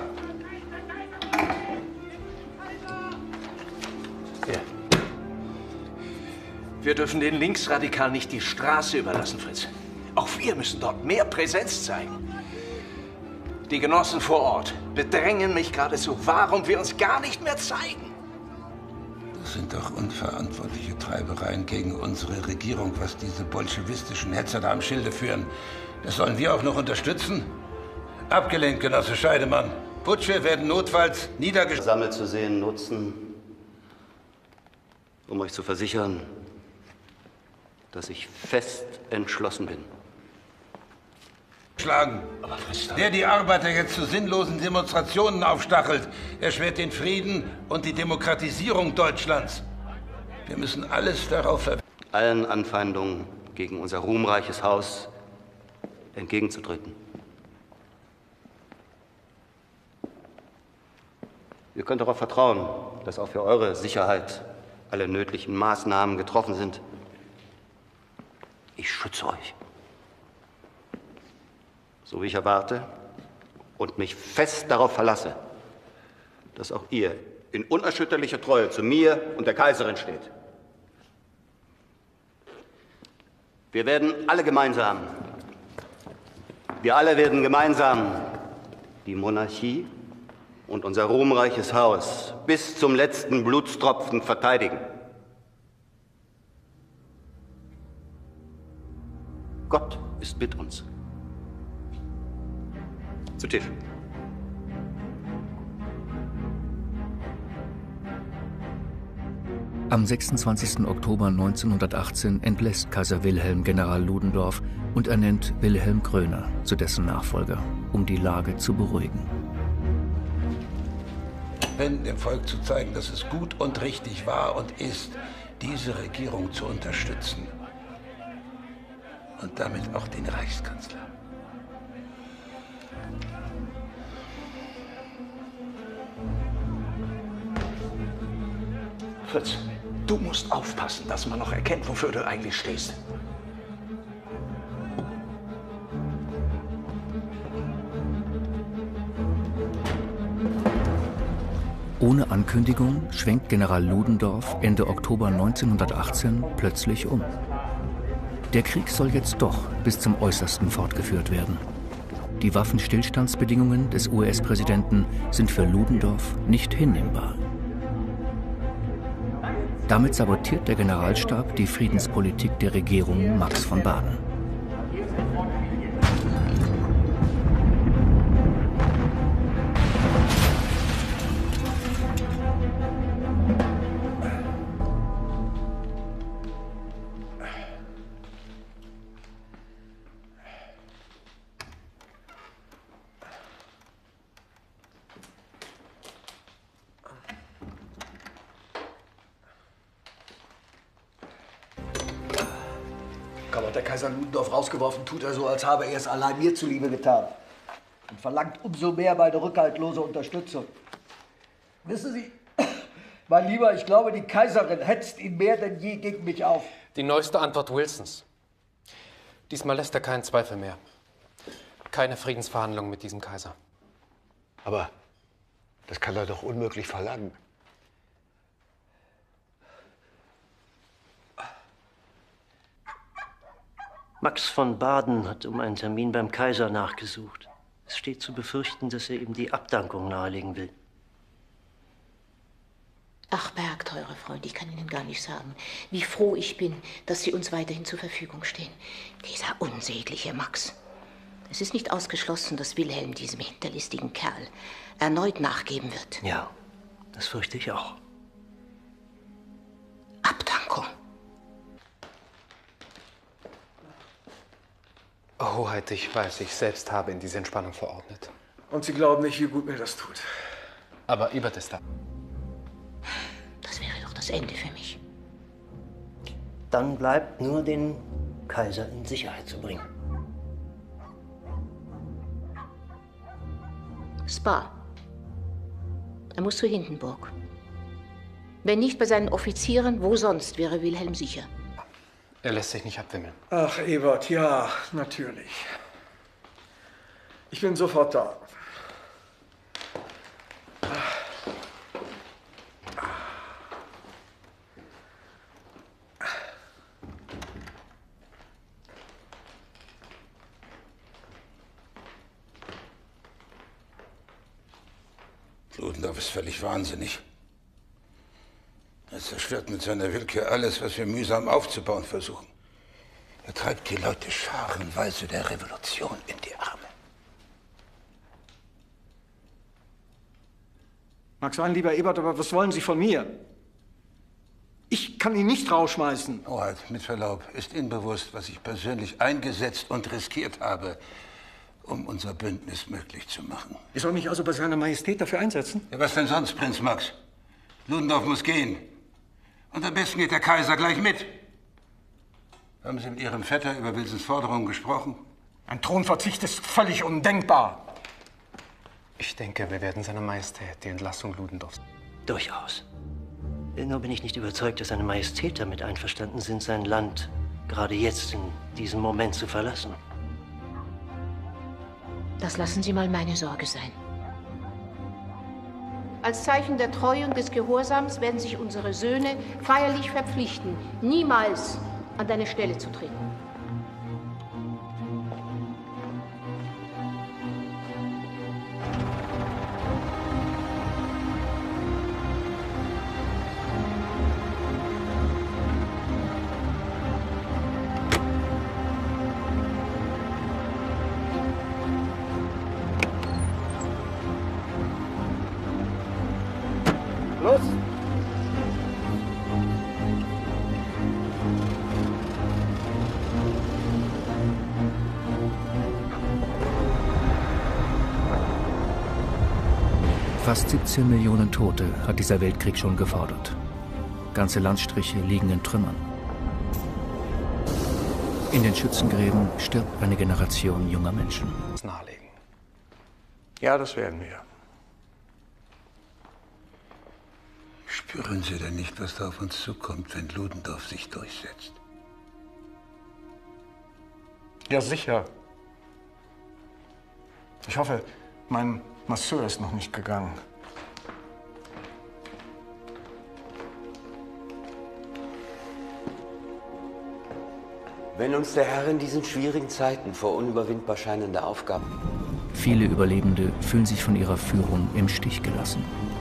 Ja. Wir dürfen den Linksradikalen nicht die Straße überlassen, Fritz. Auch wir müssen dort mehr Präsenz zeigen. Die Genossen vor Ort bedrängen mich geradezu. Warum wir uns gar nicht mehr zeigen? Das sind doch unverantwortliche Treibereien gegen unsere Regierung, was diese bolschewistischen Hetzer da am Schilde führen. Das sollen wir auch noch unterstützen? Abgelehnt, Genosse Scheidemann. Putsche werden notfalls niedergeschlagen. Sammelt zu sehen nutzen, um euch zu versichern, dass ich fest entschlossen bin. Der die Arbeiter jetzt zu sinnlosen Demonstrationen aufstachelt, erschwert den Frieden und die Demokratisierung Deutschlands. Wir müssen alles darauf verwenden, allen Anfeindungen gegen unser ruhmreiches Haus entgegenzutreten. Ihr könnt darauf vertrauen, dass auch für eure Sicherheit alle nötigen Maßnahmen getroffen sind. Ich schütze euch. So wie ich erwarte und mich fest darauf verlasse, dass auch ihr in unerschütterlicher Treue zu mir und der Kaiserin steht. Wir alle werden gemeinsam die Monarchie und unser ruhmreiches Haus bis zum letzten Blutstropfen verteidigen. Gott ist mit uns. Zu Tisch. Am 26. Oktober 1918 entlässt Kaiser Wilhelm General Ludendorff und ernennt Wilhelm Groener zu dessen Nachfolger, um die Lage zu beruhigen. dem Volk zu zeigen, dass es gut und richtig war und ist, diese Regierung zu unterstützen. Und damit auch den Reichskanzler. Fritz, du musst aufpassen, dass man noch erkennt, wofür du eigentlich stehst. Ohne Ankündigung schwenkt General Ludendorff Ende Oktober 1918 plötzlich um. Der Krieg soll jetzt doch bis zum Äußersten fortgeführt werden. Die Waffenstillstandsbedingungen des US-Präsidenten sind für Ludendorff nicht hinnehmbar. Damit sabotiert der Generalstab die Friedenspolitik der Regierung Max von Baden. Der Kaiser Ludendorff rausgeworfen, tut er so, als habe er es allein mir zuliebe getan. Und verlangt umso mehr meine rückhaltlose Unterstützung. Wissen Sie, Mein Lieber, ich glaube, die Kaiserin hetzt ihn mehr denn je gegen mich auf. Die neueste Antwort Wilsons. Diesmal lässt er keinen Zweifel mehr. Keine Friedensverhandlungen mit diesem Kaiser. Aber das kann er doch unmöglich verlangen. Max von Baden hat um einen Termin beim Kaiser nachgesucht. Es steht zu befürchten, dass er ihm die Abdankung nahelegen will. Ach, Berg, teurer Freund, ich kann Ihnen gar nicht sagen, wie froh ich bin, dass Sie uns weiterhin zur Verfügung stehen. Dieser unsägliche Max. Es ist nicht ausgeschlossen, dass Wilhelm diesem hinterlistigen Kerl erneut nachgeben wird. Ja, das fürchte ich auch. Abdankung. Hoheit, ich weiß, ich selbst habe in diese Entspannung verordnet. Und Sie glauben nicht, wie gut mir das tut. Aber Ebert ist da. Das wäre doch das Ende für mich. Dann bleibt nur, den Kaiser in Sicherheit zu bringen. Spa. Er muss zu Hindenburg. Wenn nicht bei seinen Offizieren, wo sonst wäre Wilhelm sicher? Er lässt sich nicht abwimmeln. Ach, Ebert, ja, natürlich. Ich bin sofort da. Ludendorff ist völlig wahnsinnig. Er zerstört mit seiner Willkür alles, was wir mühsam aufzubauen versuchen. Er treibt die Leute scharenweise der Revolution in die Arme. Mag sein, lieber Ebert, aber was wollen Sie von mir? Ich kann ihn nicht rausschmeißen. Hoheit, mit Verlaub, ist Ihnen bewusst, was ich persönlich eingesetzt und riskiert habe, um unser Bündnis möglich zu machen? Ich soll mich also bei seiner Majestät dafür einsetzen? Ja, was denn sonst, Prinz Max? Ludendorff muss gehen. Und am besten geht der Kaiser gleich mit. Haben Sie mit Ihrem Vetter über Wilsons Forderungen gesprochen? Ein Thronverzicht ist völlig undenkbar. Ich denke, wir werden seiner Majestät die Entlassung Ludendorffs. Durchaus. Nur bin ich nicht überzeugt, dass seine Majestät damit einverstanden sind, sein Land gerade jetzt in diesem Moment zu verlassen. Das lassen Sie mal meine Sorge sein. Als Zeichen der Treue und des Gehorsams werden sich unsere Söhne feierlich verpflichten, niemals an deine Stelle zu treten. Los! Fast 17 Millionen Tote hat dieser Weltkrieg schon gefordert. Ganze Landstriche liegen in Trümmern. In den Schützengräben stirbt eine Generation junger Menschen. Nahelegen. Ja, das werden wir. Spüren Sie denn nicht, was da auf uns zukommt, wenn Ludendorff sich durchsetzt? Ja, sicher. Ich hoffe, mein Masseur ist noch nicht gegangen. Wenn uns der Herr in diesen schwierigen Zeiten vor unüberwindbar scheinende Aufgaben... Viele Überlebende fühlen sich von ihrer Führung im Stich gelassen.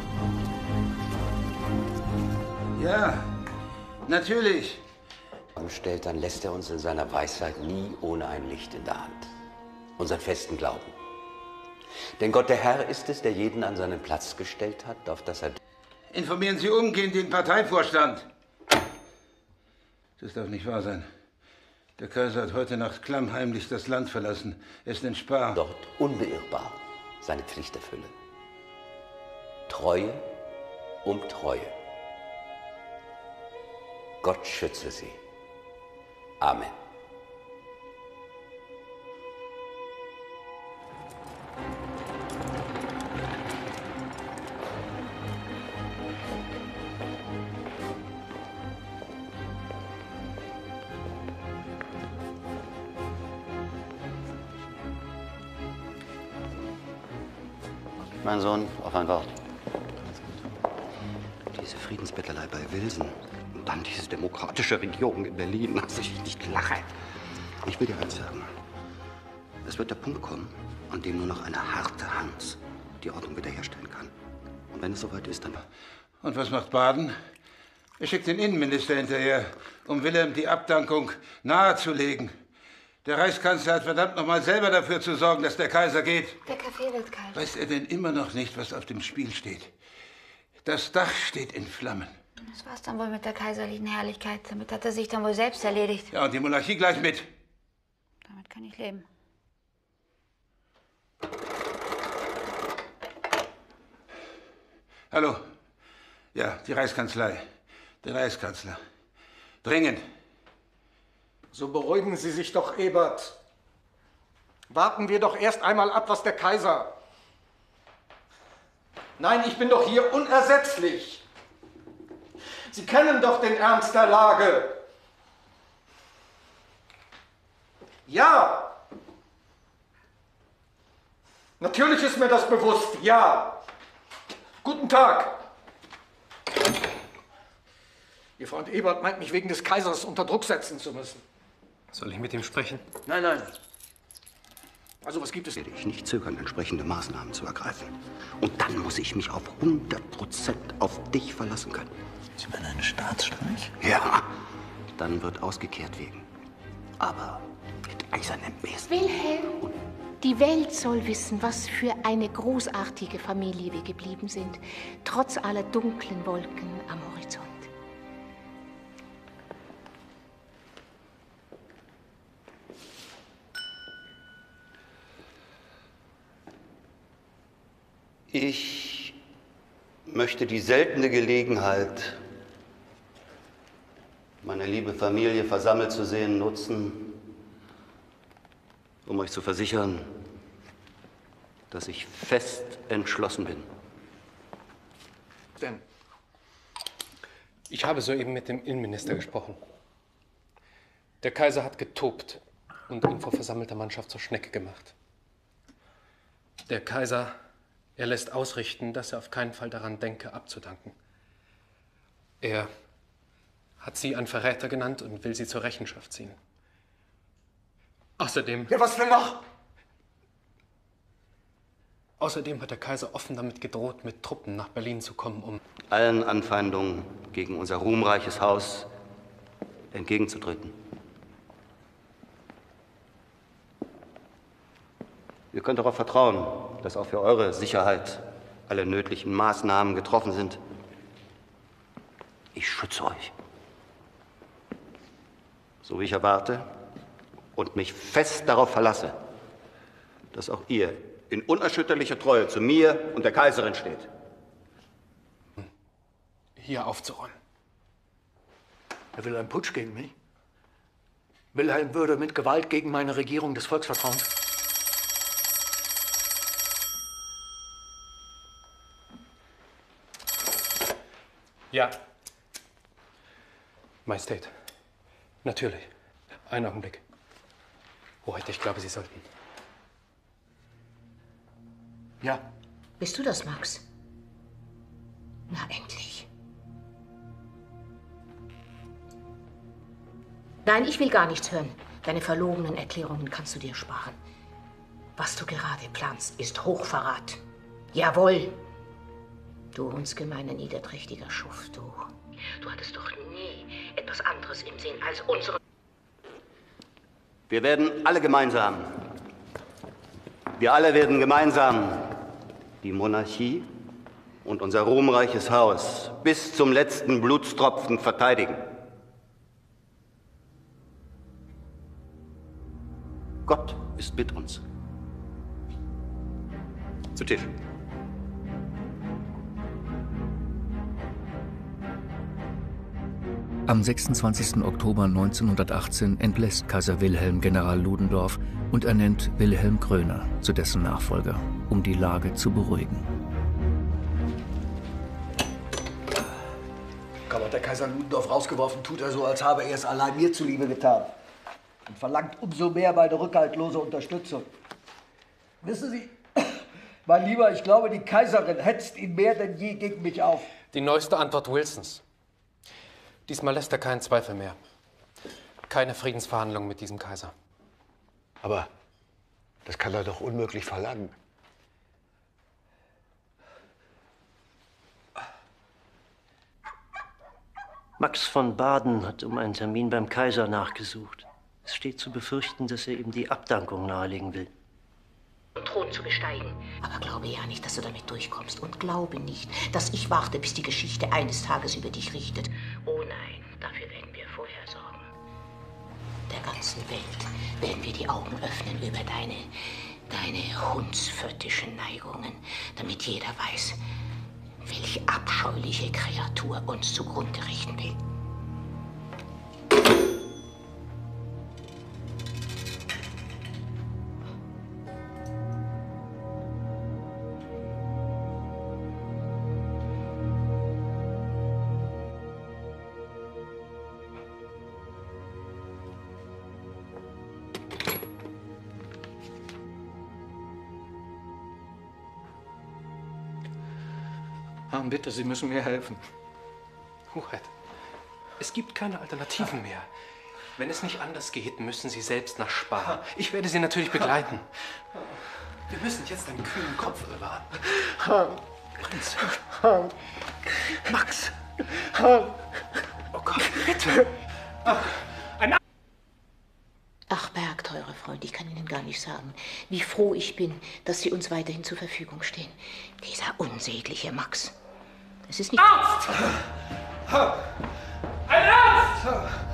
Ja, natürlich. ...stellt, dann lässt er uns in seiner Weisheit nie ohne ein Licht in der Hand. Unseren festen Glauben. Denn Gott der Herr ist es, der jeden an seinen Platz gestellt hat, auf das er... Informieren Sie umgehend den Parteivorstand. Das darf nicht wahr sein. Der Kaiser hat heute Nacht klammheimlich das Land verlassen. Er ist in Spa. Dort unbeirrbar seine Pflicht erfülle. Treue um Treue. Gott schütze sie. Amen. Mein Sohn, auf ein Wort. Diese Friedensbettelei bei Wilson und dann diese demokratische Regierung in Berlin, also ich nicht lache. Ich will dir eins sagen. Es wird der Punkt kommen, an dem nur noch eine harte Hand die Ordnung wiederherstellen kann. Und wenn es soweit ist, dann... Und was macht Baden? Er schickt den Innenminister hinterher, um Wilhelm die Abdankung nahezulegen. Der Reichskanzler hat verdammt noch mal selber dafür zu sorgen, dass der Kaiser geht. Der Kaffee wird kalt. Weiß er denn immer noch nicht, was auf dem Spiel steht? Das Dach steht in Flammen. Das war's dann wohl mit der kaiserlichen Herrlichkeit. Damit hat er sich dann wohl selbst erledigt. Ja, und die Monarchie gleich mit. Damit kann ich leben. Hallo. Ja, die Reichskanzlei. Der Reichskanzler. Dringend. So beruhigen Sie sich doch, Ebert. Warten wir doch erst einmal ab, was der Kaiser... Nein, ich bin doch hier unersetzlich. Sie kennen doch den Ernst der Lage. Ja. Natürlich ist mir das bewusst, ja. Guten Tag. Ihr Freund Ebert meint mich wegen des Kaisers unter Druck setzen zu müssen. Soll ich mit ihm sprechen? Nein, nein. Also, was gibt es? Werde ich nicht zögern, entsprechende Maßnahmen zu ergreifen. Und dann muss ich mich auf 100% auf dich verlassen können. Sie meinen einen Staatsstreich? Ja, dann wird ausgekehrt werden. Aber mit eisernem Besen. Wilhelm, die Welt soll wissen, was für eine großartige Familie wir geblieben sind, trotz aller dunklen Wolken am Horizont. Ich möchte die seltene Gelegenheit, meine liebe Familie versammelt zu sehen, nutzen, um euch zu versichern, dass ich fest entschlossen bin. Denn? Ich habe soeben mit dem Innenminister gesprochen. Der Kaiser hat getobt und ihn vor versammelter Mannschaft zur Schnecke gemacht. Der Kaiser... Er lässt ausrichten, dass er auf keinen Fall daran denke, abzudanken. Er hat Sie einen Verräter genannt und will Sie zur Rechenschaft ziehen. Außerdem... Ja, was denn noch? Außerdem hat der Kaiser offen damit gedroht, mit Truppen nach Berlin zu kommen, um... allen Anfeindungen gegen unser ruhmreiches Haus entgegenzutreten. Ihr könnt darauf vertrauen, dass auch für eure Sicherheit alle nötigen Maßnahmen getroffen sind. Ich schütze euch, so wie ich erwarte und mich fest darauf verlasse, dass auch ihr in unerschütterlicher Treue zu mir und der Kaiserin steht. Hier aufzuräumen. Er will einen Putsch gegen mich. Wilhelm würde mit Gewalt gegen meine Regierung des Volksvertrauens. Ja. Majestät. Natürlich. Einen Augenblick. Hoheit, ich glaube, Sie sollten. Ja. Bist du das, Max? Na, endlich. Nein, ich will gar nichts hören. Deine verlogenen Erklärungen kannst du dir sparen. Was du gerade planst, ist Hochverrat. Jawohl. Du hundsgemeiner, niederträchtiger Schuft, du. Du hattest doch nie etwas anderes im Sinn als unsere... Wir alle werden gemeinsam die Monarchie und unser ruhmreiches Haus bis zum letzten Blutstropfen verteidigen. Gott ist mit uns. Zu Tisch. Am 26. Oktober 1918 entlässt Kaiser Wilhelm General Ludendorff und ernennt Wilhelm Groener zu dessen Nachfolger, um die Lage zu beruhigen. Kaum hat der Kaiser Ludendorff rausgeworfen, tut er so, als habe er es allein mir zuliebe getan. Und verlangt umso mehr meine rückhaltlose Unterstützung. Wissen Sie, Mein Lieber, ich glaube, die Kaiserin hetzt ihn mehr denn je gegen mich auf. Die neueste Antwort Wilsons. Diesmal lässt er keinen Zweifel mehr. Keine Friedensverhandlungen mit diesem Kaiser. Aber das kann er doch unmöglich verlangen. Max von Baden hat um einen Termin beim Kaiser nachgesucht. Es steht zu befürchten, dass er ihm die Abdankung nahelegen will. Thron zu besteigen. Aber glaube ja nicht, dass du damit durchkommst. Und glaube nicht, dass ich warte, bis die Geschichte eines Tages über dich richtet. Oh nein, dafür werden wir vorher sorgen. Der ganzen Welt werden wir die Augen öffnen über deine hundsföttischen Neigungen, damit jeder weiß, welche abscheuliche Kreatur uns zugrunde richten will. Bitte, Sie müssen mir helfen. Hoheit, es gibt keine Alternativen mehr. Wenn es nicht anders geht, müssen Sie selbst nach Spa. Ich werde Sie natürlich begleiten. Wir müssen jetzt einen kühlen Kopf bewahren. Prinz. Max. Oh Gott, bitte. Ach, Berg, teurer Freund, ich kann Ihnen gar nicht sagen, wie froh ich bin, dass Sie uns weiterhin zur Verfügung stehen. Dieser unsägliche Max. Es ist nicht... Arzt! Ein Arzt!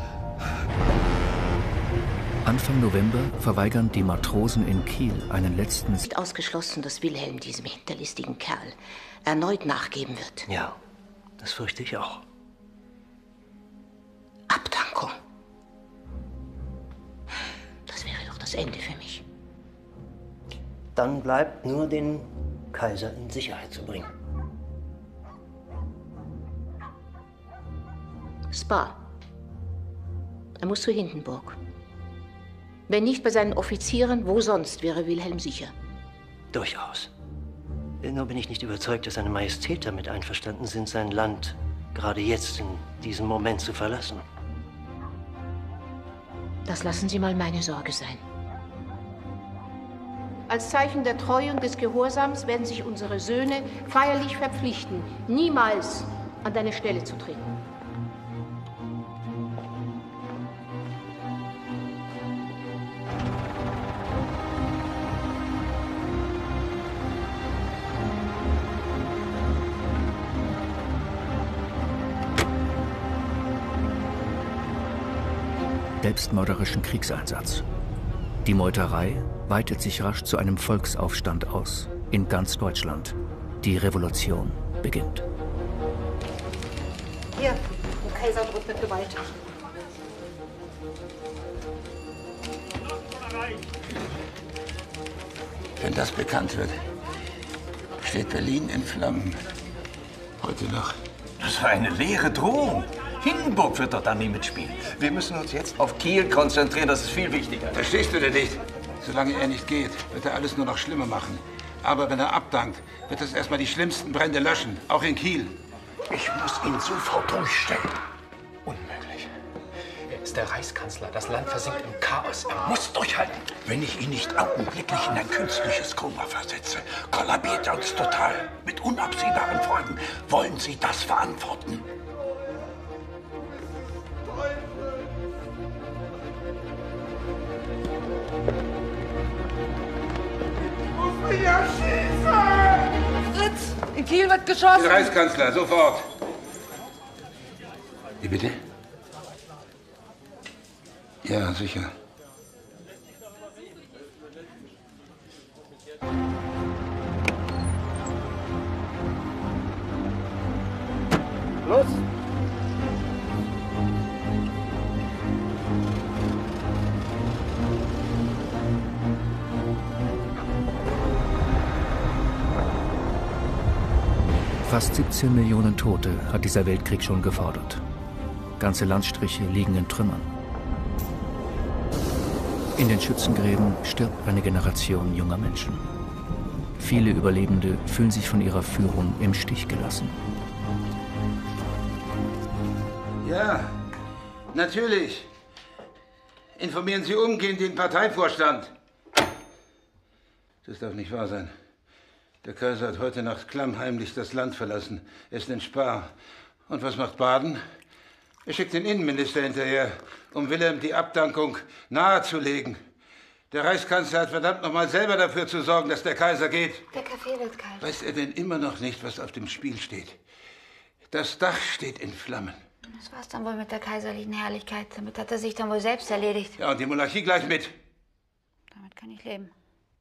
Anfang November verweigern die Matrosen in Kiel einen letzten... Nicht ausgeschlossen, dass Wilhelm diesem hinterlistigen Kerl erneut nachgeben wird. Ja, das fürchte ich auch. Abdankung. Das wäre doch das Ende für mich. Dann bleibt nur, den Kaiser in Sicherheit zu bringen. Spa. Er muss zu Hindenburg. Wenn nicht bei seinen Offizieren, wo sonst wäre Wilhelm sicher? Durchaus. Nur bin ich nicht überzeugt, dass seine Majestät damit einverstanden sind, sein Land gerade jetzt in diesem Moment zu verlassen. Das lassen Sie mal meine Sorge sein. Als Zeichen der Treue und des Gehorsams werden sich unsere Söhne feierlich verpflichten, niemals an deine Stelle zu treten. Selbstmörderischen Kriegseinsatz. Die Meuterei weitet sich rasch zu einem Volksaufstand aus. In ganz Deutschland. Die Revolution beginnt. Hier, der Kaiser droht mit Gewalt. Wenn das bekannt wird, steht Berlin in Flammen. Heute noch. Das war eine leere Drohung. Hindenburg wird doch da nie mitspielen. Wir müssen uns jetzt auf Kiel konzentrieren, das ist viel wichtiger. Verstehst du denn nicht? Solange er nicht geht, wird er alles nur noch schlimmer machen. Aber wenn er abdankt, wird es erstmal die schlimmsten Brände löschen, auch in Kiel. Ich muss ihn sofort ruhigstellen. Unmöglich. Er ist der Reichskanzler. Das Land versinkt im Chaos. Er muss durchhalten. Wenn ich ihn nicht augenblicklich in ein künstliches Koma versetze, kollabiert er uns total. Mit unabsehbaren Folgen. Wollen Sie das verantworten? Ja, schieße! Fritz, in Kiel wird geschossen. Den Reichskanzler, sofort. Wie bitte? Ja, sicher. Los! Fast 17 Millionen Tote hat dieser Weltkrieg schon gefordert. Ganze Landstriche liegen in Trümmern. In den Schützengräben stirbt eine Generation junger Menschen. Viele Überlebende fühlen sich von ihrer Führung im Stich gelassen. Ja, natürlich. Informieren Sie umgehend den Parteivorstand. Das darf nicht wahr sein. Der Kaiser hat heute Nacht klammheimlich das Land verlassen. Er ist in Spa. Und was macht Baden? Er schickt den Innenminister hinterher, um Wilhelm die Abdankung nahezulegen. Der Reichskanzler hat verdammt noch mal selber dafür zu sorgen, dass der Kaiser geht. Der Kaffee wird kalt. Weiß er denn immer noch nicht, was auf dem Spiel steht? Das Dach steht in Flammen. Das war's dann wohl mit der kaiserlichen Herrlichkeit. Damit hat er sich dann wohl selbst erledigt. Ja, und die Monarchie gleich mit. Damit kann ich leben.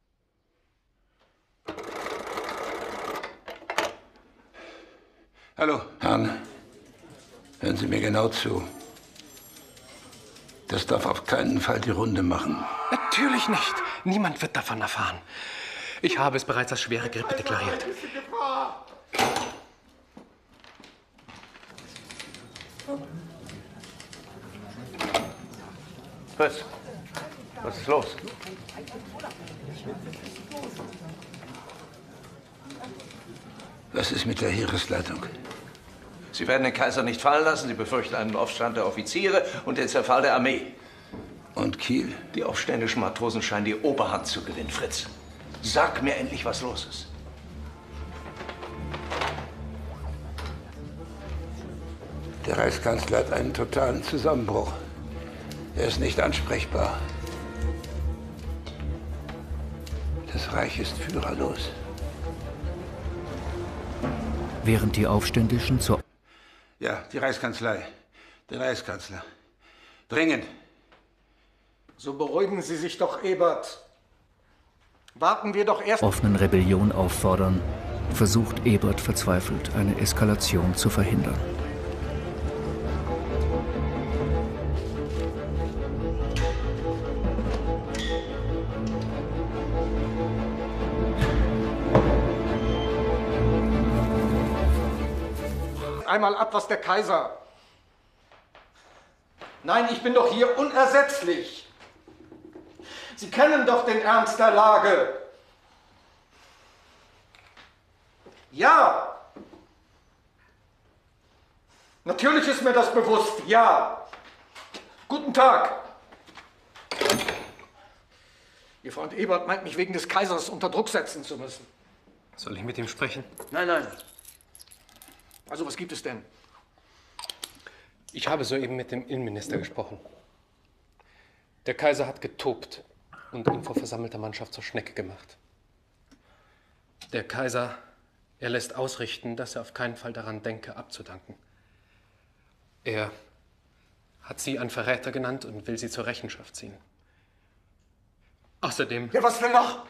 Hallo. Herrn, hören Sie mir genau zu. Das darf auf keinen Fall die Runde machen. Natürlich nicht. Niemand wird davon erfahren. Ich habe es bereits als schwere Grippe deklariert. Was ist los? Was ist mit der Heeresleitung? Sie werden den Kaiser nicht fallen lassen. Sie befürchten einen Aufstand der Offiziere und den Zerfall der Armee. Und Kiel? Die aufständischen Matrosen scheinen die Oberhand zu gewinnen, Fritz. Sag mir endlich, was los ist. Der Reichskanzler hat einen totalen Zusammenbruch. Er ist nicht ansprechbar. Das Reich ist führerlos. Während die Aufständischen zur... Ja, die Reichskanzlei. Der Reichskanzler. Dringend. So beruhigen Sie sich doch, Ebert. Warten wir doch erst... offenen Rebellion auffordern, versucht Ebert verzweifelt, eine Eskalation zu verhindern. Einmal ab, was der Kaiser... Nein, ich bin doch hier unersetzlich. Sie kennen doch den Ernst der Lage. Ja. Natürlich ist mir das bewusst, ja. Guten Tag. Ihr Freund Ebert meint mich wegen des Kaisers unter Druck setzen zu müssen. Soll ich mit ihm sprechen? Nein, nein. Also, was gibt es denn? Ich habe soeben mit dem Innenminister gesprochen. Der Kaiser hat getobt und ihn vor versammelter Mannschaft zur Schnecke gemacht. Der Kaiser, er lässt ausrichten, dass er auf keinen Fall daran denke, abzudanken. Er hat Sie einen Verräter genannt und will Sie zur Rechenschaft ziehen. Außerdem... Ja, was denn noch?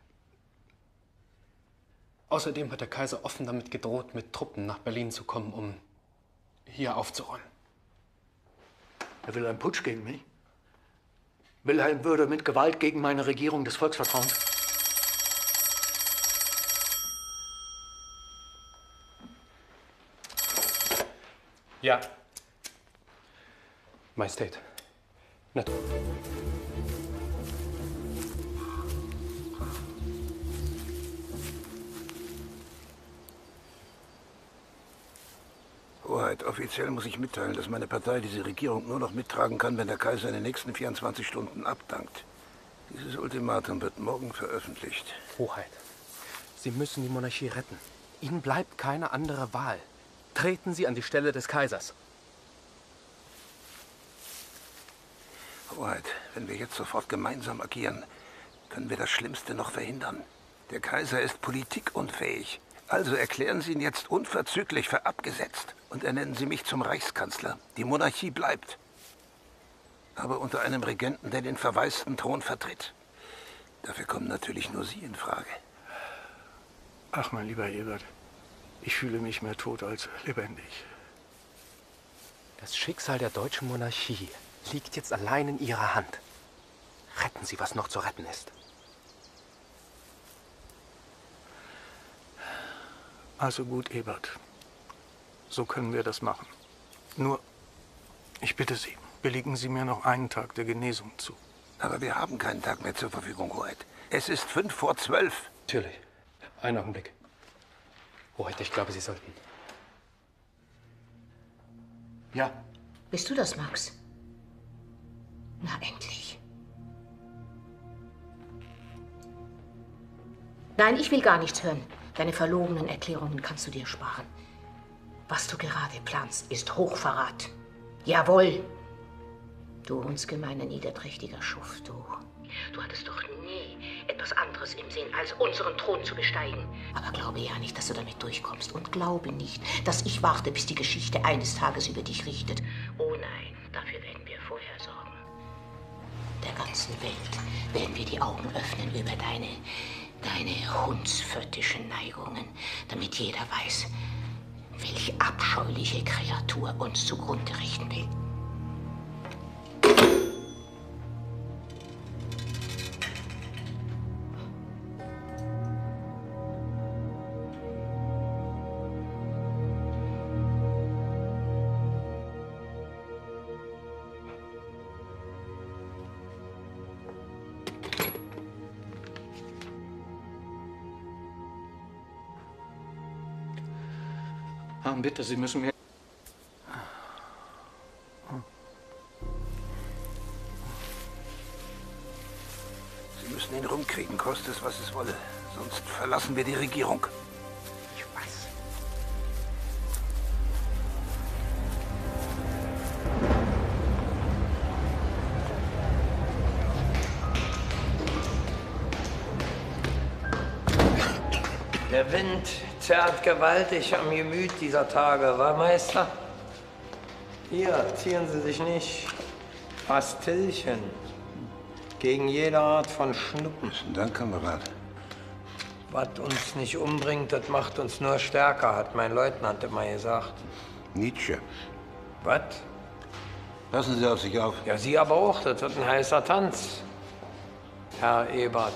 Außerdem hat der Kaiser offen damit gedroht, mit Truppen nach Berlin zu kommen, um hier aufzuräumen. Er will einen Putsch gegen mich. Wilhelm würde mit Gewalt gegen meine Regierung des Volksvertrauens. Ja. Majestät. Natürlich. Hoheit, offiziell muss ich mitteilen, dass meine Partei diese Regierung nur noch mittragen kann, wenn der Kaiser in den nächsten 24 Stunden abdankt. Dieses Ultimatum wird morgen veröffentlicht. Hoheit, Sie müssen die Monarchie retten. Ihnen bleibt keine andere Wahl. Treten Sie an die Stelle des Kaisers. Hoheit, wenn wir jetzt sofort gemeinsam agieren, können wir das Schlimmste noch verhindern. Der Kaiser ist politikunfähig. Also erklären Sie ihn jetzt unverzüglich für abgesetzt und ernennen Sie mich zum Reichskanzler. Die Monarchie bleibt. Aber unter einem Regenten, der den verwaisten Thron vertritt. Dafür kommen natürlich nur Sie in Frage. Ach, mein lieber Ebert, ich fühle mich mehr tot als lebendig. Das Schicksal der deutschen Monarchie liegt jetzt allein in Ihrer Hand. Retten Sie, was noch zu retten ist. Also gut, Ebert. So können wir das machen. Nur, ich bitte Sie, billigen Sie mir noch einen Tag der Genesung zu. Aber wir haben keinen Tag mehr zur Verfügung, Hoheit. Es ist 11:55. Natürlich. Einen Augenblick. Hoheit, ich glaube, Sie sollten. Ja. Bist du das, Max? Na, endlich. Nein, ich will gar nichts hören. Deine verlogenen Erklärungen kannst du dir sparen. Was du gerade planst, ist Hochverrat. Jawohl. Du hundsgemeiner, niederträchtiger Schuft, du. Du hattest doch nie etwas anderes im Sinn, als unseren Thron zu besteigen. Aber glaube ja nicht, dass du damit durchkommst. Und glaube nicht, dass ich warte, bis die Geschichte eines Tages über dich richtet. Oh nein, dafür werden wir vorher sorgen. Der ganzen Welt werden wir die Augen öffnen über deine hundsföttischen Neigungen, damit jeder weiß, welche abscheuliche Kreatur uns zugrunde richten will. Bitte, Sie müssen mir... Sie müssen ihn rumkriegen, koste es, was es wolle. Sonst verlassen wir die Regierung. Ich weiß. Der Wind zerrt gewaltig am Gemüt dieser Tage, wa, Meister? Hier, zieren Sie sich nicht. Pastillchen. Gegen jede Art von Schnuppen. Besten Dank, Kamerad. Was uns nicht umbringt, das macht uns nur stärker, hat mein Leutnant immer gesagt. Nietzsche. Was? Passen Sie auf sich auf. Ja, Sie aber auch. Das wird ein heißer Tanz, Herr Ebert.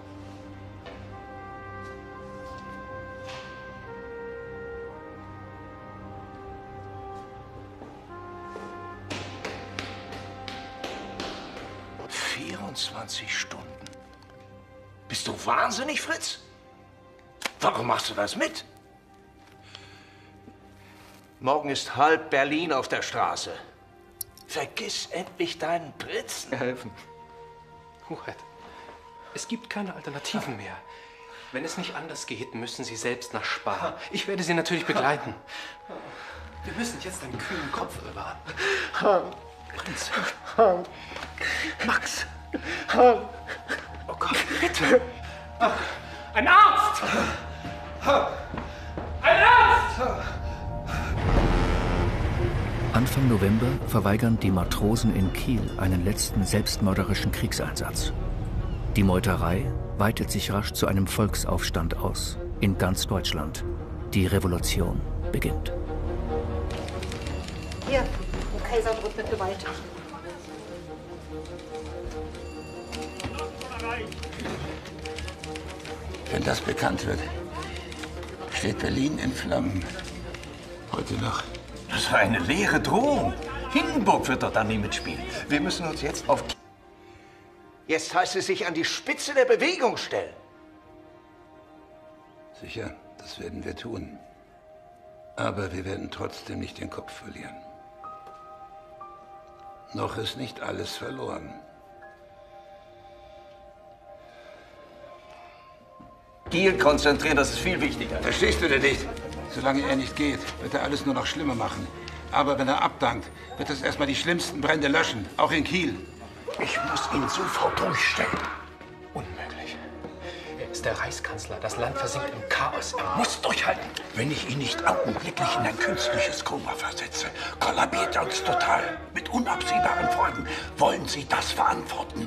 Stunden. Bist du wahnsinnig, Fritz? Warum machst du das mit? Morgen ist halb Berlin auf der Straße. Vergiss endlich deinen Pritzen. Helfen. Hoheit, es gibt keine Alternativen mehr. Wenn es nicht anders geht, müssen Sie selbst nach Spa. Ich werde Sie natürlich begleiten. Wir müssen jetzt einen kühlen Kopf bewahren. Prinz. Max. Oh Gott, bitte. Ein Arzt! Ein Arzt! Anfang November verweigern die Matrosen in Kiel einen letzten selbstmörderischen Kriegseinsatz. Die Meuterei weitet sich rasch zu einem Volksaufstand aus. In ganz Deutschland. Die Revolution beginnt. Hier, der Kaiser droht mit Gewalt. Wenn das bekannt wird, steht Berlin in Flammen. Heute noch. Das war eine leere Drohung. Hindenburg wird doch da nie mitspielen. Wir müssen uns jetzt auf... Jetzt heißt es sich an die Spitze der Bewegung stellen. Sicher, das werden wir tun. Aber wir werden trotzdem nicht den Kopf verlieren. Noch ist nicht alles verloren. Kiel konzentrieren, das ist viel wichtiger. Verstehst du denn nicht? Solange er nicht geht, wird er alles nur noch schlimmer machen. Aber wenn er abdankt, wird es erstmal die schlimmsten Brände löschen, auch in Kiel. Ich muss ihn sofort durchstellen. Unmöglich. Er ist der Reichskanzler. Das Land versinkt im Chaos. Er muss durchhalten. Wenn ich ihn nicht augenblicklich in ein künstliches Koma versetze, kollabiert er uns total. Mit unabsehbaren Folgen. Wollen Sie das verantworten?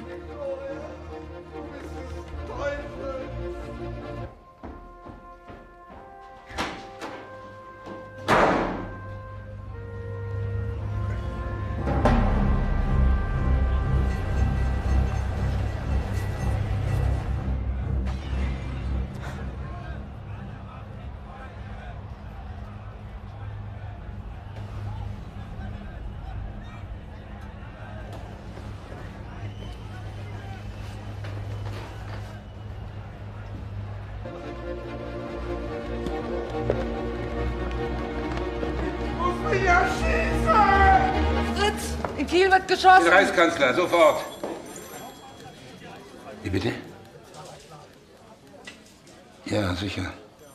Ja, schieße! Fritz, in Kiel wird geschossen. Den Reichskanzler, sofort. Wie bitte? Ja, sicher.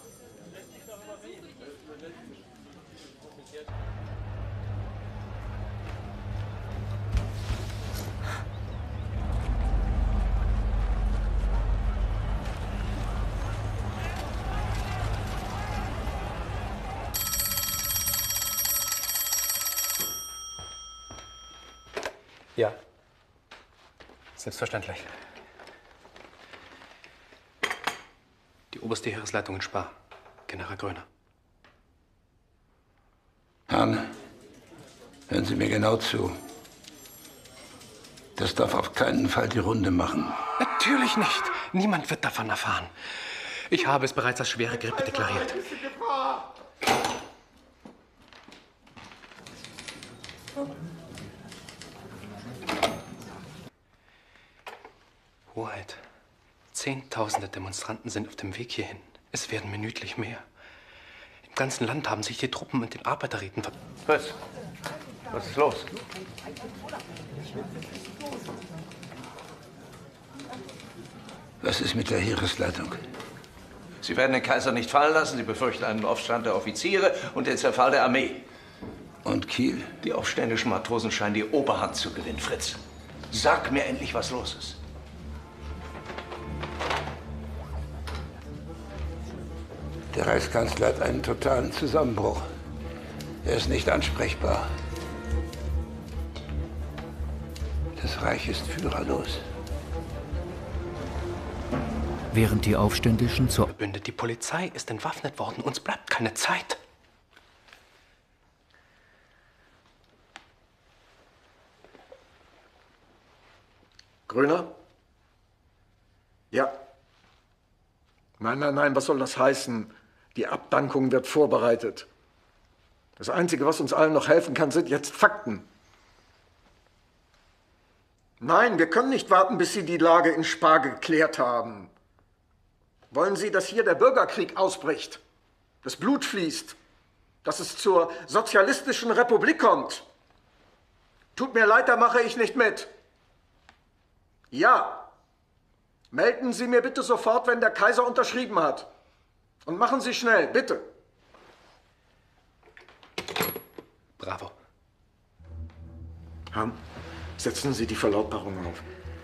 Ja. Selbstverständlich. Die oberste Heeresleitung in Spa. General Gröner. Herrn, hören Sie mir genau zu. Das darf auf keinen Fall die Runde machen. Natürlich nicht. Niemand wird davon erfahren. Ich habe es bereits als schwere Grippe deklariert. Hoheit, Zehntausende Demonstranten sind auf dem Weg hierhin. Es werden minütlich mehr. Im ganzen Land haben sich die Truppen mit den Arbeiterräten ver... Was ist los? Was ist mit der Heeresleitung? Sie werden den Kaiser nicht fallen lassen. Sie befürchten einen Aufstand der Offiziere und den Zerfall der Armee. Und Kiel? Die aufständischen Matrosen scheinen die Oberhand zu gewinnen, Fritz. Sag mir endlich, was los ist. Der Reichskanzler hat einen totalen Zusammenbruch. Er ist nicht ansprechbar. Das Reich ist führerlos. Während die Aufständischen zur Verbündet, die Polizei ist entwaffnet worden. Uns bleibt keine Zeit. Gröner? Ja. Nein, nein, nein, was soll das heißen? Die Abdankung wird vorbereitet. Das Einzige, was uns allen noch helfen kann, sind jetzt Fakten. Nein, wir können nicht warten, bis Sie die Lage in Spa geklärt haben. Wollen Sie, dass hier der Bürgerkrieg ausbricht, dass Blut fließt, dass es zur sozialistischen Republik kommt? Tut mir leid, da mache ich nicht mit. Ja. Melden Sie mir bitte sofort, wenn der Kaiser unterschrieben hat. Und machen Sie schnell, bitte. Bravo. Herrn, setzen Sie die Verlautbarung auf.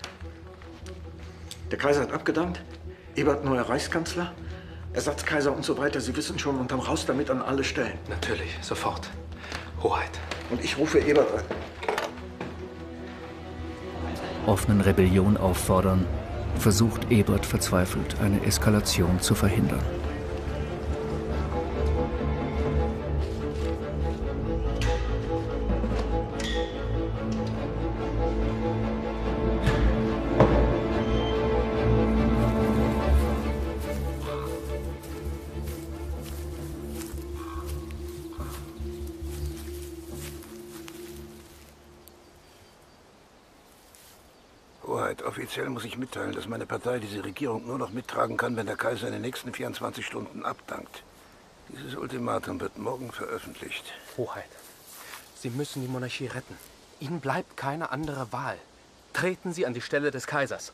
Der Kaiser hat abgedankt. Ebert neuer Reichskanzler. Ersatzkaiser und so weiter. Sie wissen schon, und dann raus damit an alle Stellen. Natürlich, sofort. Hoheit. Und ich rufe Ebert an. offenen Rebellion auffordern, versucht Ebert verzweifelt, eine Eskalation zu verhindern. Offiziell muss ich mitteilen, dass meine Partei diese Regierung nur noch mittragen kann, wenn der Kaiser in den nächsten 24 Stunden abdankt. Dieses Ultimatum wird morgen veröffentlicht. Hoheit, Sie müssen die Monarchie retten. Ihnen bleibt keine andere Wahl. Treten Sie an die Stelle des Kaisers.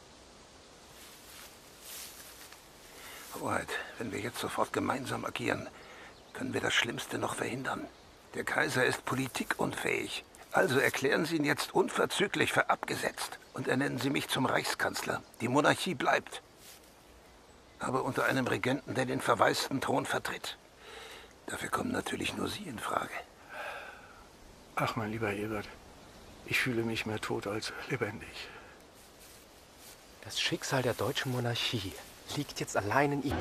Hoheit, wenn wir jetzt sofort gemeinsam agieren, können wir das Schlimmste noch verhindern. Der Kaiser ist politikunfähig. Also erklären Sie ihn jetzt unverzüglich für abgesetzt und ernennen Sie mich zum Reichskanzler. Die Monarchie bleibt. Aber unter einem Regenten, der den verwaisten Thron vertritt. Dafür kommen natürlich nur Sie in Frage. Ach, mein lieber Ebert, ich fühle mich mehr tot als lebendig. Das Schicksal der deutschen Monarchie liegt jetzt allein in Ihnen.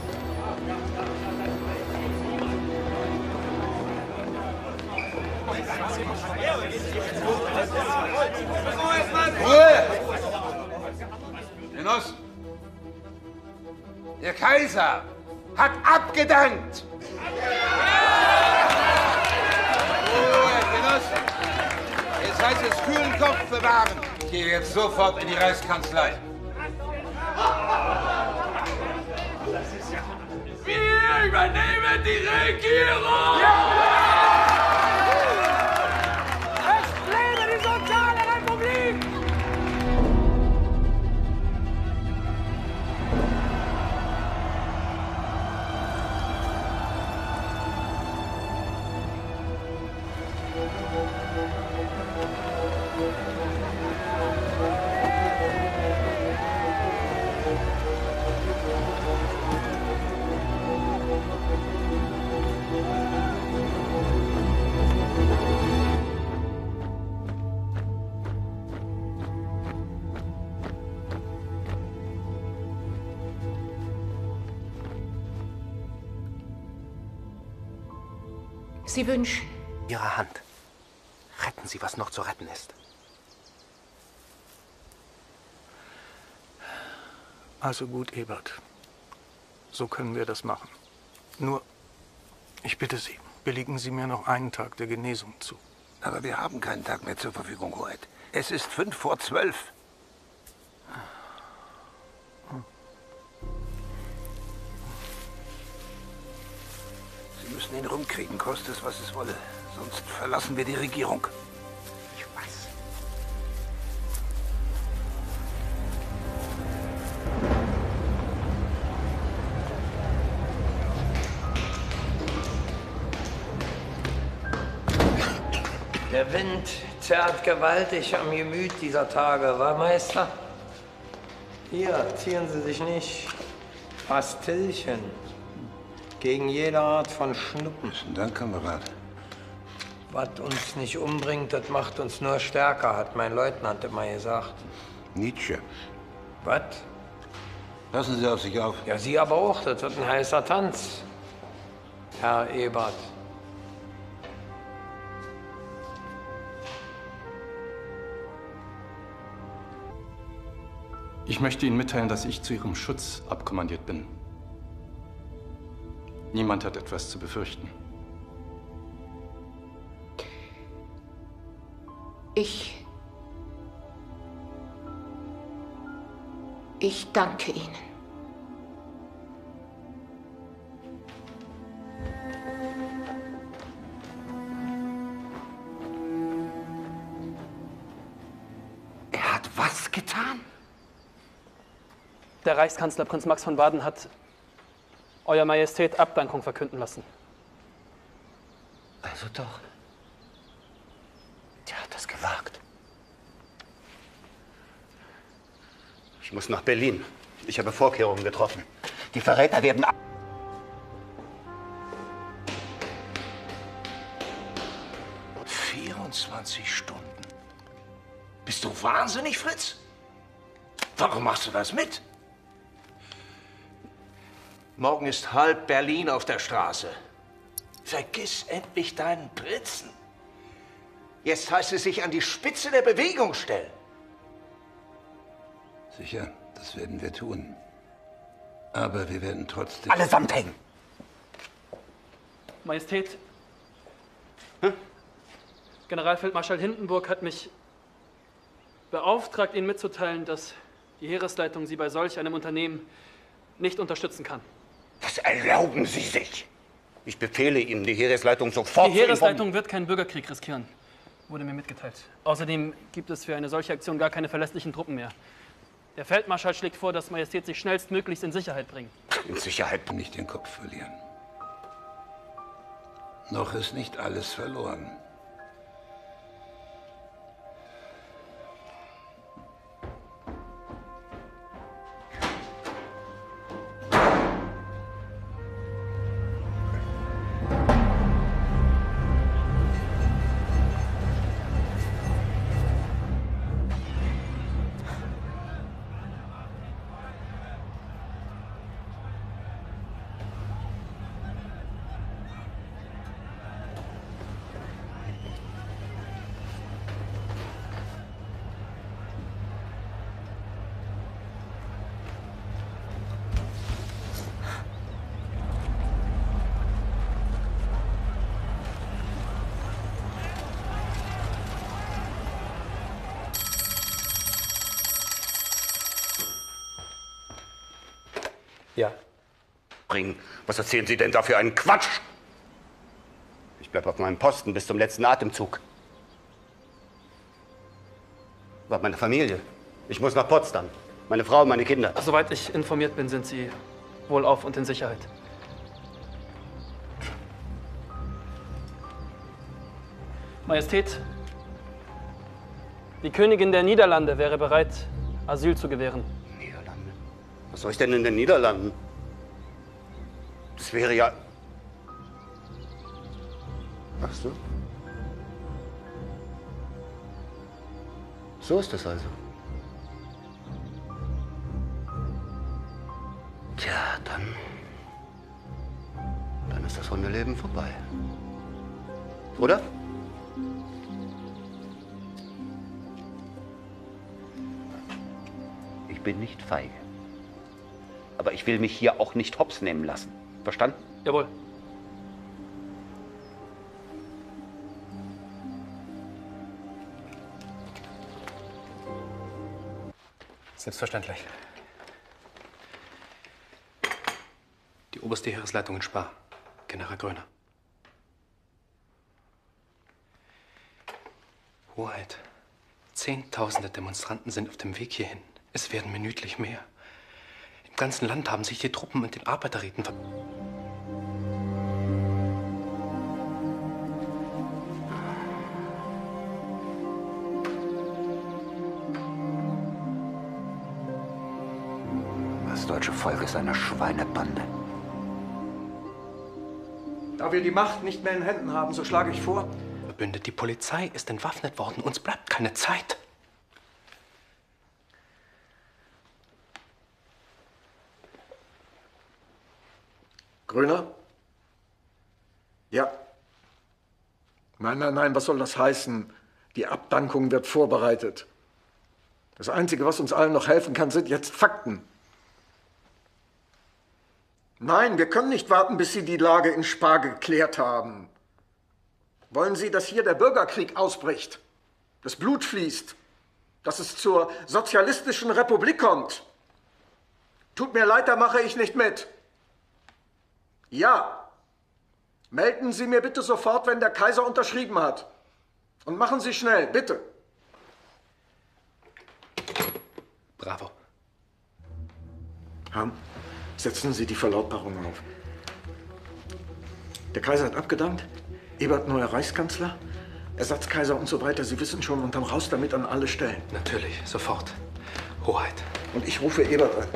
Ruhe! Genossen! Der Kaiser hat abgedankt! Ruhe, Genossen! Jetzt heißt es kühlen Kopf bewahren. Ich gehe jetzt sofort in die Reichskanzlei. Wir übernehmen die Regierung! Ja! Sie wünschen. Ihre Hand. Retten Sie, was noch zu retten ist. Also gut, Ebert. So können wir das machen. Nur, ich bitte Sie, billigen Sie mir noch einen Tag der Genesung zu. Aber wir haben keinen Tag mehr zur Verfügung, Hoheit. Es ist 11:55. Sie müssen ihn rumkriegen, koste es, was es wolle. Sonst verlassen wir die Regierung. Ich weiß. Der Wind zerrt gewaltig am Gemüt dieser Tage, wa, Meister? Hier, zieren Sie sich nicht. Pastillchen. Gegen jede Art von Schnuppen. Besten Dank, Kamerad. Was uns nicht umbringt, das macht uns nur stärker, hat mein Leutnant immer gesagt. Nietzsche. Was? Passen Sie auf sich auf. Ja, Sie aber auch. Das wird ein heißer Tanz, Herr Ebert. Ich möchte Ihnen mitteilen, dass ich zu Ihrem Schutz abkommandiert bin. Niemand hat etwas zu befürchten. Ich danke Ihnen. Er hat was getan? Der Reichskanzler Prinz Max von Baden hat Euer Majestät Abdankung verkünden lassen. Also doch. Der hat das gewagt. Ich muss nach Berlin. Ich habe Vorkehrungen getroffen. Die Verräter werden... 24 Stunden. Bist du wahnsinnig, Fritz? Warum machst du das mit? Morgen ist halb Berlin auf der Straße. Vergiss endlich deinen Prinzen. Jetzt heißt es sich an die Spitze der Bewegung stellen. Sicher, das werden wir tun. Aber wir werden trotzdem... Allesamt hängen! Majestät, Generalfeldmarschall Hindenburg hat mich beauftragt, Ihnen mitzuteilen, dass die Heeresleitung Sie bei solch einem Unternehmen nicht unterstützen kann. Was erlauben Sie sich? Ich befehle Ihnen, die Heeresleitung sofort Die Heeresleitung wird keinen Bürgerkrieg riskieren, wurde mir mitgeteilt. Außerdem gibt es für eine solche Aktion gar keine verlässlichen Truppen mehr. Der Feldmarschall schlägt vor, dass Majestät sich schnellstmöglichst in Sicherheit bringen. In Sicherheit? Nicht den Kopf verlieren. Noch ist nicht alles verloren. Ja. Bringen. Was erzählen Sie denn da für einen Quatsch? Ich bleibe auf meinem Posten bis zum letzten Atemzug. Aber meine Familie. Ich muss nach Potsdam. Meine Frau, meine Kinder. Soweit ich informiert bin, sind Sie wohlauf und in Sicherheit. Majestät, die Königin der Niederlande wäre bereit, Asyl zu gewähren. Niederlande? Was soll ich denn in den Niederlanden? Das wäre ja... Ach so. So ist das also. Tja, dann ist das Hundeleben vorbei. Oder? Ich bin nicht feige. Aber ich will mich hier auch nicht hops nehmen lassen. Verstanden? Jawohl. Selbstverständlich. Die oberste Heeresleitung in Spa, General Gröner. Hoheit, Zehntausende Demonstranten sind auf dem Weg hierhin. Es werden minütlich mehr. Im ganzen Land haben sich die Truppen mit den Arbeiterräten ver... Das deutsche Volk ist eine Schweinebande. Da wir die Macht nicht mehr in Händen haben, so schlage ich vor... Verbündet, die Polizei ist entwaffnet worden. Uns bleibt keine Zeit. Gröner? Ja. Nein, was soll das heißen? Die Abdankung wird vorbereitet. Das Einzige, was uns allen noch helfen kann, sind jetzt Fakten. Nein, wir können nicht warten, bis Sie die Lage in Spa geklärt haben. Wollen Sie, dass hier der Bürgerkrieg ausbricht, das Blut fließt, dass es zur sozialistischen Republik kommt? Tut mir leid, da mache ich nicht mit. Ja. Melden Sie mir bitte sofort, wenn der Kaiser unterschrieben hat. Und machen Sie schnell, bitte. Bravo. Hahn, setzen Sie die Verlautbarung auf. Der Kaiser hat abgedankt. Ebert neuer Reichskanzler. Ersatzkaiser und so weiter. Sie wissen schon, und dann raus damit an alle Stellen. Natürlich, sofort. Hoheit. Und ich rufe Ebert an.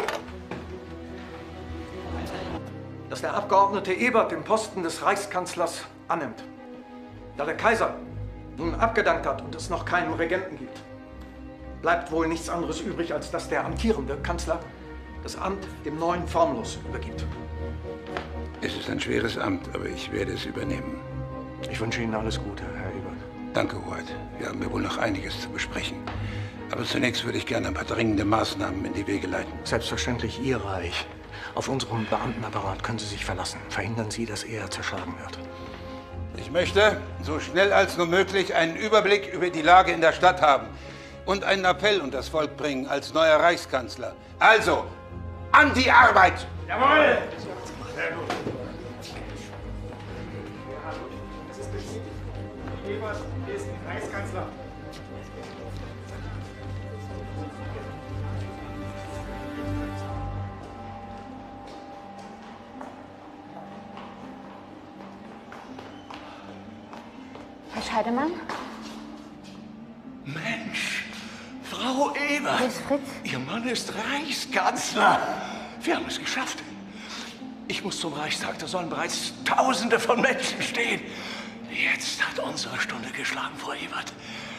Dass der Abgeordnete Ebert den Posten des Reichskanzlers annimmt. Da der Kaiser nun abgedankt hat und es noch keinen Regenten gibt, bleibt wohl nichts anderes übrig, als dass der amtierende Kanzler das Amt dem neuen Formlos übergibt. Es ist ein schweres Amt, aber ich werde es übernehmen. Ich wünsche Ihnen alles Gute, Herr Ebert. Danke, Hoheit. Wir haben ja wohl noch einiges zu besprechen. Aber zunächst würde ich gerne ein paar dringende Maßnahmen in die Wege leiten. Selbstverständlich Ihr Reich. Auf unseren Beamtenapparat können Sie sich verlassen. Verhindern Sie, dass er zerschlagen wird. Ich möchte so schnell als nur möglich einen Überblick über die Lage in der Stadt haben und einen Appell unter das Volk bringen als neuer Reichskanzler. Also, an die Arbeit! Jawohl! Sehr gut. Es ist bestätigt. Ebert ist Reichskanzler. Herr Scheidemann? Mensch, Frau Ebert. Hier ist Fritz. Ihr Mann ist Reichskanzler. Wir haben es geschafft. Ich muss zum Reichstag. Da sollen bereits Tausende von Menschen stehen. Jetzt hat unsere Stunde geschlagen, Frau Ebert.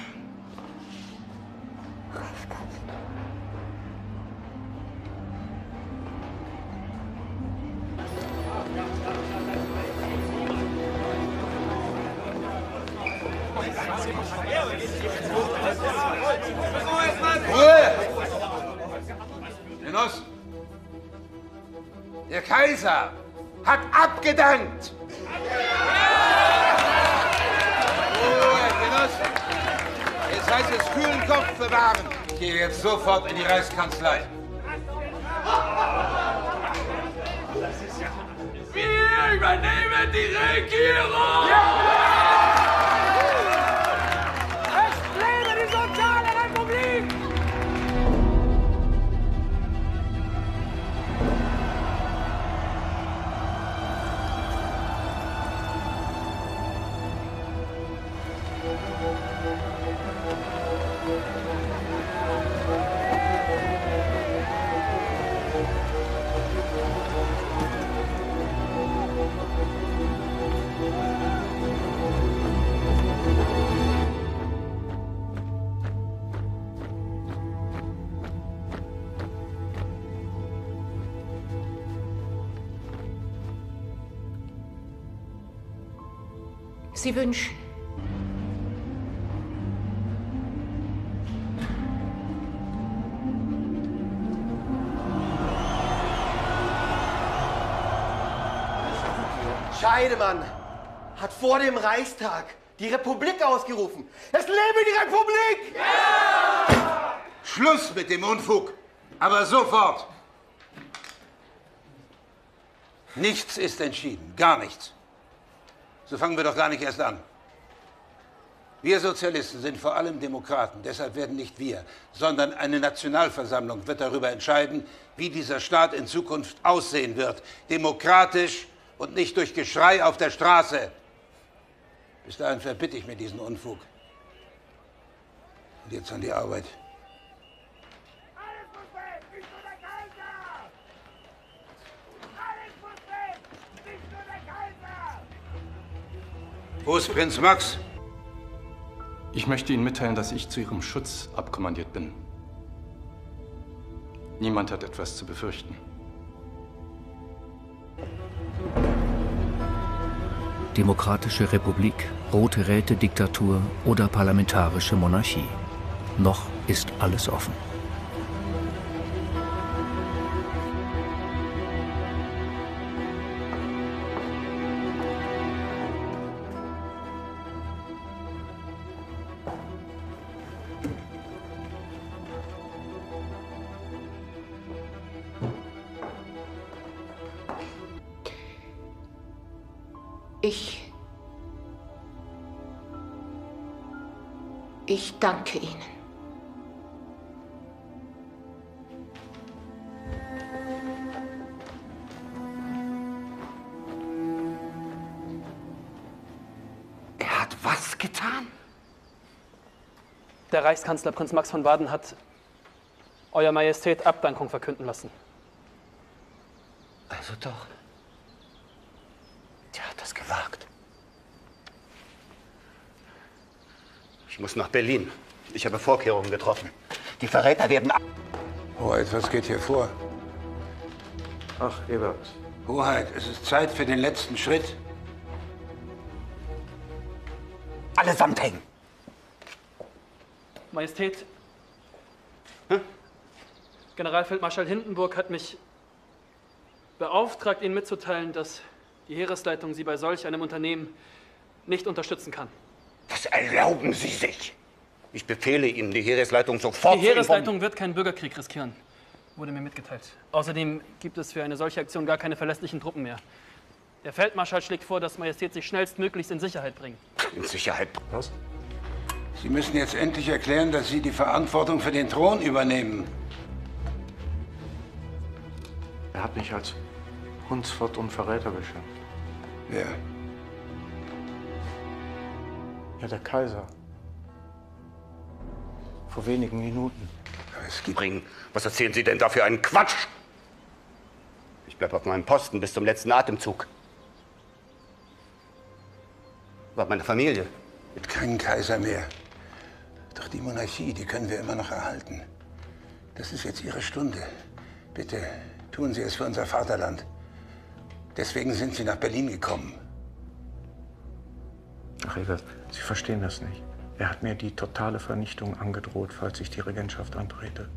Ruhe! Genossen, der Kaiser hat abgedankt! Ruhe, Genossen! Jetzt heißt es kühlen Kopf bewahren. Ich gehe jetzt sofort in die Reichskanzlei. Wir übernehmen die Regierung! Es lebe die soziale Republik! Sie wünschen. Scheidemann hat vor dem Reichstag die Republik ausgerufen. Es lebe die Republik! Ja! Schluss mit dem Unfug, aber sofort! Nichts ist entschieden, gar nichts. So fangen wir doch gar nicht erst an. Wir Sozialisten sind vor allem Demokraten, deshalb werden nicht wir, sondern eine Nationalversammlung wird darüber entscheiden, wie dieser Staat in Zukunft aussehen wird. Demokratisch und nicht durch Geschrei auf der Straße. Bis dahin verbitte ich mir diesen Unfug. Und jetzt an die Arbeit. Wo ist Prinz Max? Ich möchte Ihnen mitteilen, dass ich zu Ihrem Schutz abkommandiert bin. Niemand hat etwas zu befürchten. Demokratische Republik, Rote Räte-Diktatur oder parlamentarische Monarchie. Noch ist alles offen. Ich danke Ihnen. Er hat was getan? Der Reichskanzler Prinz Max von Baden hat Euer Majestät Abdankung verkünden lassen. Also doch. Der hat das gewagt. Ich muss nach Berlin. Ich habe Vorkehrungen getroffen. Die Verräter werden... Hoheit, was geht hier vor? Ach, Ebert. Hoheit, es ist Zeit für den letzten Schritt. Allesamt hängen. Majestät, Generalfeldmarschall Hindenburg hat mich beauftragt, Ihnen mitzuteilen, dass die Heeresleitung Sie bei solch einem Unternehmen nicht unterstützen kann. Was erlauben Sie sich? Ich befehle Ihnen, die Heeresleitung sofort Die Heeresleitung wird keinen Bürgerkrieg riskieren, wurde mir mitgeteilt. Außerdem gibt es für eine solche Aktion gar keine verlässlichen Truppen mehr. Der Feldmarschall schlägt vor, dass Majestät sich schnellstmöglichst in Sicherheit bringen. In Sicherheit? Was? Sie müssen jetzt endlich erklären, dass Sie die Verantwortung für den Thron übernehmen. Er hat mich als Hundsfott und Verräter beschimpft. Wer? Ja, der Kaiser. Vor wenigen Minuten. Was erzählen Sie denn da für einen Quatsch? Ich bleibe auf meinem Posten bis zum letzten Atemzug. War meine Familie. Mit keinem Kaiser mehr. Doch die Monarchie, die können wir immer noch erhalten. Das ist jetzt Ihre Stunde. Bitte, tun Sie es für unser Vaterland. Deswegen sind Sie nach Berlin gekommen. Ach, Ebert, Sie verstehen das nicht. Er hat mir die totale Vernichtung angedroht, falls ich die Regentschaft antrete.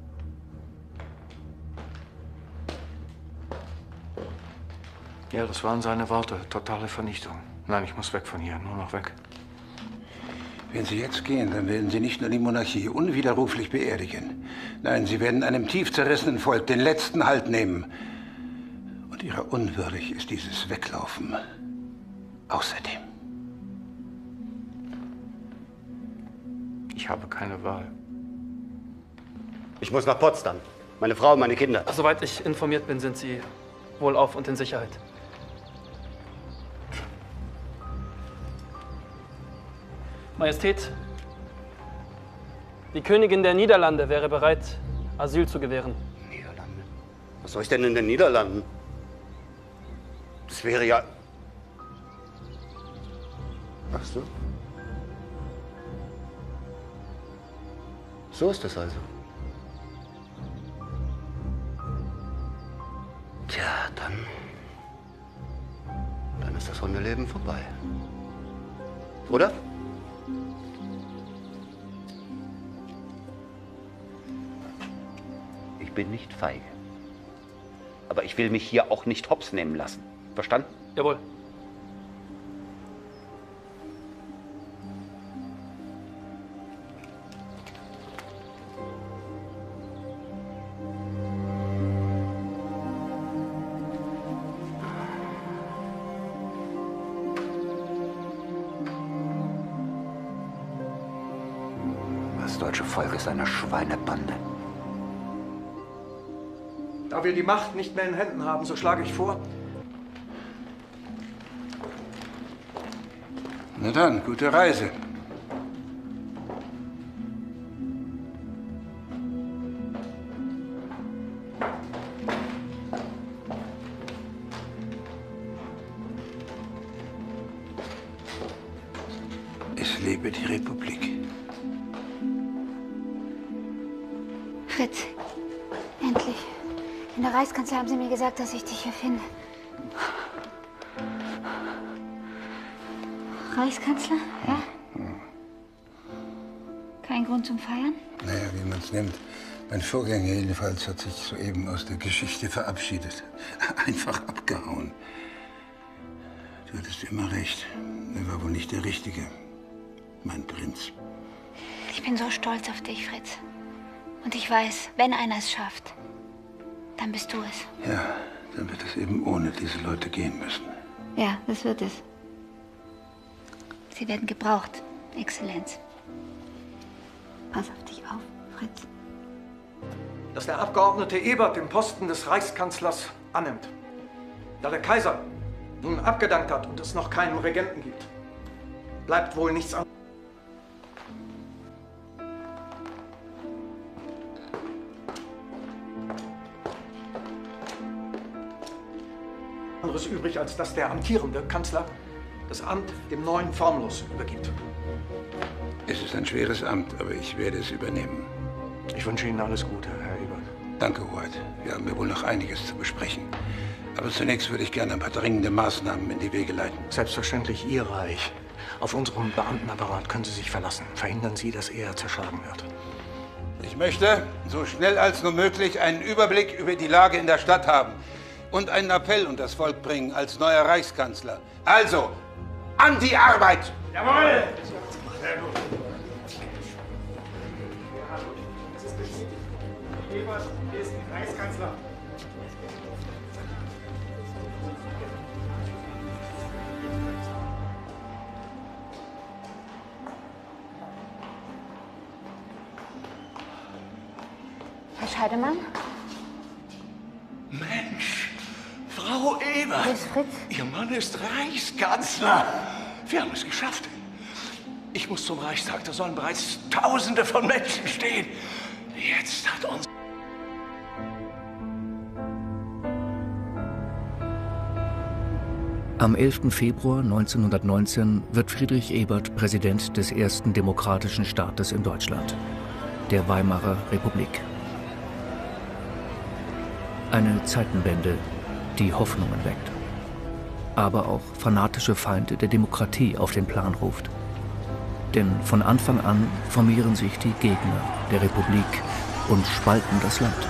Ja, das waren seine Worte. Totale Vernichtung. Nein, ich muss weg von hier. Nur noch weg. Wenn Sie jetzt gehen, dann werden Sie nicht nur die Monarchie unwiderruflich beerdigen. Nein, Sie werden einem tief zerrissenen Volk den letzten Halt nehmen. Und Ihrer unwürdig ist dieses Weglaufen. Außerdem. Ich habe keine Wahl. Ich muss nach Potsdam. Meine Frau, meine Kinder. Soweit ich informiert bin, sind Sie wohlauf und in Sicherheit. Majestät, die Königin der Niederlande wäre bereit, Asyl zu gewähren. Niederlande? Was soll ich denn in den Niederlanden? Das wäre ja... Ach so. So ist das also. Tja, dann ist das Hundeleben vorbei. Oder? Ich bin nicht feige. Aber ich will mich hier auch nicht hops nehmen lassen. Verstanden? Jawohl. Das deutsche Volk ist eine Schweinebande. Da wir die Macht nicht mehr in Händen haben, so schlage ich vor. Na dann, gute Reise. Es lebe die Republik. Fritz, endlich. In der Reichskanzlei haben sie mir gesagt, dass ich dich hier finde. Reichskanzler? Ja? Kein Grund zum Feiern? Naja, wie man es nimmt. Mein Vorgänger jedenfalls hat sich soeben aus der Geschichte verabschiedet. Einfach abgehauen. Du hattest immer recht. Er war wohl nicht der Richtige. Mein Prinz. Ich bin so stolz auf dich, Fritz. Und ich weiß, wenn einer es schafft, dann bist du es. Ja, dann wird es eben ohne diese Leute gehen müssen. Ja, das wird es. Sie werden gebraucht, Exzellenz. Pass auf dich auf, Fritz. Dass der Abgeordnete Ebert den Posten des Reichskanzlers annimmt. Da der Kaiser nun abgedankt hat und es noch keinen Regenten gibt, bleibt wohl nichts anderes übrig, als dass der amtierende Kanzler das Amt dem neuen Formlos übergibt. Es ist ein schweres Amt, aber ich werde es übernehmen. Ich wünsche Ihnen alles Gute, Herr Ebert. Danke, Howard. Wir haben ja wohl noch einiges zu besprechen. Aber zunächst würde ich gerne ein paar dringende Maßnahmen in die Wege leiten. Selbstverständlich Ihr Reich. Auf unseren Beamtenapparat können Sie sich verlassen. Verhindern Sie, dass er zerschlagen wird. Ich möchte so schnell als nur möglich einen Überblick über die Lage in der Stadt haben und einen Appell unter das Volk bringen als neuer Reichskanzler. Also, an die Arbeit! Jawohl! Sehr gut. Ebert ist Reichskanzler. Herr Scheidemann? Mensch, Frau Ebert. Hier ist Fritz. Ihr Mann ist Reichskanzler. Wir haben es geschafft. Ich muss zum Reichstag. Da sollen bereits Tausende von Menschen stehen. Jetzt hat uns... Am 11. Februar 1919 wird Friedrich Ebert Präsident des ersten demokratischen Staates in Deutschland, der Weimarer Republik. Eine Zeitenwende, die Hoffnungen weckt, aber auch fanatische Feinde der Demokratie auf den Plan ruft. Denn von Anfang an formieren sich die Gegner der Republik und spalten das Land.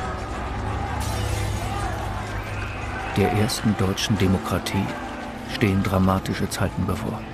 Der ersten deutschen Demokratie stehen dramatische Zeiten bevor.